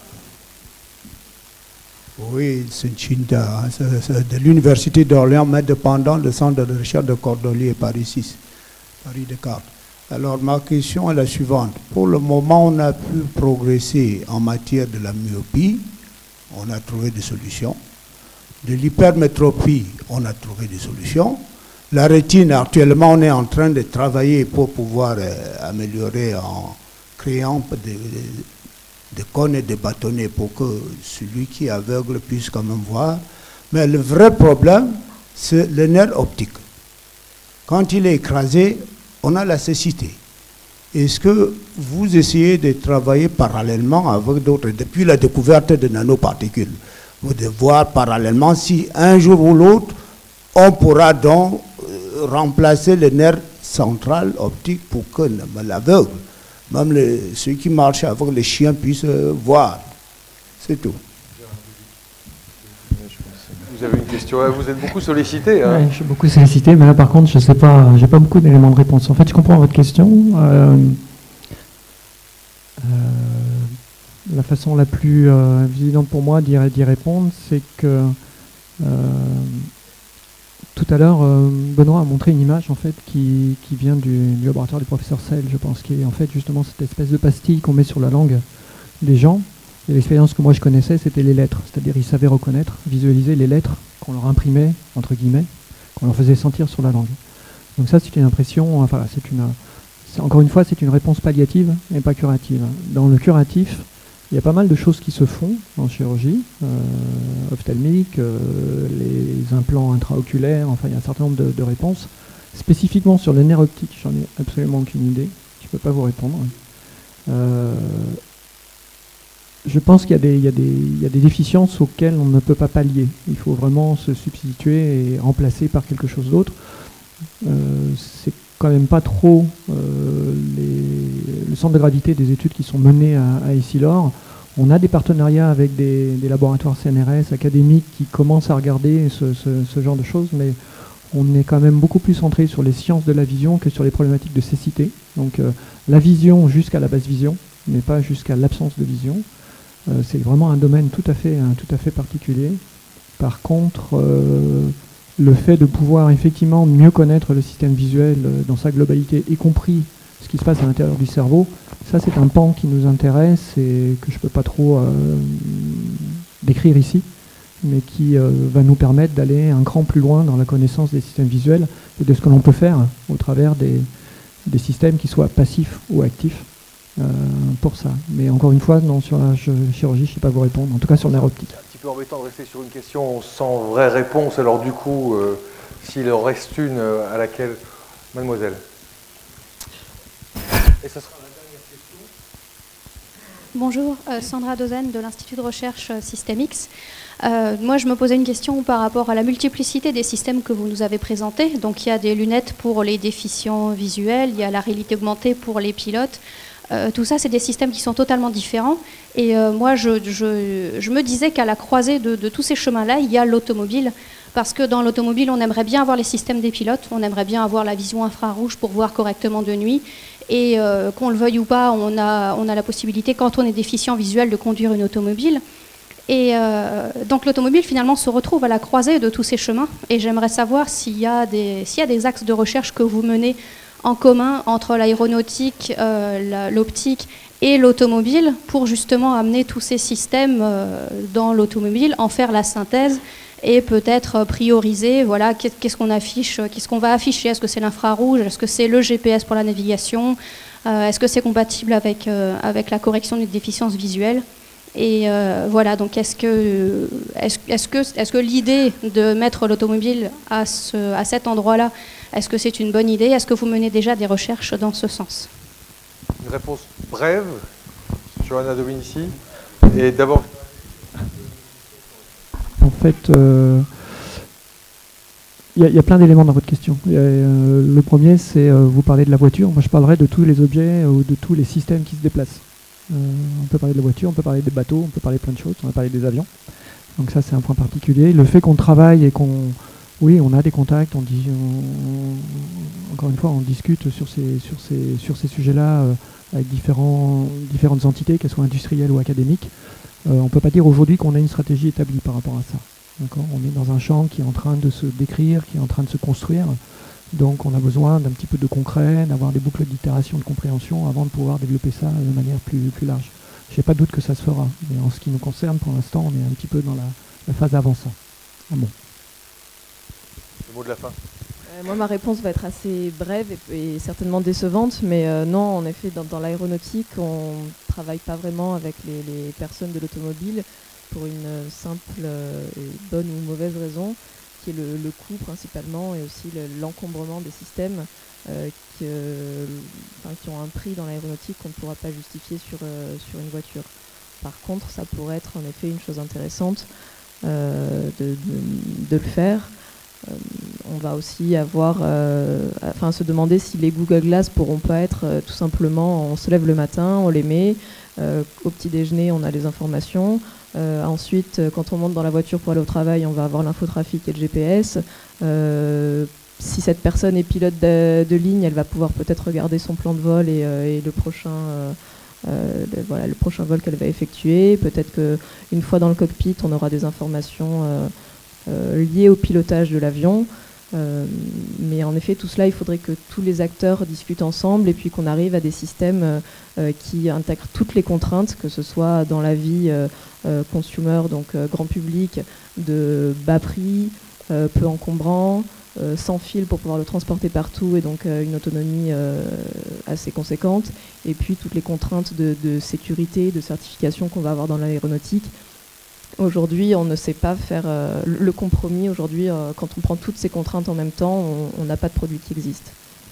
Oui, c'est Chinda, de l'Université d'Orléans, mais dépendant du centre de recherche de Cordeliers, Paris six, Paris Descartes. Alors ma question est la suivante. Pour le moment, on a pu progresser en matière de la myopie, on a trouvé des solutions. De l'hypermétropie, on a trouvé des solutions. La rétine, actuellement, on est en train de travailler pour pouvoir euh, améliorer en créant des, des cônes et des bâtonnets pour que celui qui est aveugle puisse quand même voir. Mais le vrai problème, c'est le nerf optique. Quand il est écrasé, on a la cécité. Est-ce que vous essayez de travailler parallèlement avec d'autres, depuis la découverte de nanoparticules, vous devez voir parallèlement si un jour ou l'autre, on pourra donc euh, remplacer le nerf central optique pour que l'aveugle, même les, ceux qui marchent avec les chiens puissent euh, voir. C'est tout. Vous avez une question, vous êtes beaucoup sollicité. Hein. Oui, je suis beaucoup sollicité, mais là par contre, je sais pas, j'ai pas beaucoup d'éléments de réponse. En fait, je comprends votre question. Euh, euh, la façon la plus euh, évidente pour moi d'y répondre, c'est que euh, tout à l'heure, euh, Benoît a montré une image en fait qui, qui vient du, du laboratoire du professeur Sell, je pense, qui est en fait justement cette espèce de pastille qu'on met sur la langue des gens. Et l'expérience que moi je connaissais, c'était les lettres. C'est-à-dire ils savaient reconnaître, visualiser les lettres qu'on leur imprimait, entre guillemets, qu'on leur faisait sentir sur la langue. Donc ça, c'est une impression, enfin, c'est une, encore une fois, c'est une réponse palliative et pas curative. Dans le curatif, il y a pas mal de choses qui se font en chirurgie, euh, ophtalmique, euh, les implants intraoculaires, enfin, il y a un certain nombre de, de réponses. Spécifiquement sur le nerf optique, j'en ai absolument aucune idée, je ne peux pas vous répondre. Euh, Je pense qu'il y, y, y a des déficiences auxquelles on ne peut pas pallier. Il faut vraiment se substituer et remplacer par quelque chose d'autre. Euh, c'est quand même pas trop euh, les, le centre de gravité des études qui sont menées à, à Essilor. On a des partenariats avec des, des laboratoires C N R S académiques qui commencent à regarder ce, ce, ce genre de choses, mais on est quand même beaucoup plus centré sur les sciences de la vision que sur les problématiques de cécité. Donc euh, la vision jusqu'à la basse vision, mais pas jusqu'à l'absence de vision. Euh, c'est vraiment un domaine tout à fait, un, tout à fait particulier. Par contre, euh, le fait de pouvoir effectivement mieux connaître le système visuel euh, dans sa globalité, y compris ce qui se passe à l'intérieur du cerveau, ça c'est un pan qui nous intéresse et que je ne peux pas trop euh, décrire ici, mais qui euh, va nous permettre d'aller un cran plus loin dans la connaissance des systèmes visuels et de ce que l'on peut faire au travers des, des systèmes qui soient passifs ou actifs. Euh, pour ça. Mais encore une fois, non, sur la chirurgie, je ne sais pas vous répondre, en tout cas sur le nerf optique. C'est un petit peu embêtant de rester sur une question sans vraie réponse, alors du coup, euh, s'il en reste une euh, à laquelle... Mademoiselle. Et ça sera la dernière question. Bonjour, euh, Sandra Dozen de l'Institut de recherche Systemix. Euh, moi, je me posais une question par rapport à la multiplicité des systèmes que vous nous avez présentés. Donc, il y a des lunettes pour les déficients visuels, il y a la réalité augmentée pour les pilotes. Euh, tout ça, c'est des systèmes qui sont totalement différents. Et euh, moi, je, je, je me disais qu'à la croisée de, de tous ces chemins-là, il y a l'automobile. Parce que dans l'automobile, on aimerait bien avoir les systèmes des pilotes, on aimerait bien avoir la vision infrarouge pour voir correctement de nuit. Et euh, qu'on le veuille ou pas, on a, on a la possibilité, quand on est déficient visuel, de conduire une automobile. Et euh, donc l'automobile, finalement, se retrouve à la croisée de tous ces chemins. Et j'aimerais savoir s'il y a des, s'il y a des axes de recherche que vous menez en commun entre l'aéronautique, euh, l'optique et l'automobile pour justement amener tous ces systèmes euh, dans l'automobile, en faire la synthèse et peut-être prioriser, voilà, qu'est-ce qu'on affiche, qu'est-ce qu'on va afficher, est-ce que c'est l'infrarouge, est-ce que c'est le G P S pour la navigation, euh, est-ce que c'est compatible avec, euh, avec la correction des déficiences visuelles. Et euh, voilà, donc est-ce que, est-ce, est-ce que, est-ce que l'idée de mettre l'automobile à, ce, à cet endroit-là, est-ce que c'est une bonne idée? Est-ce que vous menez déjà des recherches dans ce sens? Une réponse brève, Johanna Dominici. Et d'abord... En fait, il euh, y, y a plein d'éléments dans votre question. Y a, euh, le premier, c'est euh, vous parlez de la voiture. Moi, je parlerai de tous les objets ou de tous les systèmes qui se déplacent. Euh, on peut parler de la voiture, on peut parler des bateaux, on peut parler de plein de choses, on va parler des avions. Donc ça, c'est un point particulier. Le fait qu'on travaille et qu'on Oui, on a des contacts, on dit, on, encore une fois, on discute sur ces, sur ces, sur ces sujets-là euh, avec différents, différentes entités, qu'elles soient industrielles ou académiques. Euh, on ne peut pas dire aujourd'hui qu'on a une stratégie établie par rapport à ça. On est dans un champ qui est en train de se décrire, qui est en train de se construire. Donc on a besoin d'un petit peu de concret, d'avoir des boucles d'itération, de compréhension avant de pouvoir développer ça de manière plus, plus large. Je n'ai pas de doute que ça se fera. Mais en ce qui nous concerne, pour l'instant, on est un petit peu dans la, la phase avant ça. Ah bon. Le mot de la fin. Euh, moi, ma réponse va être assez brève et, et certainement décevante, mais euh, non, en effet, dans, dans l'aéronautique, on ne travaille pas vraiment avec les, les personnes de l'automobile pour une simple euh, et bonne ou mauvaise raison, qui est le, le coût principalement et aussi le, l'encombrement des systèmes euh, qui, euh, enfin, qui ont un prix dans l'aéronautique qu'on ne pourra pas justifier sur, euh, sur une voiture. Par contre, ça pourrait être en effet une chose intéressante euh, de, de, de le faire. Euh, on va aussi avoir, euh, enfin, se demander si les Google Glass pourront pas être euh, tout simplement, on se lève le matin, on les met, euh, au petit déjeuner on a les informations, euh, ensuite euh, quand on monte dans la voiture pour aller au travail on va avoir l'infotrafic et le G P S. Euh, si cette personne est pilote de, de ligne, elle va pouvoir peut-être regarder son plan de vol et, euh, et le prochain euh, Euh, le, voilà, le prochain vol qu'elle va effectuer. Peut-être qu'une fois dans le cockpit, on aura des informations euh, euh, liées au pilotage de l'avion. Euh, mais en effet, tout cela, il faudrait que tous les acteurs discutent ensemble et puis qu'on arrive à des systèmes euh, qui intègrent toutes les contraintes, que ce soit dans la vie euh, euh, consumer, donc euh, grand public, de bas prix, euh, peu encombrant, Euh, sans fil pour pouvoir le transporter partout et donc euh, une autonomie euh, assez conséquente, et puis toutes les contraintes de, de sécurité, de certification qu'on va avoir dans l'aéronautique. Aujourd'hui, on ne sait pas faire euh, le compromis. Aujourd'hui, euh, quand on prend toutes ces contraintes en même temps, on n'a pas de produit qui existe.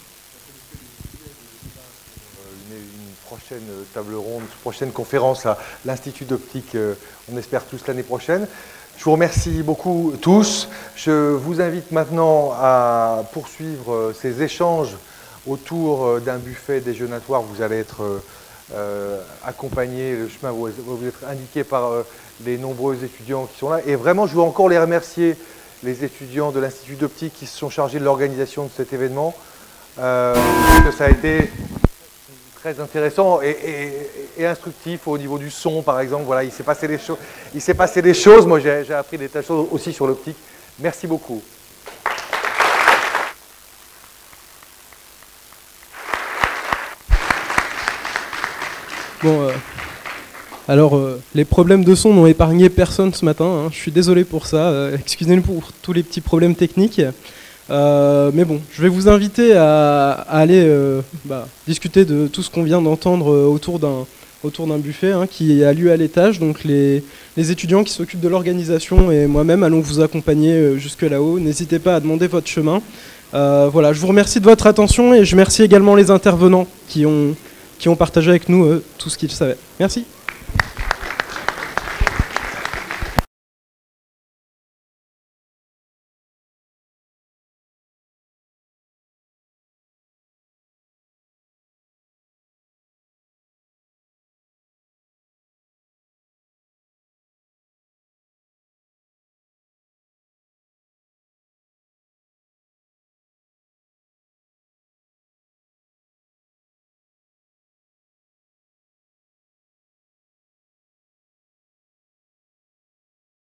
Une, une prochaine table ronde, une prochaine conférence à l'Institut d'optique, euh, on espère tous l'année prochaine. Je vous remercie beaucoup tous. Je vous invite maintenant à poursuivre ces échanges autour d'un buffet déjeunatoire. Vous allez être euh, accompagnés, le chemin va vous être indiqué par euh, les nombreux étudiants qui sont là. Et vraiment, je veux encore les remercier, les étudiants de l'Institut d'optique qui se sont chargés de l'organisation de cet événement. Euh, parce que ça a été très intéressant et, et, et instructif au niveau du son, par exemple. Voilà, il s'est passé des choses. Il s'est passé des choses. Moi, j'ai, j'ai appris des tas de choses aussi sur l'optique. Merci beaucoup. Bon, euh, alors euh, les problèmes de son n'ont épargné personne ce matin. Hein. Je suis désolé pour ça. Euh, excusez-nous pour tous les petits problèmes techniques. Euh, mais bon, je vais vous inviter à, à aller euh, bah, discuter de tout ce qu'on vient d'entendre euh, autour d'un autour d'un buffet hein, qui a lieu à l'étage. Donc les, les étudiants qui s'occupent de l'organisation et moi-même allons vous accompagner euh, jusque là-haut. N'hésitez pas à demander votre chemin. Euh, voilà, je vous remercie de votre attention et je remercie également les intervenants qui ont, qui ont partagé avec nous euh, tout ce qu'ils savaient. Merci.